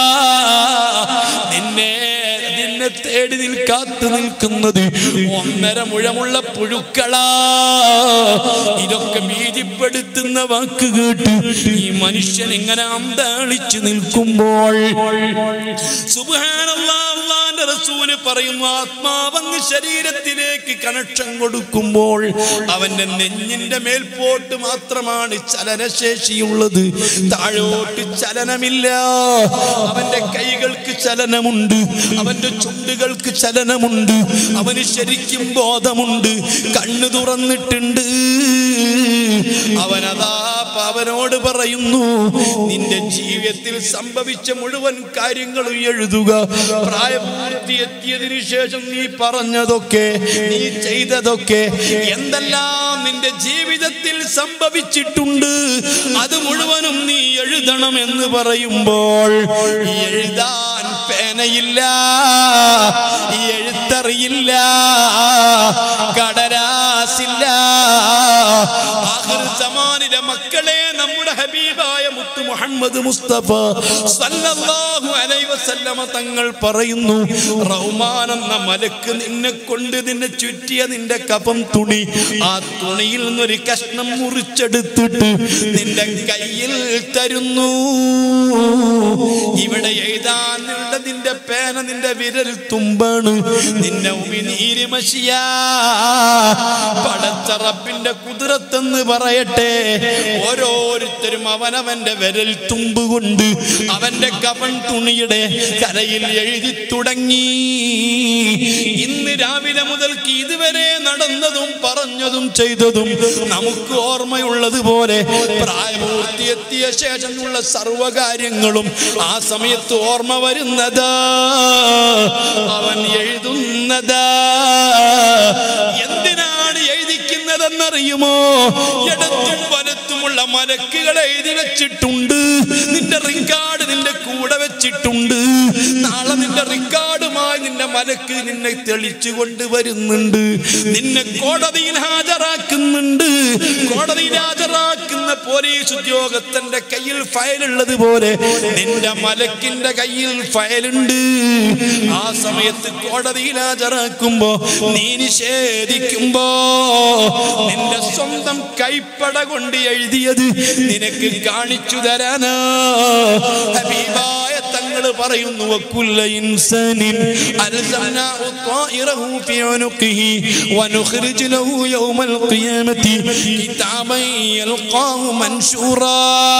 നിന്നെ തേടി കാത്തു നിൽക്കുന്നത് 1.5 മുഴമുള്ള പുഴുക്കളാ. ഇതൊക്കെ ഭീതിപ്പെടുത്തുന്ന വാക്ക് കേട്ട് ഈ മനുഷ്യൻ ഇങ്ങനെ അന്താളിച്ചു നിൽക്കുമ്പോൾ സുബ്ഹാനല്ലാഹ്, അല്ലാഹുവിന്റെ റസൂല് പറയുന്നു, ആത്മാവങ്ങ് ശരീരത്തിലേക്ക് കണക്ഷൻ കൊടുക്കുമ്പോൾ അവന്റെ നെഞ്ഞിന്റെ മേൽപോട്ട് മാത്രമാണ് ചലനശേഷിയുള്ളത്, താഴോട്ട് ചലനമില്ല. അവന്റെ കൈകൾക്ക് ചലനമുണ്ട്, അവന്റെ ചുണ്ടുകൾക്ക് ചലനമുണ്ട്, അവന് ശരിക്കും ബോധമുണ്ട്, കണ്ണു തുറന്നിട്ടുണ്ട്. അവനോട് പറയുന്നു, നിന്റെ ജീവിതത്തിൽ സംഭവിച്ച മുഴുവൻ കാര്യങ്ങളും എഴുതുക. പ്രായപൂർത്തി എത്തിയതിനു ശേഷം നീ പറഞ്ഞതൊക്കെ, നീ ചെയ്തതൊക്കെ, എന്തെല്ലാം നിന്റെ ജീവിതത്തിൽ സംഭവിച്ചിട്ടുണ്ട്, അത് മുഴുവനും നീ എഴുതണം എന്ന് പറയുമ്പോൾ എഴുതാൻ പേനയില്ല, എഴുത്തറിയില്ല, കടലാസില്ല. ആഖിർ സമാനിലെ മക്കളെ, നമ്മുടെ ഹബീബായ മുത്ത് മുഹമ്മദ് മുസ്തഫ സല്ലല്ലാഹു അലൈഹി വസല്ലമ തങ്ങൾ പറയുന്നു, റഹ്മാൻ എന്ന മലക്ക് നിന്നെ കൊണ്ട് നിന്നെ ചുറ്റിയ നിന്റെ കഫം തുണി, ആ തുണിയിൽ നിന്നൊരു കഷ്ണം മുറിച്ചെടുത്തിട്ട് നിന്റെ കയ്യിൽ തരുന്നു. ഇവിടെ എഴുതാനുള്ള നിന്റെ പേന നിന്റെ വിരൽ തുമ്പാണ്, നിന്റെ ഉമിനീര് മഷിയാ. പടച്ച റബ്ബിന്റെ കുദ്റത്തെന്ന് പറയട്ടെ, ഓരോരുത്തരും അവനവന്റെ വിരൽ തുമ്പ് കൊണ്ട് അവന്റെ കഫൻ തുണിയുടെ കരയിൽ എഴുതി തുടങ്ങി. ഇന്ന് രാവിലെ മുതൽക്ക് ഇതുവരെ നടന്നതും പറഞ്ഞതും ചെയ്തതും നമുക്ക് ഓർമ്മയുള്ളതുപോലെ പ്രായപൂർത്തിയെത്തിയ ശേഷമുള്ള സർവകാര്യങ്ങളും ആ സമയത്ത് ഓർമ്മ വരുന്നതാ, അവൻ എഴുതുന്നതാ. എന്തിനാണ് എഴുതിക്കുന്നതെന്നറിയുമോ? ഇടത്തും വലത്തുമുള്ള മലക്കുകൾ എഴുതി വെച്ചിട്ടുണ്ട്, നിന്റെ റിക്കാർഡ് നിന്റെ കൂടെ വെച്ചിട്ടുണ്ട്. നാളെ നിന്റെ റിക്കാർഡുമായി നിന്റെ മലക്ക് നിന്നെ തെളിച്ചു കൊണ്ടുവരുന്നുണ്ട്, നിന്നെ കോടതിയിൽ ഹാജരാക്കുന്നുണ്ട്. കോടതിയിൽ ഹാജരാക്കുന്ന പോലീസ് ഉദ്യോഗസ്ഥന്റെ കയ്യിൽ ഫയലുള്ളത് പോലെ നിന്റെ മലക്കിന്റെ കയ്യിൽ ഫയലുണ്ട്. ആ സമയത്ത് കോടതിയിൽ ഹാജരാക്കുമ്പോ നീ നിഷേധിക്കുമ്പോ നിന്റെ സ്വന്തം കൈപ്പട കൊണ്ട് എഴുതിയത് നിനക്ക് കാണിച്ചു തരാനാ ഹബീബായ തങ്ങൾ പറയുന്നു, വകുല്ല ഇൻസാനിൻ അൽസംനാഹു ത്വായിറഹു ഫീ ഉനുഖിഹി വനുഖ്രിജു ലഹു യൗമൽ ഖിയാമത്തി കിതാബൻ യൽഖാഹു മൻശൂറാ.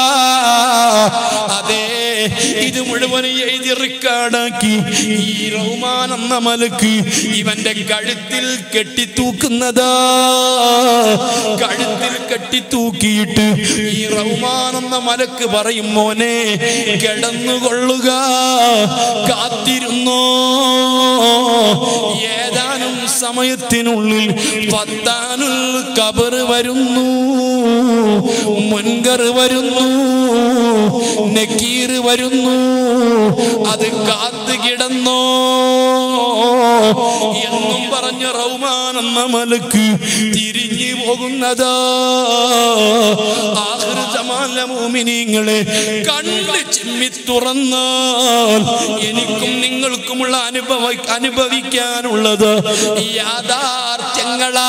അതെ, ഇത് മുഴുവൻ എഴുതി റെക്കോർഡാക്കി ഈ റഹ്മാൻ എന്ന മലക്ക് ഇവന്റെ കഴുത്തിൽ കെട്ടിത്തൂക്കുന്നതാ. കഴുത്തിൽ കെട്ടിത്തൂക്കിയിട്ട് ഈ റഹ്മാൻ എന്ന മലക്ക് പറയും, മോനെ കിടന്നുകൊള്ളുക, കാത്തിരുന്നോ. ഏതാനും സമയത്തിനുള്ളിൽ ഫത്താനുൽ ഖബർ വരുന്നു, മുൻകർ വരുന്നു, നക്കീർ വരുന്നു. അത് കാത്തു കിടന്നോ എന്നും പറഞ്ഞ റഹ്മാൻ എന്ന മലക്ക് തിരിഞ്ഞു പോകുന്നതാ. ആഖിർ സമാനിലെ മുഅ്മിനീങ്ങളെ, കണ്ണ് ചിമ്മി തുറന്നാൽ എനിക്കും നിങ്ങൾക്കുമുള്ള അനുഭവിക്കാനുള്ളത് യാഥാർത്ഥ്യങ്ങളാ.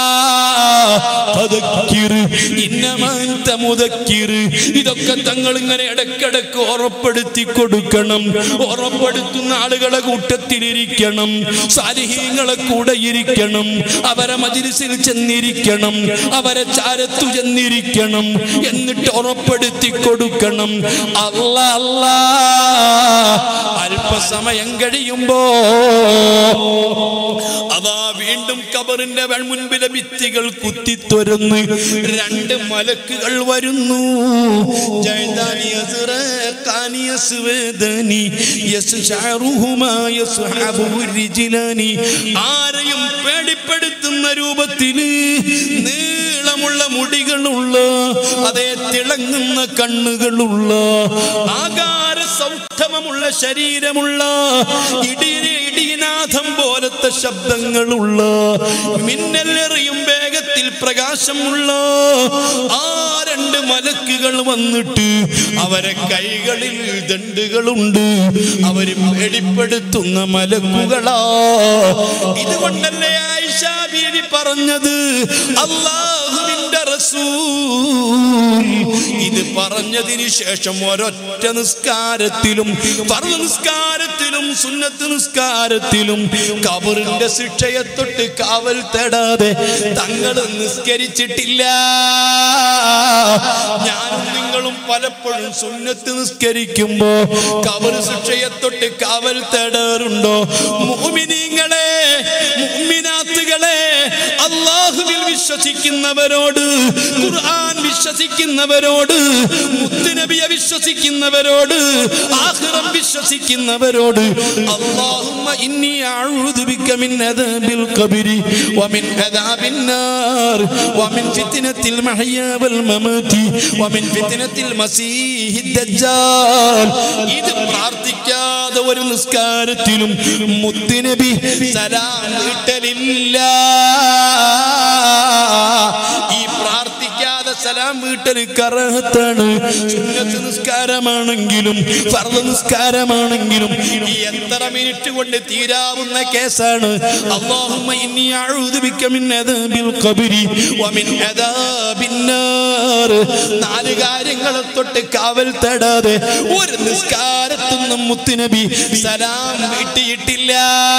ഇതൊക്കെ തങ്ങൾ ഇങ്ങനെ ഇടക്കിടക്ക് ഉറപ്പെടുത്തി കൊടുക്കണം. ഉറപ്പെടുത്തുന്ന ആളുകളെ കൂട്ടത്തിലിരിക്കണം, സാലിഹീങ്ങളെ കൂടെ ഇരിക്കണം, അവരെ മജ്‌ലിസിൽ ചെന്നിരിക്കണം, അവരെ ചാരത്തു ചെന്നിരിക്കണം, എന്നിട്ട് ഉറപ്പെടുത്തി കൊടുക്കണം. അല്ലാ അല്ലാ. അല്പസമയം കഴിയുമ്പോ അതാ വീണ്ടും ഖബറിന്റെ മുൻപിലെ ഭിത്തികൾ കുത്തിത്തുരന്ന് രണ്ട് മലക്കുകൾ വരുന്നു. ആരെയും പേടിപ്പെടുത്തുന്ന രൂപത്തില് നീളമുള്ള മുടികളുള്ള, അതേ തിളങ്ങുന്ന കണ്ണുകളുള്ള, ആകാര സൗഷ്ഠവമുള്ള ശരീരമുള്ള, ഇടിനാഥം പോലത്തെ ശബ്ദങ്ങളുള്ള, മിന്നലെറിയും വേഗത്തിൽ പ്രകാശമുള്ള ആ രണ്ട് മലക്കുകൾ വന്നിട്ട് അവരെ കൈകളിൽ ദണ്ഡുകളുണ്ട്. അവര് പേടിപ്പെടുത്തുന്ന മലക്കുകളാ. ഇതുകൊണ്ടല്ലേ ആയിഷ ബീവി പറഞ്ഞത്, അല്ലാഹുവിന്റെ റസൂൽ ഇത് പറഞ്ഞതിന് ശേഷം ഒരൊറ്റ നിസ്കാരത്തിലും, ഫർള് നിസ്കാരത്തിലും സുന്നത്ത് നിസ്കാരത്തിലും ഖബറിന്റെ ശിക്ഷയെ തൊട്ട് കാവൽ തേടാതെ തങ്ങൾ നിസ്കരിച്ചിട്ടില്ല. ഞാനും നിങ്ങളും പലപ്പോഴും സുന്നത്ത് നിസ്കരിക്കുമ്പോ ഖബർ ശിക്ഷയെ തൊട്ട് കാവൽ തേടാറുണ്ടോ? മുഅ്മിനീങ്ങളെ, മുഅ്മിനാത്തുകളെ, അല്ലാഹുവിൽ വിശ്വസിക്കുന്നവരോട്, ഖുർആൻ വിശ്വസിക്കുന്നവരോട്, മുത്തുനബിയെ വിശ്വസിക്കുന്നവരോട്, ആഖിറം വിശ്വസിക്കുന്നവരോട്, അല്ലാഹുമ്മ ഇന്നി അഊദു ബിക മിൻ അദാബിൽ ഖബരി വമിൻ അദാബിൻ നാർ വമിൻ ഫിത്നത്തിൽ മഹ്യാ വൽ മമാതി വമിൻ ഫിത്നത്തിൽ മസീഹിദ് ദജ്ജാൽ. ഇത് പ്രാർത്ഥിക്കാതെ ഒരു നിസ്കാരത്തിലും മുത്തുനബി സലാം വീട്ടലില്ല. ഈ പ്രാർത്ഥിക്കാതെ സലാം വീട്ടൽ കറാഹത്താണ്. സുന്നത്ത് നിസ്കാരമാണെങ്കിലും ഫർള് നിസ്കാരമാണെങ്കിലും എത്ര മിനിറ്റ് കൊണ്ട് തീരാവുന്ന കേസാണ്. അല്ലാഹുമ്മ ഇന്നി അഊദു ബിക മിൻ അദാബിൽ ഖബരി വമിൻ അദാബിൻ നാർ. നാല് കാര്യങ്ങളെ തൊട്ട് കാവൽ തേടാതെ ഒരു നിസ്കാരത്തുനിന്നും മുത്തുനബി സലാം വീട്ടിയിട്ടില്ല.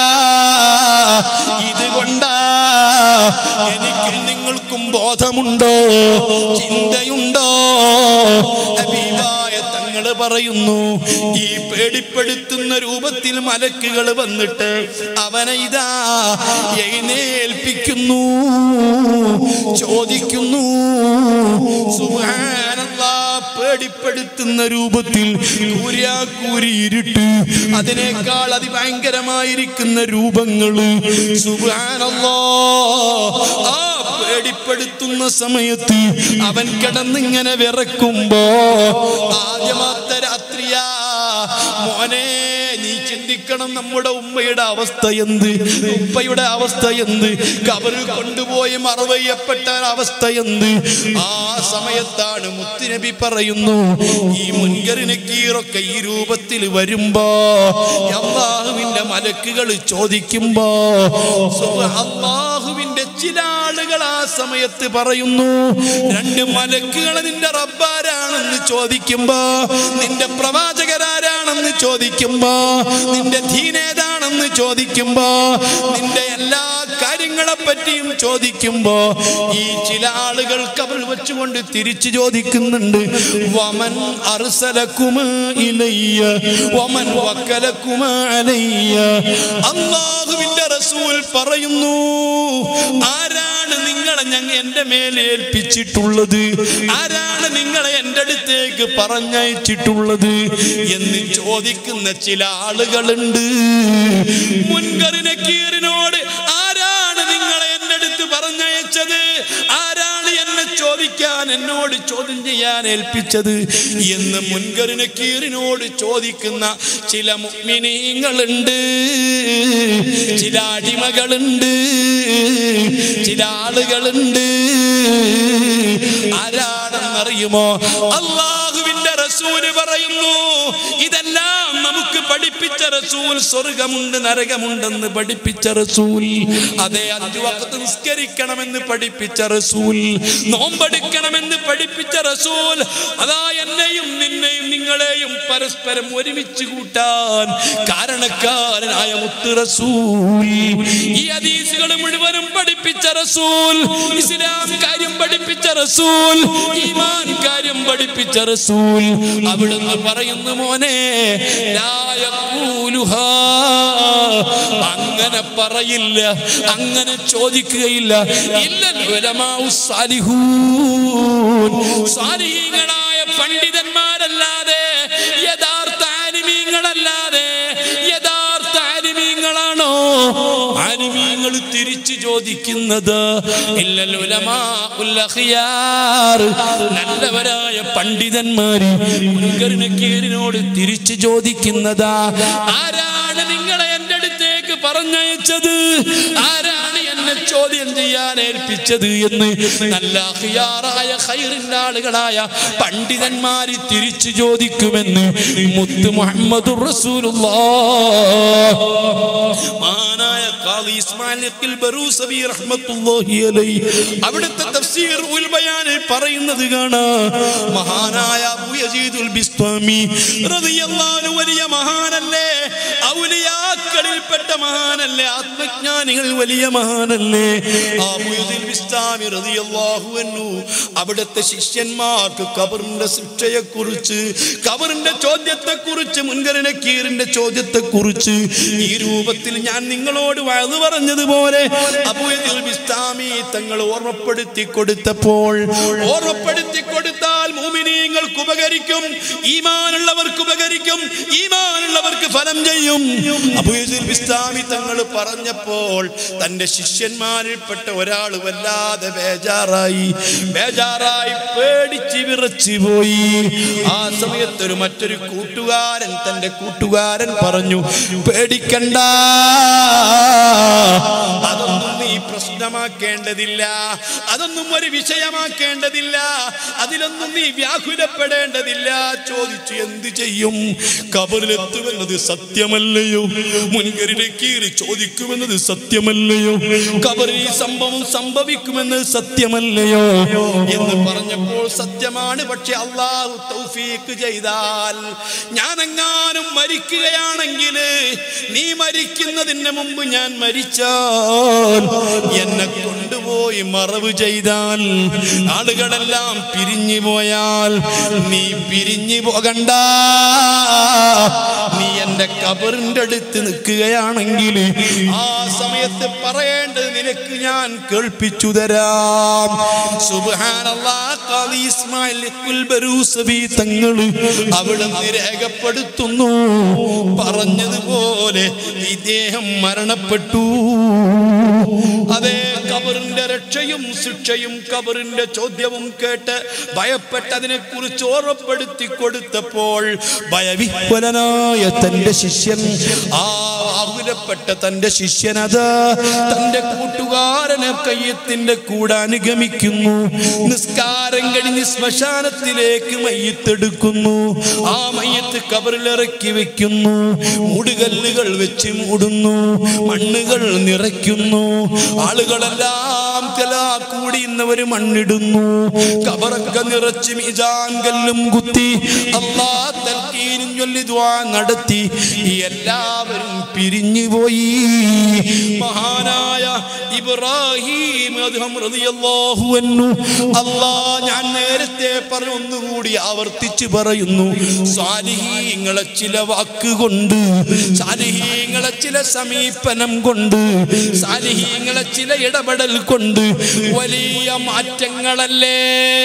ഇതുകൊണ്ടാ എനിക്കും നിങ്ങൾക്കും ബോധമുണ്ടോ, ചിന്തയുണ്ടോ? ഹബീബായ തങ്ങൾ പറയുന്നു, ഈ പേടിപ്പെടുത്തുന്ന രൂപത്തിൽ മലക്കുകൾ വന്നിട്ട് അവനെ ഇതാ എഴുന്നേൽപ്പിക്കുന്നു, ചോദിക്കുന്നു. സുബ്ഹാനല്ലാഹ്, പേടിപ്പെടുത്തുന്ന രൂപത്തിൽ കൂരിയാക്കൂരി ഇരുട്ട്, അതിനേക്കാൾ അതിഭയങ്കരമായിരിക്കുന്ന രൂപങ്ങള്. സുബ്ഹാനല്ലാഹ്, ആ പേടിപ്പെടുത്തുന്ന സമയത്ത് അവൻ കിടന്നിങ്ങനെ വിറക്കുമ്പോ ആദ്യമാത്ത രാത്രിയാ മോനെ, നീ ചിന്തിക്കണം ചിന്തിക്കണം, നമ്മുടെ ഉമ്മയുടെ അവസ്ഥ എന്ത്, ഉപ്പയുടെ അവസ്ഥ എന്ത്, ഖബറിൽ കൊണ്ടുപോയി മറവയ്യപ്പെട്ട അവസ്ഥ എന്ത്. ആ സമയത്താണ് മുത്തുനബി പറയുന്നു, ഈ മുൻകർ നക്കീറൊക്കെ ഈ രൂപത്തിൽ വരുമ്പോ അല്ലാഹുവിന്റെ മലക്കുകൾ ചോദിക്കുമ്പോ അല്ലാഹുവിന്റെ ചില ആളുകൾ ആ സമയത്ത് പറയുന്നു, രണ്ട് മലക്കുകൾ നിന്റെ റബ്ബാരാണെന്ന് ചോദിക്കുമ്പോ, നിന്റെ പ്രവാചകരാരാണെന്ന് ചോദിക്കുമ്പോ, നിന്റെ ദീനേതാണെന്ന് ചോദിക്കുമ്പോ, നിന്റെ എല്ലാ കാര്യങ്ങളെ പറ്റിയും ചോദിക്കുമ്പോ ഈ ചില ആളുകൾ ഖബറിൽ വെച്ചുകൊണ്ട് തിരിച്ചു ചോദിക്കുന്നുണ്ട്, വമൻ അർസലകുമാ ഇലയ്യ വമൻ വക്കലകുമാ അലയ്യ. അല്ലാഹുവിന്റെ റസൂൽ പറയുന്നു, ആരാണ് നിങ്ങളെ എന്റെ മേലെ ഏൽപ്പിച്ചിട്ടുള്ളത്, ആരാണ് നിങ്ങളെ എന്റെ അടുത്തേക്ക് പറഞ്ഞയച്ചിട്ടുള്ളത് എന്ന് ചോദിക്കുന്ന ചില ആളുകളുണ്ട്. മുൻകർ നക്കീറിനോട് ആരാണ് നിങ്ങളെ എന്റെ അടുത്ത് പറഞ്ഞയച്ചത്, ആരാണ് എന്നെ ചോദിക്കാൻ, എന്നോട് ചോദ്യം ചെയ്യാൻ ഏൽപ്പിച്ചത് എന്ന് മുൻകർ നക്കീറിനോട് ചോദിക്കുന്ന ചില മുഅ്മിനീങ്ങളുണ്ട്, ചില അടിമകളുണ്ട്, ചില ആളുകളുണ്ട്. ആരാണെന്നറിയുമോ? അല്ലാഹുവിന്റെ റസൂല് പറയുന്നു, ഇതെല്ലാം നമുക്ക് പഠിപ്പിച്ച റസൂൽ, സ്വർഗമുണ്ട് നരകമുണ്ടെന്ന് പഠിപ്പിച്ച റസൂൽ, അതേ 5 വഖ്ത് നിസ്കരിക്കണമെന്ന് പഠിപ്പിച്ച റസൂൽ, നോമ്പെടുക്കണമെന്ന് പഠിപ്പിച്ച റസൂൽ, അതാ എന്നെയും നിന്നെയും നിങ്ങളെയും പരസ്പരം ഒരുമിച്ച് കൂട്ടാൻ കാരണക്കാരനായ മുത്ത് റസൂൽ, ഈ ഹദീസുകൾ മുഴുവനും പഠിപ്പിച്ച റസൂൽ, ഇസ്ലാം കാര്യം പഠിപ്പിച്ച റസൂൽ, ഈമാൻ കാര്യം പഠിപ്പിച്ച റസൂൽ, അവിടുന്ന് പറയുന്നു, മോനെ ലാ യഖൂലുഹാ, അങ്ങനെ പറയില്ല, അങ്ങനെ ചോദിക്കുകയില്ല, ഇല്ലൽ ഉലമാഉ സാലിഹൂൻ, സാലിഹീങ്ങളായ പണ്ഡിതന്മാരല്ലാതെ, യഥാർത്ഥ ആലിമീങ്ങളല്ലാതെ. യഥാർത്ഥ ആലിമീങ്ങളാണോ? ആലിമീങ്ങൾ തിരിച്ചു ചോദിക്കുന്നത് ഇല്ലൽ ഉലമാഉൽ അഖിയാർ, നല്ലവരായ പണ്ഡിതന്മാര് മുൻകർ നക്കീറിനോട് തിരിച്ചു ചോദിക്കുന്നതാ, ആരാണ് നിങ്ങളെ എന്റെ അടുത്തേക്ക് പറഞ്ഞയച്ചത്, ആരാണ് എന്നെ ചോദ്യം ചെയ്യാൻ ഏൽപ്പിച്ചത് എന്ന് നല്ല ഖിയാറായ ഖൈറിന്റെ ആളുകളായ പണ്ഡിതന്മാര് തിരിച്ചു ചോദിക്കുമെന്ന് മുത്ത് മുഹമ്മദുർ റസൂലുള്ളാഹ്. മഹാനായ ഖാദി ഇസ്മായിൽ ബറൂസവി റഹ്മത്തുള്ളാഹി അലൈഹി അവിടുത്തെ തഫ്സീർ ഉൽ ബയാനിൽ പറയുന്നത് കാണാം, മഹാനായ അബൂ യസീദുൽ ബിസ്താമി റളിയല്ലാഹു അൻഹു വലിയ മഹാനല്ലേ, ഔലിയാക്കളിൽപ്പെട്ട മഹാനല്ലേ, ആത്മജ്ഞാനികൾ വലിയ മഹാനല്ലേ. അബൂ യസീദുൽ ബിസ്താമി റളിയല്ലാഹു അൻഹു അവിടുത്തെ ശിഷ്യന്മാർക്ക് ഖബറിന്റെ ശിക്ഷയെക്കുറിച്ച്, ഖബറിന്റെ ചോദ്യത്തെക്കുറിച്ച്, മുൻകർ നക്കീറിന്റെ ചോദ്യത്തെക്കുറിച്ച് ഈ രൂപത്തിൽ ഞാൻ നിങ്ങളോട് വഅദ് പറഞ്ഞതുപോലെ അബൂ യസീദുൽ ബിസ്താമി തങ്ങൾ ഓർമ്മപ്പെടുത്തി കൊടുത്തപ്പോൾ, ഓർമ്മപ്പെടുത്തി കൊടുത്താൽ മുഅ്മിനീങ്ങൾക്ക് ഉപകരിക്കും, ഈമാനുള്ളവർക്ക് ഉപകരിക്കും, ഈമാനുള്ളവർക്ക് ഫലം ചെയ്യും. അബൂ യസീദുൽ ബിസ്താമി തങ്ങൾ പറഞ്ഞപ്പോൾ തന്റെ ശിഷ്യന്മാരിൽപ്പെട്ട ഒരാൾ വല്ലാതെ ബേജാറായി, പേടിച്ച് വിറച്ചു പോയി. ആ സമയത്ത് മറ്റൊരു കൂട്ടുകാരൻ, തന്റെ കൂട്ടുകാരൻ പറഞ്ഞു, പേടിക്കണ്ട, അതൊന്നും നീ പ്രശ്നമാക്കേണ്ടതില്ല, അതൊന്നും ഒരു വിഷയമാക്കേണ്ടതില്ല, അതിലൊന്നും നീ വ്യാകുലപ്പെടേണ്ടതില്ല. ചോദിച്ചു, എന്ത് ചെയ്യും? ഖബറിലെത്തുമെന്നത് സത്യമല്ലയോ? മുൻകർ നക്കീർ ചോദിക്കുമെന്നത് സത്യമല്ലയോ? ഖബറിൽ ഈ സംഭവം സംഭവിക്കുമെന്നത് സത്യമല്ലയോ എന്ന് പറഞ്ഞപ്പോൾ, സത്യമാണ്, പക്ഷെ അല്ലാഹു തൗഫീഖ് ചെയ്താൽ, ഞാനെങ്ങാനും മരിക്കുകയാണെങ്കിൽ, നീ മരിക്കുന്നതിന് മുമ്പ് ഞാൻ മരിച്ചാൽ, എന്നെ കൊണ്ടുപോയി മറവ് ചെയ്താൽ, ആളുകളെല്ലാം പിരിഞ്ഞു പോയാൽ, നീ പിരിഞ്ഞു പോകണ്ട, നീ എന്റെ ഖബറിന്റെ അടുത്ത് നിൽക്കുകയാണെങ്കിൽ ആ സമയത്ത് പറയേണ്ടത് നിനക്ക് ഞാൻ കേൾപ്പിച്ചു തരാം. സുബ്ഹാനല്ലാഹ്. ഖാദി ഇസ്മായിൽ ബറൂസവി തങ്ങൾ അവിടെ രേഖപ്പെടുത്തുന്നു, പറഞ്ഞതുപോലെ ഇദ്ദേഹം മരണപ്പെട്ടു. അതേ ഖബറിന്റെ രക്ഷയും ശിക്ഷയും ഖബറിന്റെ ചോദ്യവും കേട്ട് ഭയപ്പെട്ടതിനെ കുറിച്ച് ഓർമ്മപ്പെടുത്തി കൊടുത്തപ്പോൾ ഭയവിഹ്വലനായ തന്റെ ശിഷ്യൻ, ആ ആകുലപ്പെട്ട തന്റെ ശിഷ്യനത് തന്റെ കൂട്ടുകാരനെ കയ്യത്തിന്റെ കൂടെ അനുഗമിക്കുന്നു. നിസ്കാരം കഴിഞ്ഞ് ശ്മശാനത്തിലേക്ക് മയ്യത്തെടുക്കുന്നു. ആ മയ്യത്ത് ഖബറിലിറക്കി വെക്കുന്നു. മൂടുകല്ലുകൾ വെച്ച് മൂടുന്നു, മണ്ണുകൾ നിറയ്ക്കുന്നു. ആളുകളെല്ലാം കൂടിയുന്നവര് മണ്ണിടുന്നു. ഖബറൊക്കെ നിറച്ച് മീസാൻ കല്ലും കുത്തി അല്ലാഹ് തൽക്കീനും ചൊല്ലി ദുആ നടത്തി എല്ലാവരും പിരിഞ്ഞുപോയി. മഹാനായ ഇബ്രാഹിം റളിയല്ലാഹു അൻഹു, അല്ലാഹ് ഞാൻ നേരത്തെ പറഞ്ഞു, ഒന്നുകൂടി ആവർത്തിച്ച് പറയുന്നു, സാലിഹീങ്ങളെ ചില വാക്കുകൊണ്ട്, സാലിഹീങ്ങളെ ചില സമീപനം കൊണ്ട്, സാലിഹീങ്ങളെ ചില ഇടപെടൽ കൊണ്ട് വലിയ മാറ്റങ്ങളല്ലേ.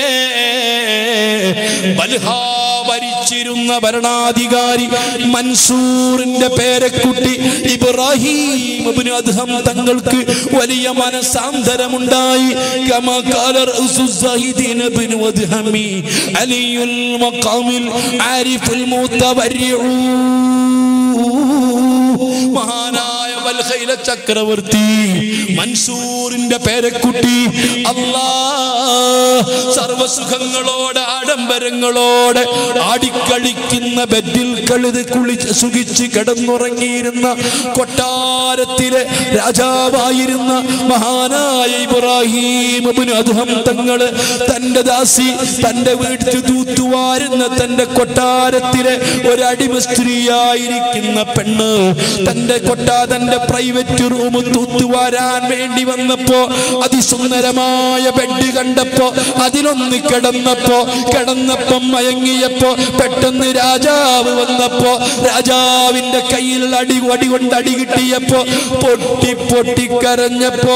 ബൽഹാ ഭരിച്ചിരുന്ന ഭരണാധികാരി മൻസൂറിന്റെ പേരക്കുട്ടി ഇബ്രാഹിം ഇബ്നു അദ്ഹം തങ്ങൾക്ക് വലിയ മനസാന്തരമുണ്ടായി. കമാ ഖാല റഊസു സാഹിദീൻ ഇബ്നു അദ്ഹമി അലിയുൽ മഖാമിൽ ആരിഫുൽ മുതവരിഉ. മഹാനായ ബൽഖൈല ചക്രവർത്തി മൻസൂറിന്റെ പേരക്കുട്ടി അല്ലാഹ് സർവസുഖങ്ങളോടെ ആഡംബരങ്ങളോടെ ആടിക്കളിക്കുന്ന ബെഡിൽ കുളിച്ച് സുഖിച്ച് കിടന്നുറങ്ങിയിരുന്ന കൊട്ടാരത്തിലെ രാജാവായിരുന്ന മഹാനായ ഇബ്രാഹിം ഇബ്നു അദ്ഹം തങ്ങള് തന്റെ ദാസി, തന്റെ വീട്ടിൽ തൂത്തുവാരുന്ന തന്റെ കൊട്ടാരത്തിലെ ഒരു അടിമ സ്ത്രീയായിരിക്കുന്ന പെണ്ണ് തന്റെ പ്രൈവറ്റ് റൂം തൂത്തുവാരാൻ വേണ്ടി വന്നപ്പോ അതിസുന്ദരമായ ബെഡ് കണ്ടപ്പോ അതിലൊന്ന് കിടന്നപ്പം മയങ്ങിയപ്പോ പെട്ടെന്ന് രാജാവ് വന്നപ്പോ രാജാവിന്റെ കയ്യിൽ അടി കൊണ്ട് അടി കിട്ടിയപ്പോ പൊട്ടിക്കരഞ്ഞപ്പോ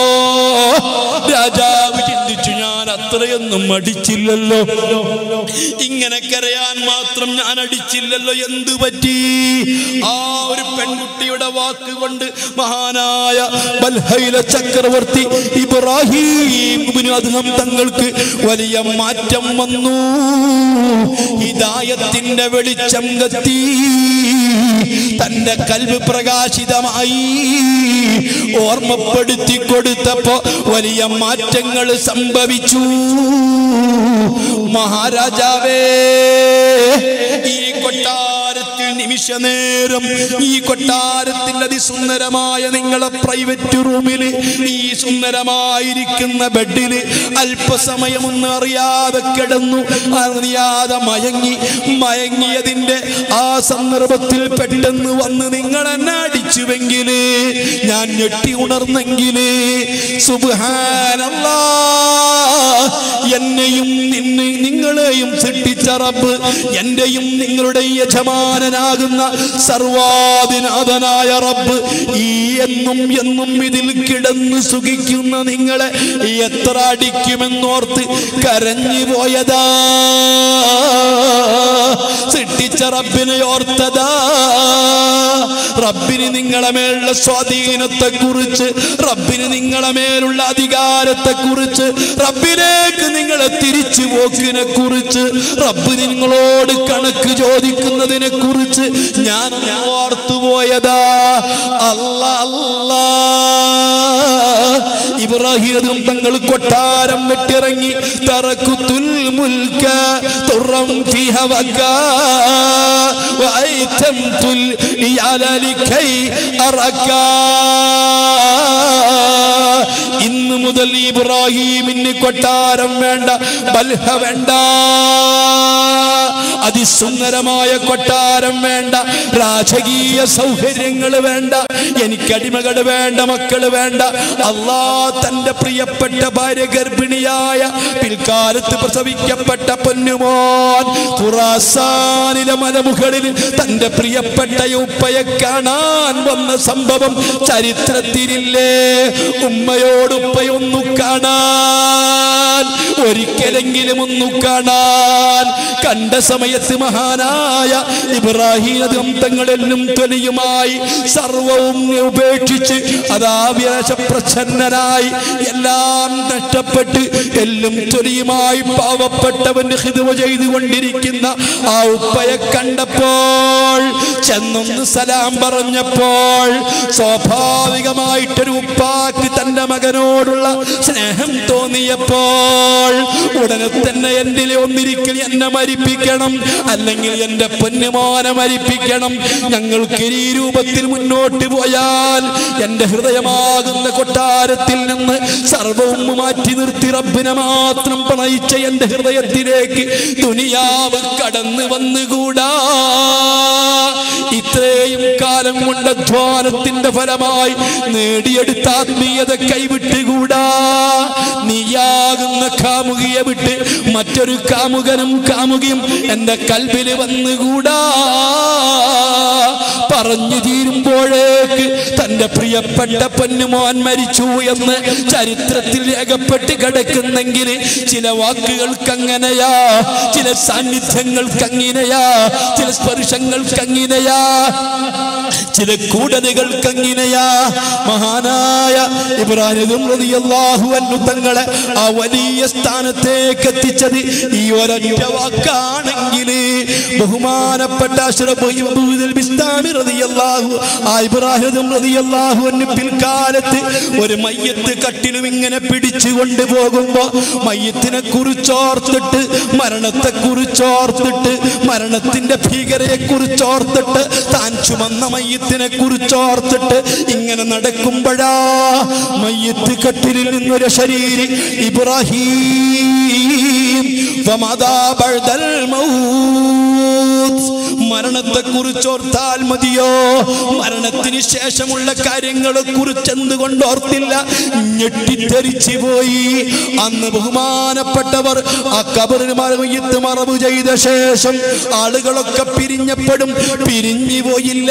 രാജാവ് ചിന്തിച്ചു, ഞാൻ അത്രയൊന്നും അടിച്ചില്ലല്ലോ, ഇങ്ങനെ കരയാൻ മാത്രം ഞാൻ അടിച്ചില്ലല്ലോ, എന്തു പറ്റി? ആ ഒരു പെൺകുട്ടിയുടെ വാക്കുകൊണ്ട് മഹാനായ ബൽഖൈല ചക്രവർത്തി ഇബ്രാഹിം ഇബ്നു അദ്ഹം തങ്ങൾക്ക് വലിയ മാറ്റം വന്നു. ഹിദായത്തിന്റെ വെളിച്ചം കത്തി, തന്റെ കൽബ് പ്രകാശിതമായി. ഓർമ്മപ്പെടുത്തി കൊടുത്തപ്പോ വലിയ മാറ്റങ്ങൾ സംഭവിച്ചു. മഹാരാജാവേ, ഈ കൊട്ടാരത്തിൽ നിമിഷ നേരം, ഈ കൊട്ടാരത്തിൽ അതിസുന്ദരമായ നിങ്ങളെ പ്രൈവറ്റ് റൂമില്, ഈ സുന്ദരമായിരിക്കുന്ന ബെഡില് അല്പസമയമൊന്നും അറിയാതെ കിടന്നു, അറിയാതെ മയങ്ങിയതിന്റെ ആ സന്ദർഭത്തിൽ പെട്ടെന്ന് വന്ന് നിങ്ങൾ എന്നെ അടിച്ചുവെങ്കില്, ഞാൻ ഞെട്ടി ഉണർന്നെങ്കില്, സുബ്ഹാനല്ലാഹ്, എന്നെയും നിങ്ങളെയും സൃഷ്ടിച്ച റബ്ബ്, എന്റെയും നിങ്ങളുടെ യജമാനനാകുന്ന സർവാധിനാഥനായ റബ്ബ് ഈ എന്നും ഇതിൽ കിടന്ന് സുഖിക്കുന്ന നിങ്ങളെ എത്ര അടിക്കുമെന്നോർത്ത് കരഞ്ഞു പോയതാ. സൃഷ്ടിച്ച റബ്ബിനെ ഓർത്തതാ. റബ്ബിന് നിങ്ങളെ മേലുള്ള സ്വാധീനത്തെ കുറിച്ച്, റബ്ബിന് നിങ്ങളെ മേലുള്ള അധികാരത്തെ കുറിച്ച്, റബ്ബിലേക്ക് നിങ്ങളെ തിരിച്ചു പോക്കിനെ കുറിച്ച്, റബ്ബ് നിങ്ങളോട് കണക്ക് ചോദിക്കുന്നതിനെ കുറിച്ച് ഞാൻ ഓർത്തുപോയതാ. അല്ലാ, ഇബ്രാഹിം തങ്ങൾ കൊട്ടാരം വിട്ടിറങ്ങി. തറക്കുത്തുൽ മുൽക തുറം ഫിഹ വകാ വഐതംതുൽ യാലലികൈ അറകാ. ഇന്ന് മുതൽ ഇബ്രാഹിമിന് കൊട്ടാരം വേണ്ട, ബൽഹ വേണ്ട, അതിസുന്ദരമായ കൊട്ടാരം വേണ്ട, രാജകീയ സൗകര്യങ്ങൾ വേണ്ട, എനിക്കടിമകൾ വേണ്ട, മക്കള് വേണ്ട. അല്ലാഹ് തന്റെ പ്രിയപ്പെട്ട ഭാര്യ ഗർഭിണിയായ പിൽക്കാലത്ത് പ്രസവിക്കപ്പെട്ട പൊന്നുമോൻ ഖുറാസാനിലെ മലമുകളിൽ തന്റെ പ്രിയപ്പെട്ട ഉപ്പയെ കാണാൻ വന്ന സംഭവം ചരിത്രത്തിലില്ലേ? ഉമ്മയോട് ഉപ്പയൊന്നു കാണാൻ, ഒരിക്കലെങ്കിലും ഒന്നു കാണാൻ കണ്ട സമയം സമയത്ത് മഹാനായ ഇബ്രാഹിം തങ്ങളെല്ലാം തൊലിയുമായി സർവവും ഉപേക്ഷിച്ച് അതാ വിനാശപ്രച്ഛന്നനായി എല്ലാം നഷ്ടപ്പെട്ട് എല്ലാം തൊലിയുമായി പാവപ്പെട്ടവന് ഖിദ്മ ചെയ്തുകൊണ്ടിരിക്കുന്ന ആ ഉപ്പയെ കണ്ടപ്പോൾ ചെന്നൊന്ന് സലാം പറഞ്ഞപ്പോൾ സ്വാഭാവികമായിട്ടൊരു ഉപ്പാക്ക് തന്റെ മകനോടുള്ള സ്നേഹം തോന്നിയപ്പോൾ ഉടനെ തന്നെ എന്നിലെ ഒന്നിരിക്കൽ എന്നെ മരിപ്പിക്കണം, അല്ലെങ്കിൽ എന്റെ പൊന്നുമോനെ മരിപ്പിക്കണം. ഞങ്ങൾക്ക് ഈ രൂപത്തിൽ മുന്നോട്ട് പോയാൽ എന്റെ ഹൃദയമാകുന്ന കൊട്ടാരത്തിൽ നിന്ന് സർവവും മാറ്റി നിർത്തി റബ്ബിനെ മാത്രം പ്രണയിച്ച എന്റെ ഹൃദയത്തിലേക്ക് ദുനിയാവ് കടന്നു വന്നുകൂടാ. ഇത്രയും കാലം കൊണ്ട് അധ്വാനത്തിന്റെ ഫലമായി നേടിയെടുത്ത ആത്മീയത കൈവിട്ടുകൂടാ. നീയാകുന്ന കാമുകിയെ വിട്ട് മറ്റൊരു കാമുകനും കാമുകിയും എന്റെ കൽബില് വന്നുകൂടാ. പറഞ്ഞു തീരുമ്പോഴേക്ക് തന്റെ പ്രിയപ്പെട്ട പൊന്നുമോൻ മരിച്ചു എന്ന് ചരിത്രത്തിൽ രേഖപ്പെട്ട് കിടക്കുന്നെങ്കിൽ ചില വാക്കുകൾക്ക് അങ്ങനെയാ, ചില സാന്നിധ്യങ്ങൾക്ക് അങ്ങനെയാ, ചില സ്പർശങ്ങൾക്ക് അങ്ങനെയാ, ചില കൂടലുകൾക്ക് അങ്ങനെയാ. മഹാനായ ഇബ്രാഹിം റളിയല്ലാഹു അൻഹു തങ്ങളെ ആ വലിയ സ്ഥാനത്തേക്ക് എത്തിച്ചത് ഈ ഒരൊറ്റ വാക്കാണെങ്കിൽ ബഹുമാനപ്പെട്ട ഇബ്രാഹിം റളിയല്ലാഹു അൻഹു പിൽക്കാലത്ത് ഒരു മയ്യത്ത് കട്ടിലും ഇങ്ങനെ പിടിച്ചുകൊണ്ട് പോകുമ്പോ മയ്യത്തിനെ കുറിച്ചോർത്തിട്ട് മരണത്തെ കുറിച്ചോർത്തിട്ട് മരണത്തിന്റെ ഭീകരയെ കുറിച്ചോർത്തിട്ട് താൻ ചുമന്ന മയ്യത്തിനെ കുറിച്ചോർത്തിട്ട് ഇങ്ങനെ നടക്കുമ്പോഴാ മയ്യത്ത് കട്ടിലിൽ നിന്നൊരു ശരീരം ഇബ്രാഹിം വമദാ ബഅദൽ മൗത്ത്, മരണത്തെ കുറിച്ചോർത്താൽ മതിയോ? മരണത്തിന് ശേഷമുള്ള കാര്യങ്ങളെ കുറിച്ച് എന്തുകൊണ്ട് ഓർത്തില്ല? ഞെട്ടിത്തെറിച്ചു പോയി. അന്ന് ബഹുമാനപ്പെട്ടവർ ആ ഖബറിൽ മയ്യത്ത് മറവ് ചെയ്ത ശേഷം ആളുകളൊക്കെ പിരിഞ്ഞപ്പോഴും പിരിഞ്ഞു പോയില്ല.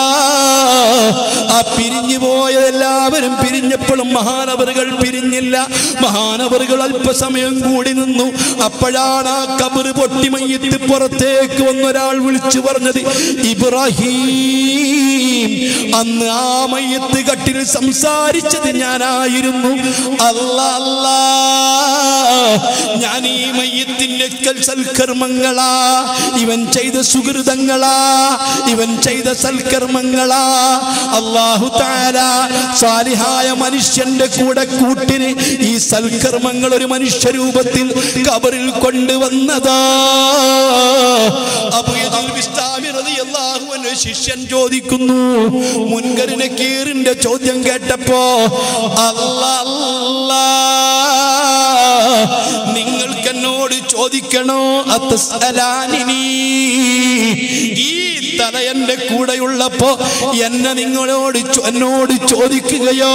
ആ പിരിഞ്ഞു പോയ എല്ലാവരും പിരിഞ്ഞപ്പോഴും മഹാനവറുകൾ പിരിഞ്ഞില്ല. മഹാനവറുകൾ അല്പസമയം കൂടി നിന്നു. അപ്പോഴാണ് ആ ഖബർ പൊട്ടി മയ്യത്ത് പുറത്തേക്ക് വന്നൊരാൾ വിളിച്ചു പറഞ്ഞത്, ഇബ്രാഹിം, അന്ന് ആ മയ്യത്ത് കട്ടിൽ സംസാരിച്ചത് ഞാനായിരുന്നു. അല്ലാ അല്ലാ, ഞാൻ ഈ മയ്യത്തിന്റെ സൽക്കർമ്മങ്ങളാ, ഇവൻ ചെയ്ത സുഹൃതങ്ങളാ, ഇവൻ ചെയ്ത സൽക്കർമ്മങ്ങളാ അല്ലാഹു തആല സാലിഹായ മനുഷ്യന്റെ കൂടെ കൂട്ടിന് ഈ സൽക്കർമ്മങ്ങൾ ഒരു മനുഷ്യ രൂപത്തിൽ ഖബറിൽ കൊണ്ടുവന്നതാ. ശിഷ്യൻ ചോദിക്കുന്നു, മുൻകർ നക്കീറിന്റെ ചോദ്യം കേട്ടപ്പോ, അല്ലാ അല്ലാ, നിങ്ങൾക്ക് എന്നോട് ചോദിക്കണോ? അത്തസ്അലാനി, ഈ തല എന്റെ കൂടെയുള്ളപ്പോ എന്നെ എന്നോട് ചോദിക്കുകയോ?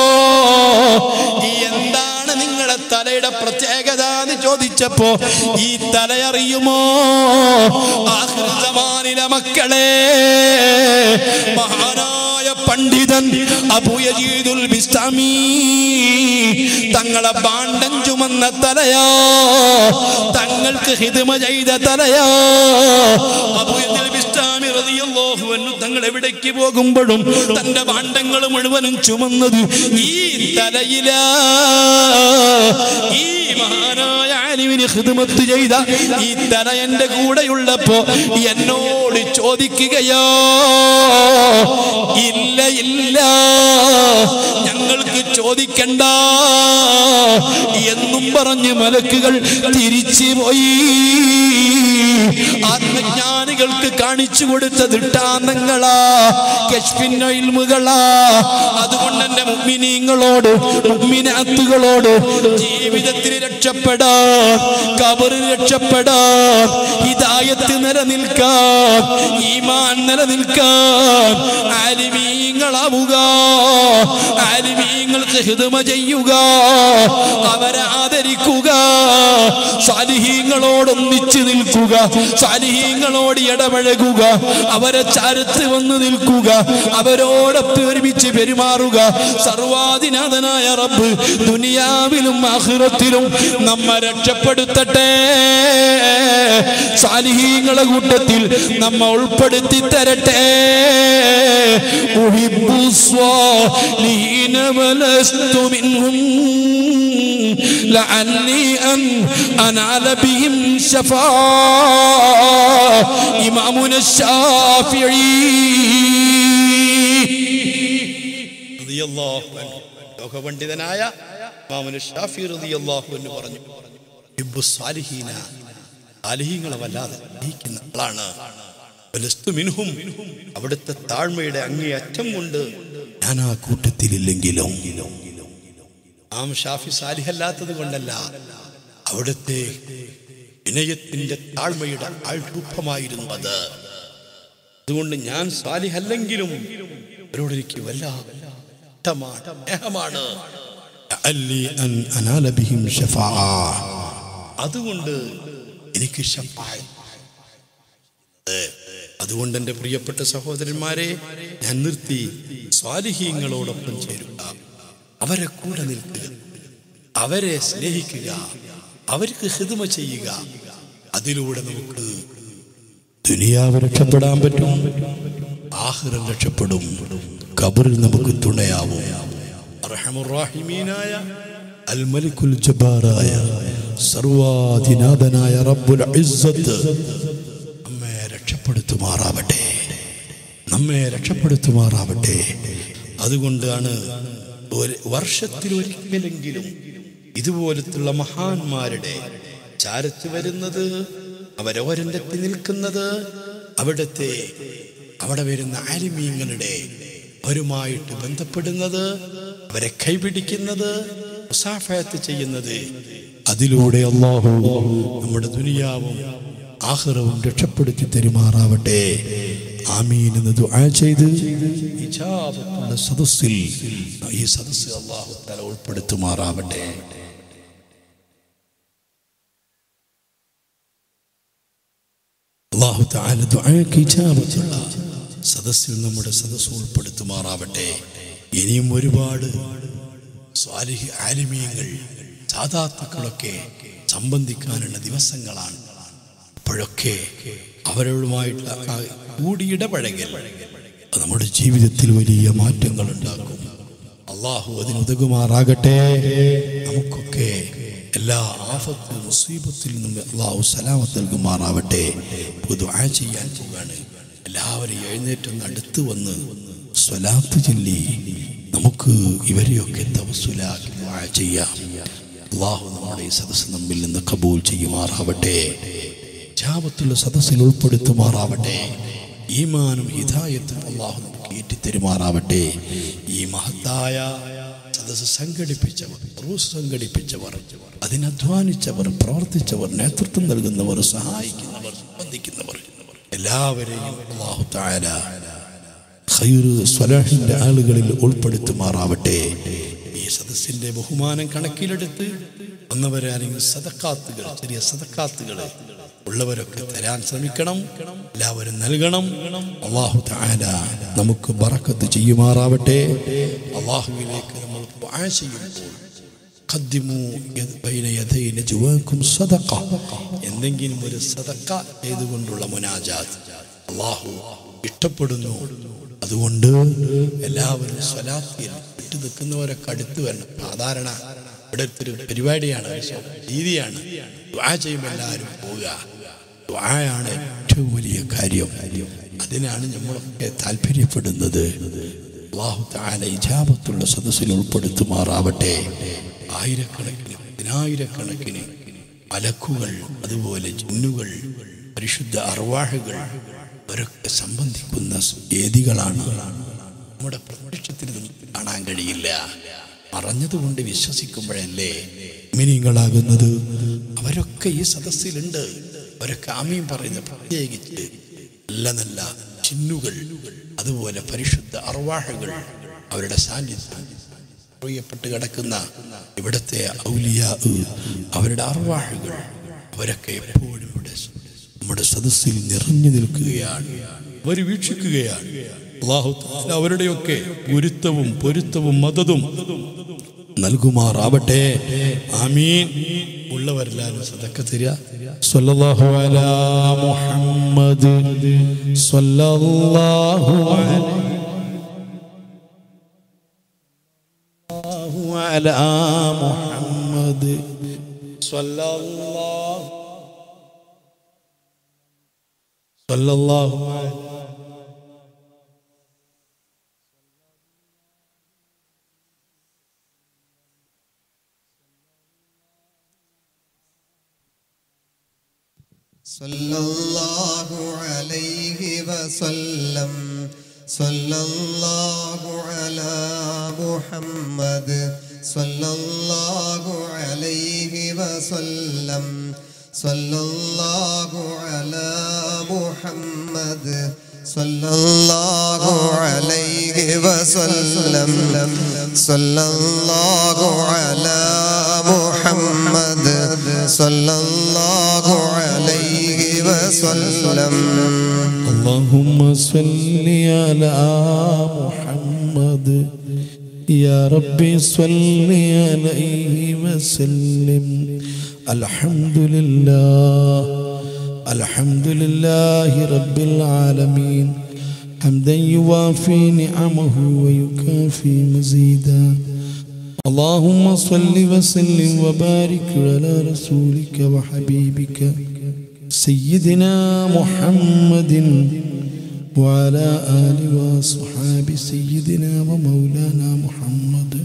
എന്താണ് നിങ്ങളെ തലയുടെ പ്രത്യേകത എന്ന് ചോദിച്ചപ്പോ, ഈ തല അറിയുമോ? ആഖിർ സമാനിലെ മക്കളെ, മഹാനായ പണ്ഡിതൻ അബൂ യസീദുൽ ബിസ്താമി തങ്ങളെ ബാണ്ടൻ ചുമന്ന തലയോ, തങ്ങൾക്ക് ഖിദ്മ ചെയ്ത തലയോ. അബൂ യസീദുൽ ബിസ്താമി റളിയല്ലാഹു അൻഹു തങ്ങൾ എവിടേക്ക് പോകുമ്പോഴും തന്റെ ഭാണ്ഡങ്ങൾ മുഴുവനും ചുമന്നത് ഈ തലയിലാ. ഈ മഹാനായ ആലിമിന് ഖിദ്മത്ത് ചെയ്ത ഈ തല എന്റെ കൂടെയുള്ളപ്പോ എന്നോട് ചോദിക്കുകയോ? ഇല്ല ഇല്ല, ഞങ്ങൾക്ക് ചോദിക്കണ്ട എന്നും പറഞ്ഞ് മലക്കുകൾ തിരിച്ചു പോയി. ആത്മജ്ഞാനികൾക്ക് കാണിച്ചു കൊടുത്ത ദൃഷ്ടാന്തങ്ങളാ, കശ്ഫിന്റെ ഇൽമുകളാ. അതുകൊണ്ട് എന്റെ മുഅ്മിനീങ്ങളോട് മുഅ്മിനാത്തുകളോട് ജീവിതത്തിൽ രക്ഷപ്പെടാൻ, ഖബറിൽ രക്ഷപ്പെടാൻ, ഹിദായത്ത് നിലനിൽക്കാൻ, ഈമാൻ നിലനിൽക്കാൻ ആലിമീങ്ങളാവുക, ആലിമീങ്ങൾ ആലിമീങ്ങൾക്ക് ഖിദ്മ ചെയ്യുക, അവരെ ആദരിക്കുക, സാലിഹീങ്ങളോടൊന്നിച്ച് നിൽക്കുക, സാലിഹീങ്ങളോട് ഇടപഴകുക, അവരെ ചാരത്ത് വന്ന് നിൽക്കുക, അവരോടൊപ്പം ഒരുമിച്ച് പെരുമാറുക. സർവാധിനാഥനായ റബ്ബ് ദുനിയാവിലും ആഖിറത്തിലും നമ്മെ രക്ഷപ്പെടുത്തട്ടെ. സാലിഹീങ്ങളെ കൂട്ടത്തിൽ നമ്മെ ഉൾപ്പെടുത്തി തരട്ടെ. ഉഹിബ്ബു സ്വാലിഹീന വലസ്തു മിൻഹും ലഅല്ലി അൻ അനാല ബിഹിം ശഫാഅ. ഇമാമുന ശാഫിഈ റളിയല്ലാഹു അൻഹു, ലോകപണ്ഡിതനായ ഇമാമുന ശാഫിഈ റളിയല്ലാഹു അൻഹു പറഞ്ഞു, ഹിബ്ബു സ്വാലിഹീന, സാലിഹീങ്ങളെ വല്ലാതെ സ്നേഹിക്കുന്ന ആളാണ്. വലസ്തു മിൻഹും, അവിടുത്തെ താഴ്മയുടെ അങ്ങേയറ്റം കൊണ്ട് ഞാൻ ആ കൂട്ടത്തിലില്ലെങ്കിലും. ഇമാം ഷാഫി സാലിഹല്ലാത്തത് കൊണ്ടല്ല, അവിടുത്തെ വിനയത്തിന്റെ താഴ്മയുടെ ആൾരൂപമായിരുന്നു അത്. അതുകൊണ്ട് ഞാൻ സാലിഹല്ലെങ്കിലും അവരോട് എനിക്ക് സ്നേഹമാണ്. അതുകൊണ്ട് എനിക്ക് അതുകൊണ്ട് എൻ്റെ പ്രിയപ്പെട്ട സഹോദരന്മാരെ, ഞാൻ നിർത്തി. സ്വാലിഹീങ്ങളോടൊപ്പം ചേരുക, അവരെ കൂടെ നിൽക്കുക, അവരെ സ്നേഹിക്കുക, അവർക്ക് ഖിദ്മ ചെയ്യുക. അതിലൂടെ നമുക്ക് ദുനിയാവ് രക്ഷപ്പെടാൻ പറ്റും, ആഖിറം രക്ഷപ്പെടും, ഖബറിൽ നമുക്ക് തുണയാവും. അർഹമുർ റഹീമീനായ അൽ മലിക്കുൽ ജബ്ബാറായ സർവാധിനാഥനായ റബ്ബുൽ ഇസ്സത്ത് നമ്മെ രക്ഷപ്പെടുത്തുമാറാവട്ടെ. അതുകൊണ്ടാണ് വർഷത്തിൽ ഒരിക്കലെങ്കിലും ഇതുപോലത്തുള്ള മഹാന്മാരുടെ ചാരത്ത് വരുന്നത്, അവരോരണ്ടെത്തി നിൽക്കുന്നത്, അവിടെ വരുന്ന ആലിമീങ്ങളുടെ അവരുമായിട്ട് ബന്ധപ്പെടുന്നത്, അവരെ കൈപിടിക്കുന്നത്, മുസാഫഹത്ത് ചെയ്യുന്നത്. അതിലൂടെ അല്ലാഹു നമ്മുടെ ദുനിയാവും ആഖിറവും രക്ഷപ്പെടുത്തി തരുമാറാവട്ടെ. ആമീൻ എന്ന് ദുആ ചെയ്ത് ഇജാബത്തുള്ള സദസ്സിൽ ഈ സദസ്സ് അല്ലാഹു തആല ഉൾപ്പെടുത്തുമാറാവട്ടെ. അല്ലാഹു തആല ദുആക്ക് ഇജാബത്തുള്ള സദസ്സിൽ നമ്മുടെ സദസ്സ് ഉൾപ്പെടുത്തുമാറാവട്ടെ. ഇനിയും ഒരുപാട് സ്വാലിഹ് ആലിമീങ്ങൾ സാദാത്തുക്കളൊക്കെ സംബന്ധിക്കാനുള്ള ദിവസങ്ങളാണ്. അപ്പോഴൊക്കെ അവരുമായിട്ടുള്ള കൂടിയിടപഴകൽ നമ്മുടെ ജീവിതത്തിൽ വലിയ മാറ്റങ്ങൾ ഉണ്ടാക്കും. അള്ളാഹു അതിനുതകുമാറാകട്ടെ. നമുക്കൊക്കെ എല്ലാ ആഫത്തും മുസീബത്തിൽ നിന്നും അള്ളാഹു സലാമത്ത് നൽകുമാറാവട്ടെ. ദുആ ചെയ്യാൻ പോവാണ്. എല്ലാവരും എഴുന്നേറ്റൊന്ന് അടുത്ത് വന്ന് സ്വലാത്ത് ചൊല്ലി നമുക്ക് ഇവരെയൊക്കെ തവസ്സുലാക്കി ദുആ ചെയ്യാം. അള്ളാഹു നമ്മുടെ ഈ സദസ്സ് നമ്മിൽ നിന്ന് കബൂൽ ചെയ്യുമാറാവട്ടെ. ജാബത്തുള്ള സദസ്സിൽ ഉൾപ്പെടുത്തുമാറാവട്ടെ. ഈമാനും ഹിദായത്തും അള്ളാഹു നമുക്ക് ഏറ്റിത്തരുമാറാവട്ടെ. ഈ മഹത്തായ സദസ്സ് സംഘടിപ്പിച്ചവർ, അതിനധ്വാനിച്ചവർ, പ്രവർത്തിച്ചവർ, നേതൃത്വം നൽകുന്നവർ, സഹായിക്കുന്നവർ, സംബന്ധിക്കുന്നവർ എല്ലാവരെയും അല്ലാഹു തആല ഖൈർ സ്വലാഹിന്റെ ആളുകളിൽ ഉൾപ്പെടുത്തുമാറാവട്ടെ. ഈ സദസ്സിന്റെ ബഹുമാനം കണക്കിലെടുത്ത് വന്നവരെ ആരെങ്കിലും സദഖാത്തുകൾ, ചെറിയ സദഖാത്തുകൾ ഉള്ളവരൊക്കെ തരാൻ ശ്രമിക്കണം. എല്ലാവരും നൽകണം. അല്ലാഹു തആല നമുക്ക് ബറക്കത്ത് ചെയ്യുമാറാവട്ടെ. അല്ലാഹുവിലേക്ക് നമ്മൾ ദുആ ചെയ്യുമ്പോൾ ഖദ്ദിമു ബൈന യദൈ നജ്വാകും സദഖ, എന്തെങ്കിലും ഒരു സദഖ ചെയ്തുകൊണ്ടുള്ള മുനാജാത്ത് അല്ലാഹു ഇഷ്ടപ്പെടുന്നു. അതുകൊണ്ട് എല്ലാവരും സ്വലാത്തിൽ വിട്ടു നിൽക്കുന്നവരൊക്കെ അടുത്ത് വരണം. സാധാരണ ഇവിടുത്തെ ഒരു പരിപാടിയാണ്, രീതിയാണ്. ദുആ ചെയ്യുമ്പോൾ എല്ലാവരും പോവുക. ദുആയാണ് ഏറ്റവും വലിയ കാര്യം. അതിനാണ് നമ്മളൊക്കെ താല്പര്യപ്പെടുന്നത്. അല്ലാഹു തആല ഇജാബത്തുള്ള സദസ്സിൽ ഉൾപ്പെടുത്തുമാറാവട്ടെ. ആയിരക്കണക്കിന്, പതിനായിരക്കണക്കിന് മലക്കുകൾ, അതുപോലെ ജിന്നുകൾ, പരിശുദ്ധ അർവാഹുകൾ അവരൊക്കെ സംബന്ധിക്കുന്ന വേദികളാണ്. നമ്മുടെ പ്രത്യക്ഷത്തിൽ കാണാൻ കഴിയില്ല. പറഞ്ഞതുകൊണ്ട് വിശ്വസിക്കുമ്പോഴല്ലേ മുഅ്മിനീങ്ങളാകുന്നത്. അവരൊക്കെ ഈ സദസ്സിലുണ്ട്. അവരൊക്കെ ആമീൻ പറയുന്ന, പ്രത്യേകിച്ച് നല്ല നല്ല ജിന്നുകൾ, അതുപോലെ പരിശുദ്ധ അർവാഹുകൾ, അവരുടെ സാന്നിധ്യം അറിയപ്പെട്ട് കിടക്കുന്ന ഇവിടുത്തെ ഔലിയാ അവരുടെ അർവാഹുകൾ അവരൊക്കെ എപ്പോഴും നമ്മുടെ സദസ്സിൽ നിറഞ്ഞു നിൽക്കുകയാണ്. അവർ വീക്ഷിക്കുകയാണ്. അല്ലാഹു തആല അവരുടെയൊക്കെ ഗുരുത്വവും പൊരുത്തവും മദതും നൽകുമാറാവട്ടെ. ആമീൻ. ഉള്ളവരെല്ലാവരും സദക്ക തരിക. സ്വല്ലല്ലാഹു അലാ മുഹമ്മദ് സ്വല്ലല്ലാഹു അലാ മുഹമ്മദ് സ്വല്ലല്ലാഹു സല്ലല്ലാഹു അലൈഹി വസല്ലം. സല്ലല്ലാഹു അലാ മുഹമ്മദ് സല്ലല്ലാഹു അലൈഹി വസല്ലം. സല്ലല്ലാഹു അലാ മുഹമ്മദ് സല്ലല്ലാഹു അലൈഹി വസല്ലം. സല്ലല്ലാഹു അലാ മുഹമ്മദ് സല്ലല്ലാഹു അലൈഹി വസല്ലം. اللهم صل على محمد يا ربي صل عليه وسلم. الحمد لله رب العالمين حمدا يوافي نعمه ويكافي مزيدا. اللهم صل وسلم وبارك على رسولك وحبيبك سيدنا محمد وعلى آل وصحاب سيدنا ومولانا محمد.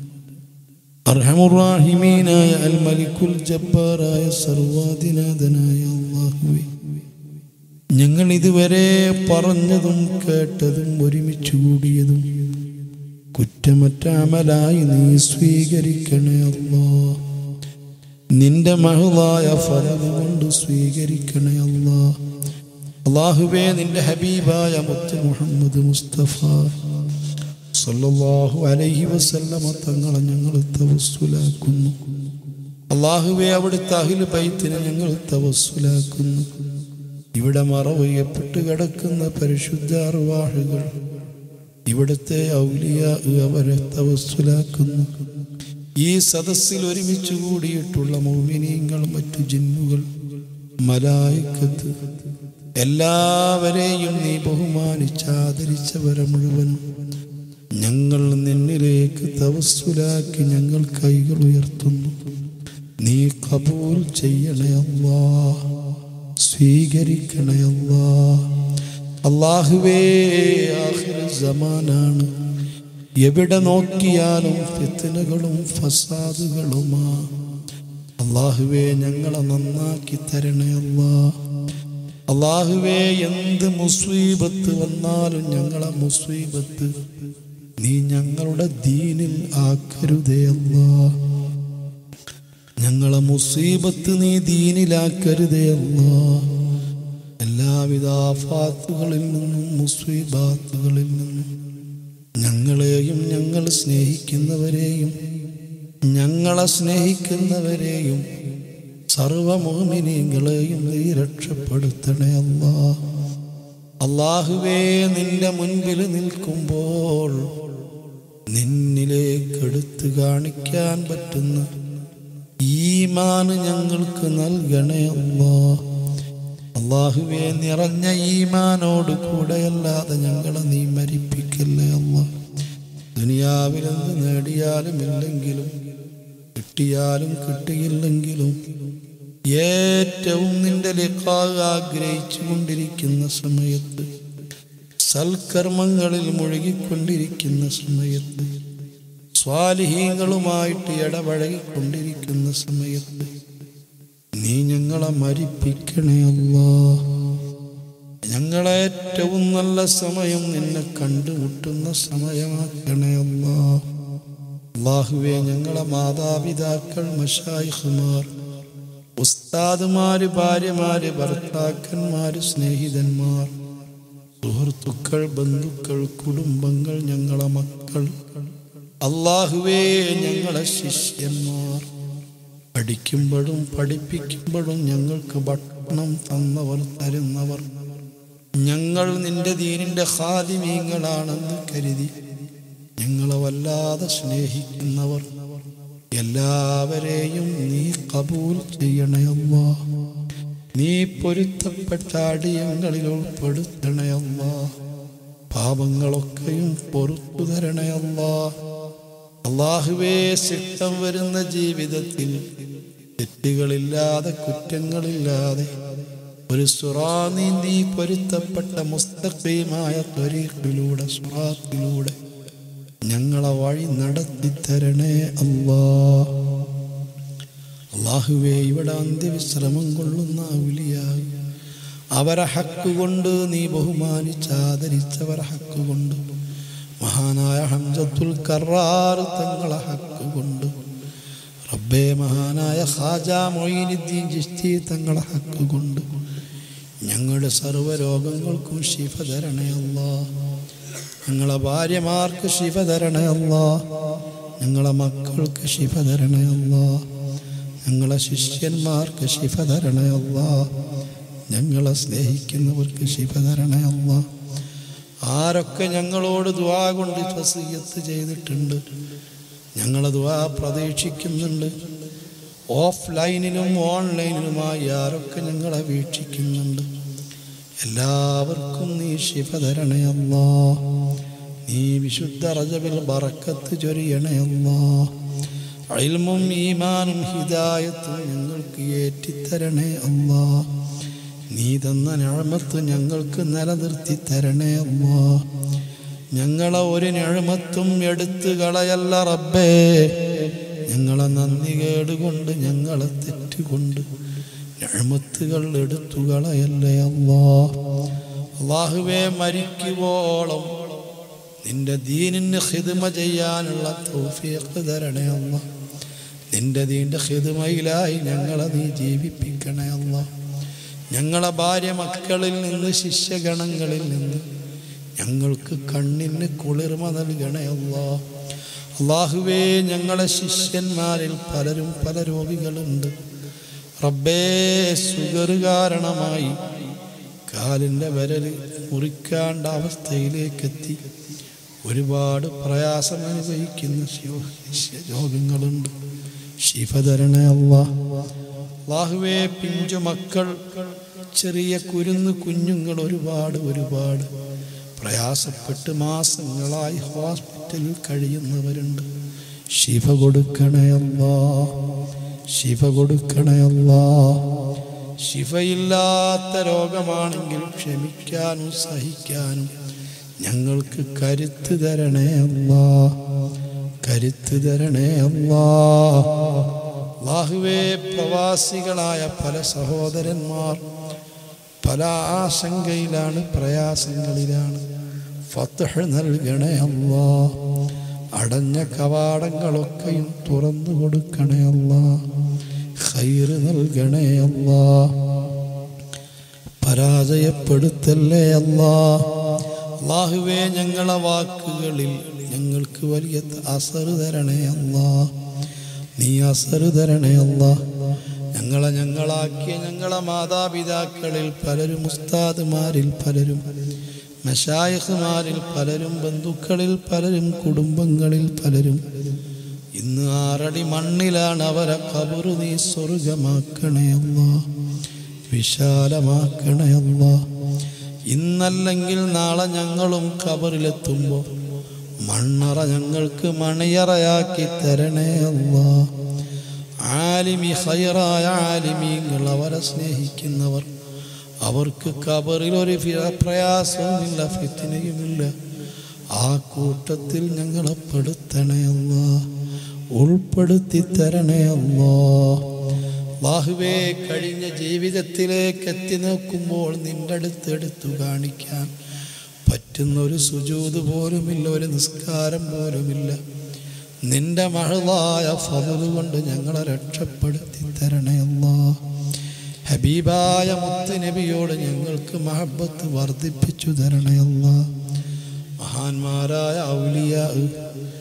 أرحم الراحمين يا الملك الجبار يا സർവ്വാധിനാഥനാ യാ അല്ലാഹുവേ, ഞങ്ങൾ ഇതുവരെ പറഞ്ഞതും കേട്ടതും ഒരുമിച്ച് കൂടിയതും കുറ്റമറ്റ അമലായി നീ സ്വീകരിക്കണേ അല്ലാഹ്. നിന്റെ മഹളായ ഫലം കൊണ്ട് സ്വീകരിക്കണേ അല്ലാഹ്. അല്ലാഹുവേ, നിന്റെ ഹബീബായ മുത്ത് മുഹമ്മദ് മുസ്തഫ സല്ലല്ലാഹു അലൈഹി വസല്ലമ തങ്ങളെ ഞങ്ങൾ തവസ്സുലാക്കുന്നു. അല്ലാഹുവേ, അവിടുത്തെ അഹ്ലു ബൈത്തിനെ ഞങ്ങൾ തവസ്സുലാക്കുന്നു. ഇവിടെ മറവയ്യപ്പെട്ട് കിടക്കുന്ന പരിശുദ്ധ അർവാഹുകൾ ഇവിടുത്തെ ഔലിയാ അവരെ തവസ്സുലാക്കുന്നു. ഈ സദസ്സിൽ ഒരുമിച്ച് കൂടിയിട്ടുള്ള മുഅ്മിനീങ്ങൾ, മറ്റു ജിന്നുകൾ, മലായികത്ത് എല്ലാവരെയും നീ ബഹുമാനിച്ച് ആദരിച്ചവരെ മുഴുവൻ ഞങ്ങൾ നിന്നിലേക്ക് തവസ്സുലാക്കി ഞങ്ങൾ കൈകൾ ഉയർത്തുന്നു. നീ ഖബൂൽ ചെയ്യണേ അല്ലാഹ്, സ്വീകരിക്കണേ അല്ലാഹ്. അല്ലാഹുവേ, ആഖിർ സമാനാണ്. എവിടെ നോക്കിയാലും ഫിത്നകളും ഫസാദുകളുമാ. അല്ലാഹുവേ, ഞങ്ങളെ നന്നാക്കി തരണേ അല്ലാഹ്. അല്ലാഹുവേ, എന്ത് മുസീബത്ത് വന്നാലും ഞങ്ങളെ മുസീബത്ത് നീ ഞങ്ങളുടെ ദീനിൽ ആക്കരുതേ അല്ലാഹ്. ഞങ്ങളെ മുസീബത്ത് നീ ദീനിലാക്കരുതേ അല്ലാഹ്. എല്ലാവിധ ആഫാത്തുകളിൽ നിന്നും മുസീബാത്തുകളിൽ നിന്നും ഞങ്ങളെയും ഞങ്ങൾ സ്നേഹിക്കുന്നവരെയും ഞങ്ങളെ സ്നേഹിക്കുന്നവരെയും സർവ മുഅ്മിനീങ്ങളെയും നീ രക്ഷപ്പെടുത്തണേ അല്ലാഹ്. അല്ലാഹുവേ, നിന്റെ മുൻപിൽ നിൽക്കുമ്പോൾ നിന്നിലേക്ക് എടുത്തു കാണിക്കാൻ പറ്റുന്ന ഈമാൻ ഞങ്ങൾക്ക് നൽകണേ അല്ലാഹ്. അല്ലാഹുവേ, നിറഞ്ഞ ഈമാനോട് കൂടെയല്ലാതെ ഞങ്ങളെ നീ മരിപ്പിക്കല്ലേ അല്ലാഹ്. ദുനിയാവിലെന്ത് നേടിയാലും ഇല്ലെങ്കിലും കിട്ടിയാലും കിട്ടിയില്ലെങ്കിലും ഏറ്റവും നിന്റെ ലിഖാ ആഗ്രഹിച്ചു കൊണ്ടിരിക്കുന്ന സമയത്ത്, സൽക്കർമ്മങ്ങളിൽ മുഴുകിക്കൊണ്ടിരിക്കുന്ന സമയത്ത്, സ്വാലിഹീങ്ങളുമായിട്ട് ഇടപഴകിക്കൊണ്ടിരിക്കുന്ന സമയത്ത് നീ ഞങ്ങളെ മരിപ്പിക്കണേ അല്ലാഹ്. ഞങ്ങളേറ്റവും നല്ല സമയം നിന്നെ കണ്ടുമുട്ടുന്ന സമയമാക്കണേ അല്ലാഹ്. അല്ലാഹുവേ, ഞങ്ങളെ മാതാപിതാക്കൾ, മശായിഖുമാർ, ഉസ്താദുമാര്, ഭാര്യമാര്, ഭർത്താക്കന്മാര്, സ്നേഹിതന്മാർ, സുഹൃത്തുക്കൾ, ബന്ധുക്കൾ, കുടുംബങ്ങൾ, ഞങ്ങളെ മക്കൾ, അല്ലാഹുവേ ഞങ്ങളെ ശിഷ്യന്മാർ പഠിക്കുമ്പോഴും പഠിപ്പിക്കുമ്പോഴും ഞങ്ങൾക്ക് ഭക്ഷണം തന്നവർ തരുന്നവർ ഞങ്ങൾ നിന്റെ ദീനിന്റെ ഖാദിമീങ്ങളാണെന്ന് കരുതി ഞങ്ങളെ വല്ലാതെ സ്നേഹിക്കുന്നവർ എല്ലാവരെയും നീ കബൂൽ ചെയ്യണേ അല്ലാഹ്. നീ പൊരുത്തപ്പെട്ട അടിയങ്ങളിൽ ഉൾപ്പെടുത്തണേ അല്ലാഹ്. പാപങ്ങളൊക്കെയും പൊറുത്തു തരണേ അല്ലാഹ്. അല്ലാഹുവേ ശിഷ്ടം വരുന്ന ജീവിതത്തിൽ തെറ്റുകളില്ലാതെ കുറ്റങ്ങളില്ലാതെ ഒരു സുറാനി നീ പൊരുത്തപ്പെട്ട മുസ്തഖീമായ ത്വരീഖിലൂടെ സുറാത്തിലൂടെ ഞങ്ങളെ വഴി നടത്തിത്തരണേ അല്ലാഹ്. അല്ലാഹുവേ ഇവിടെ അന്ത്യവിശ്രമം കൊള്ളുന്ന ഔലിയായി അവരെ ഹക്ക് കൊണ്ട് നീ ബഹുമാനിച്ചാദരിച്ചവരെ ഹക്ക് കൊണ്ട് മഹാനായ ഹംസത്തുൽ കറാർ തങ്ങളെ ഹക്ക് കൊണ്ട് റബ്ബേ മഹാനായ ഖാജാ മൊയ്നുദ്ദീൻ ചിശ്തി തങ്ങളെ ഹക്ക് കൊണ്ട് ഞങ്ങളുടെ സർവ്വരോഗങ്ങൾക്കും ശിഫ തരണേ അല്ലാഹ്. ഞങ്ങളെ ഭാര്യമാർക്ക് ശിഫ തരണേ അല്ലാഹ്. ഞങ്ങളെ മക്കൾക്ക് ശിഫ തരണേ അല്ലാഹ്. ഞങ്ങളെ ശിഷ്യന്മാർക്ക് ശിഫ തരണേ അല്ലാഹ്. ഞങ്ങളെ സ്നേഹിക്കുന്നവർക്ക് ശിഫ തരണേ അല്ലാഹ്. ആരൊക്കെ ഞങ്ങളോട് ദുആ കൊണ്ട് വസിയ്യത്ത് ചെയ്തിട്ടുണ്ട്, ഞങ്ങളെ ദുആ പ്രതീക്ഷിക്കുന്നുണ്ട്. ഓഫ്ലൈനിലും ഓൺലൈനിലുമായി ആരൊക്കെ ഞങ്ങളെ വീക്ഷിക്കുന്നുണ്ട് എല്ലാവർക്കും നീ ശിഫ തരണേ അല്ലാഹ്. നീ വിശുദ്ധ റജബിൽ ബറക്കത്ത് ചൊരിയണേ അല്ലാഹ്. ഇൽമും ഈമാനും ഹിദായത്തും ഞങ്ങൾക്ക് ഏറ്റിത്തരണേ അല്ലാഹ്. നീ തന്ന നിഅമത്ത് ഞങ്ങൾക്ക് നിലനിർത്തി തരണേ അല്ലാഹ്. ഞങ്ങളെ ഒരു നിഅമത്തും എടുത്തു കളയല്ല റബ്ബേ. ഞങ്ങളെ നന്ദി കേടുകൊണ്ട് ഞങ്ങളെ തെറ്റുകൊണ്ട് നിഅമത്തുകൾ എടുത്തു കളയല്ലേ അല്ലാഹ്. അല്ലാഹുവേ മരിക്കുവോളം നിന്റെ ദീനിന് ഖിദ്മ ചെയ്യാനുള്ള തൗഫീഖ് തരണേ അല്ലാഹ്. നിന്റെ ദീനിന്റെ ഖിദ്മയിലായി ഞങ്ങളെ നീ ജീവിപ്പിക്കണേ അല്ലാഹ്. ഞങ്ങളെ ഭാര്യ മക്കളിൽ നിന്ന് ശിഷ്യഗണങ്ങളിൽ നിന്ന് ഞങ്ങൾക്ക് കണ്ണിന് കുളിർമ നൽകണേ അല്ലാഹ്. അല്ലാഹുവേ ഞങ്ങളെ ശിഷ്യന്മാരിൽ പലരും പല രോഗികളുണ്ട് റബ്ബേ. സുഗർ കാരണമായി കാലിൻ്റെ വിരൽ മുറിക്കാണ്ട അവസ്ഥയിലേക്കെത്തി ഒരുപാട് പ്രയാസം അനുഭവിക്കുന്ന രോഗങ്ങളുണ്ട്. ശിഫ തരണേ അല്ലാഹ്. അല്ലാഹുവേ പിഞ്ചു മക്കൾ ചെറിയ കുഞ്ഞുങ്ങൾ ഒരുപാട് പ്രയാസപ്പെട്ട് മാസങ്ങളായി ഹോസ്പിറ്റലിൽ കഴിയുന്നവരുണ്ട്. ശിഫ കൊടുക്കണേ അല്ലാഹ്. ശിഫ കൊടുക്കണേ അല്ലാഹ്. ശിഫയില്ലാത്ത രോഗമാണെങ്കിൽ ക്ഷമിക്കാനും സഹിക്കാനും ഞങ്ങൾക്ക് കരുത്ത് തരണേ അല്ലാഹ്. കരുത്ത് തരണേ അല്ലാഹ്. അല്ലാഹുവേ പ്രവാസികളായ പല സഹോദരന്മാർ പല ആശങ്കയിലാണ്, പ്രയാസങ്ങളിലാണ്. ഫത്ഹ് നൽകണേ അല്ലാഹ്. അടഞ്ഞ കവാടങ്ങളൊക്കെയും തുറന്നു കൊടുക്കണേ അല്ലാഹ്. ഖൈർ നൽകണേ അല്ലാഹ്. പരാജയപ്പെടുത്തല്ലേ അല്ലാഹ്. അല്ലാഹുവേ ഞങ്ങളെ വാക്കുകളിൽ ഞങ്ങൾക്ക് വലിയ അസർ തരണേ അല്ലാഹ്. നീ അസർ തരണേ അല്ലാഹ്. ഞങ്ങളാക്കിയ ഞങ്ങളെ മാതാപിതാക്കളിൽ പലരും, ഉസ്താദുമാരിൽ പലരും, മശായിഖുമാരിൽ പലരും, ബന്ധുക്കളിൽ പലരും, കുടുംബങ്ങളിൽ പലരും ഇന്ന് 6 അടി മണ്ണിലാണ്. അവരെ ഖബർ നീ സ്വർഗമാക്കണേ അല്ലാഹ്. വിശാലമാക്കണേ അല്ലാഹ്. ഇന്നല്ലെങ്കിൽ നാളെ ഞങ്ങളും ഖബറിലെത്തുമ്പോൾ മണ്ണറ ഞങ്ങൾക്ക് മണിയറയാക്കി തരണേ അല്ലാഹ്. ആലിമി ഖൈറായ ആലിമീങ്ങൾ, അവരെ സ്നേഹിക്കുന്നവർ, അവർക്ക് ഖബറിൽ ഒരു പ്രയാസവുമില്ല, ഫിത്നയുമില്ല. ആ കൂട്ടത്തിൽ ഞങ്ങളെ പെടുത്തണേ അല്ലാഹ്. ഉൾപ്പെടുത്തി തരണേ അല്ലാഹ്. അല്ലാഹുവേ കഴിഞ്ഞ ജീവിതത്തിലേക്ക് എത്തി നോക്കുമ്പോൾ നിന്റെ അടുത്ത് കാണിക്കാൻ പറ്റുന്നൊരു സുജൂദ് പോലുമില്ല, ഒരു നിസ്കാരം പോലുമില്ല. നിന്റെ മഹളായ ഫള് കൊണ്ട് ഞങ്ങളെ രക്ഷപ്പെടുത്തി തരണേ അല്ലാഹ്. ഹബീബായ മുത്ത് നബിയോട് ഞങ്ങൾക്ക് മഹബത്ത് വർദ്ധിപ്പിച്ചു തരണേ അല്ലാഹ്. മഹാന്മാരായ ഔലിയാ നീ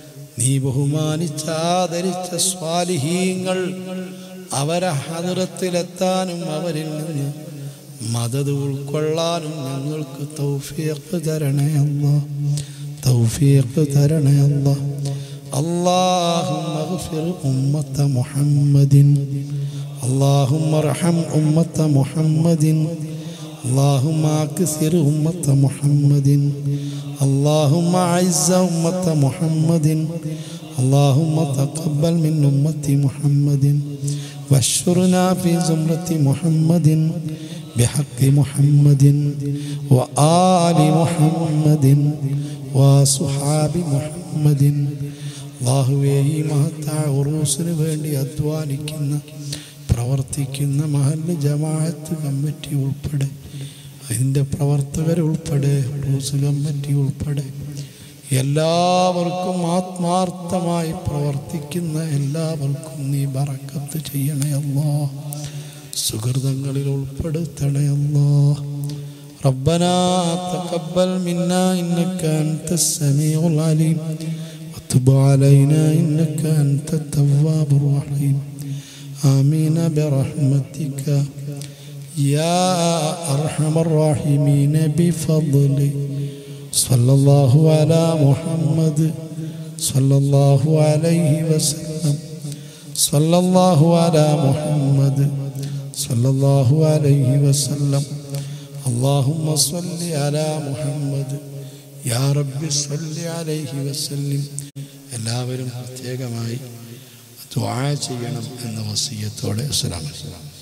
നീ ബഹുമാനിച്ചാദരിച്ച സ്വാലിഹീങ്ങൾ അവരെ ഹദ്റത്തിലെത്താനും അവരിൽ നിന്ന് മദദ് ഉൾക്കൊള്ളാനും ഞങ്ങൾക്ക് തൗഫീഖ് തരണേ അല്ലാഹ്. തൗഫീഖ് തരണേ അല്ലാഹ്. اللهم اغفر أمة محمد اللهم ارحم أمة محمد اللهم اكثر أمة محمد اللهم اعز أمة محمد اللهم تقبل من أمة محمد واشرنا في زمرة محمد بحق محمد وآل محمد وصحاب محمد. അല്ലാഹുവേ, ഈ മഹത്തായ ഉറൂസിന് വേണ്ടി അധ്വാനിക്കുന്ന പ്രവർത്തിക്കുന്ന മഹല്ല് ജമാഅത്ത് കമ്മിറ്റി ഉൾപ്പെടെ അതിൻ്റെ പ്രവർത്തകരുൾപ്പെടെ ഉറൂസ് കമ്മിറ്റി ഉൾപ്പെടെ എല്ലാവർക്കും ആത്മാർത്ഥമായി പ്രവർത്തിക്കുന്ന എല്ലാവർക്കും നീ ബറക്കത്ത് ചെയ്യണേ അല്ലാഹ്. സുഹൃതങ്ങളിൽ ഉൾപ്പെടുത്തണേ അല്ലാഹ്. ربنا تقبل منا إنك أنت السميع العليم وتب علينا إنك أنت التواب الرحيم. آمين برحمتك يا أرحم الراحمين بفضلك. صلى الله على محمد صلى الله عليه وسلم. صلى الله على محمد صلى الله عليه وسلم. اللهم صل على محمد يا رب صل عليه وسلم. എല്ലാവരും പ്രത്യേകമായി ദുആ ചെയ്യണം എന്ന വസിയത്തോടെ അസ്സലാമു അലൈക്കും.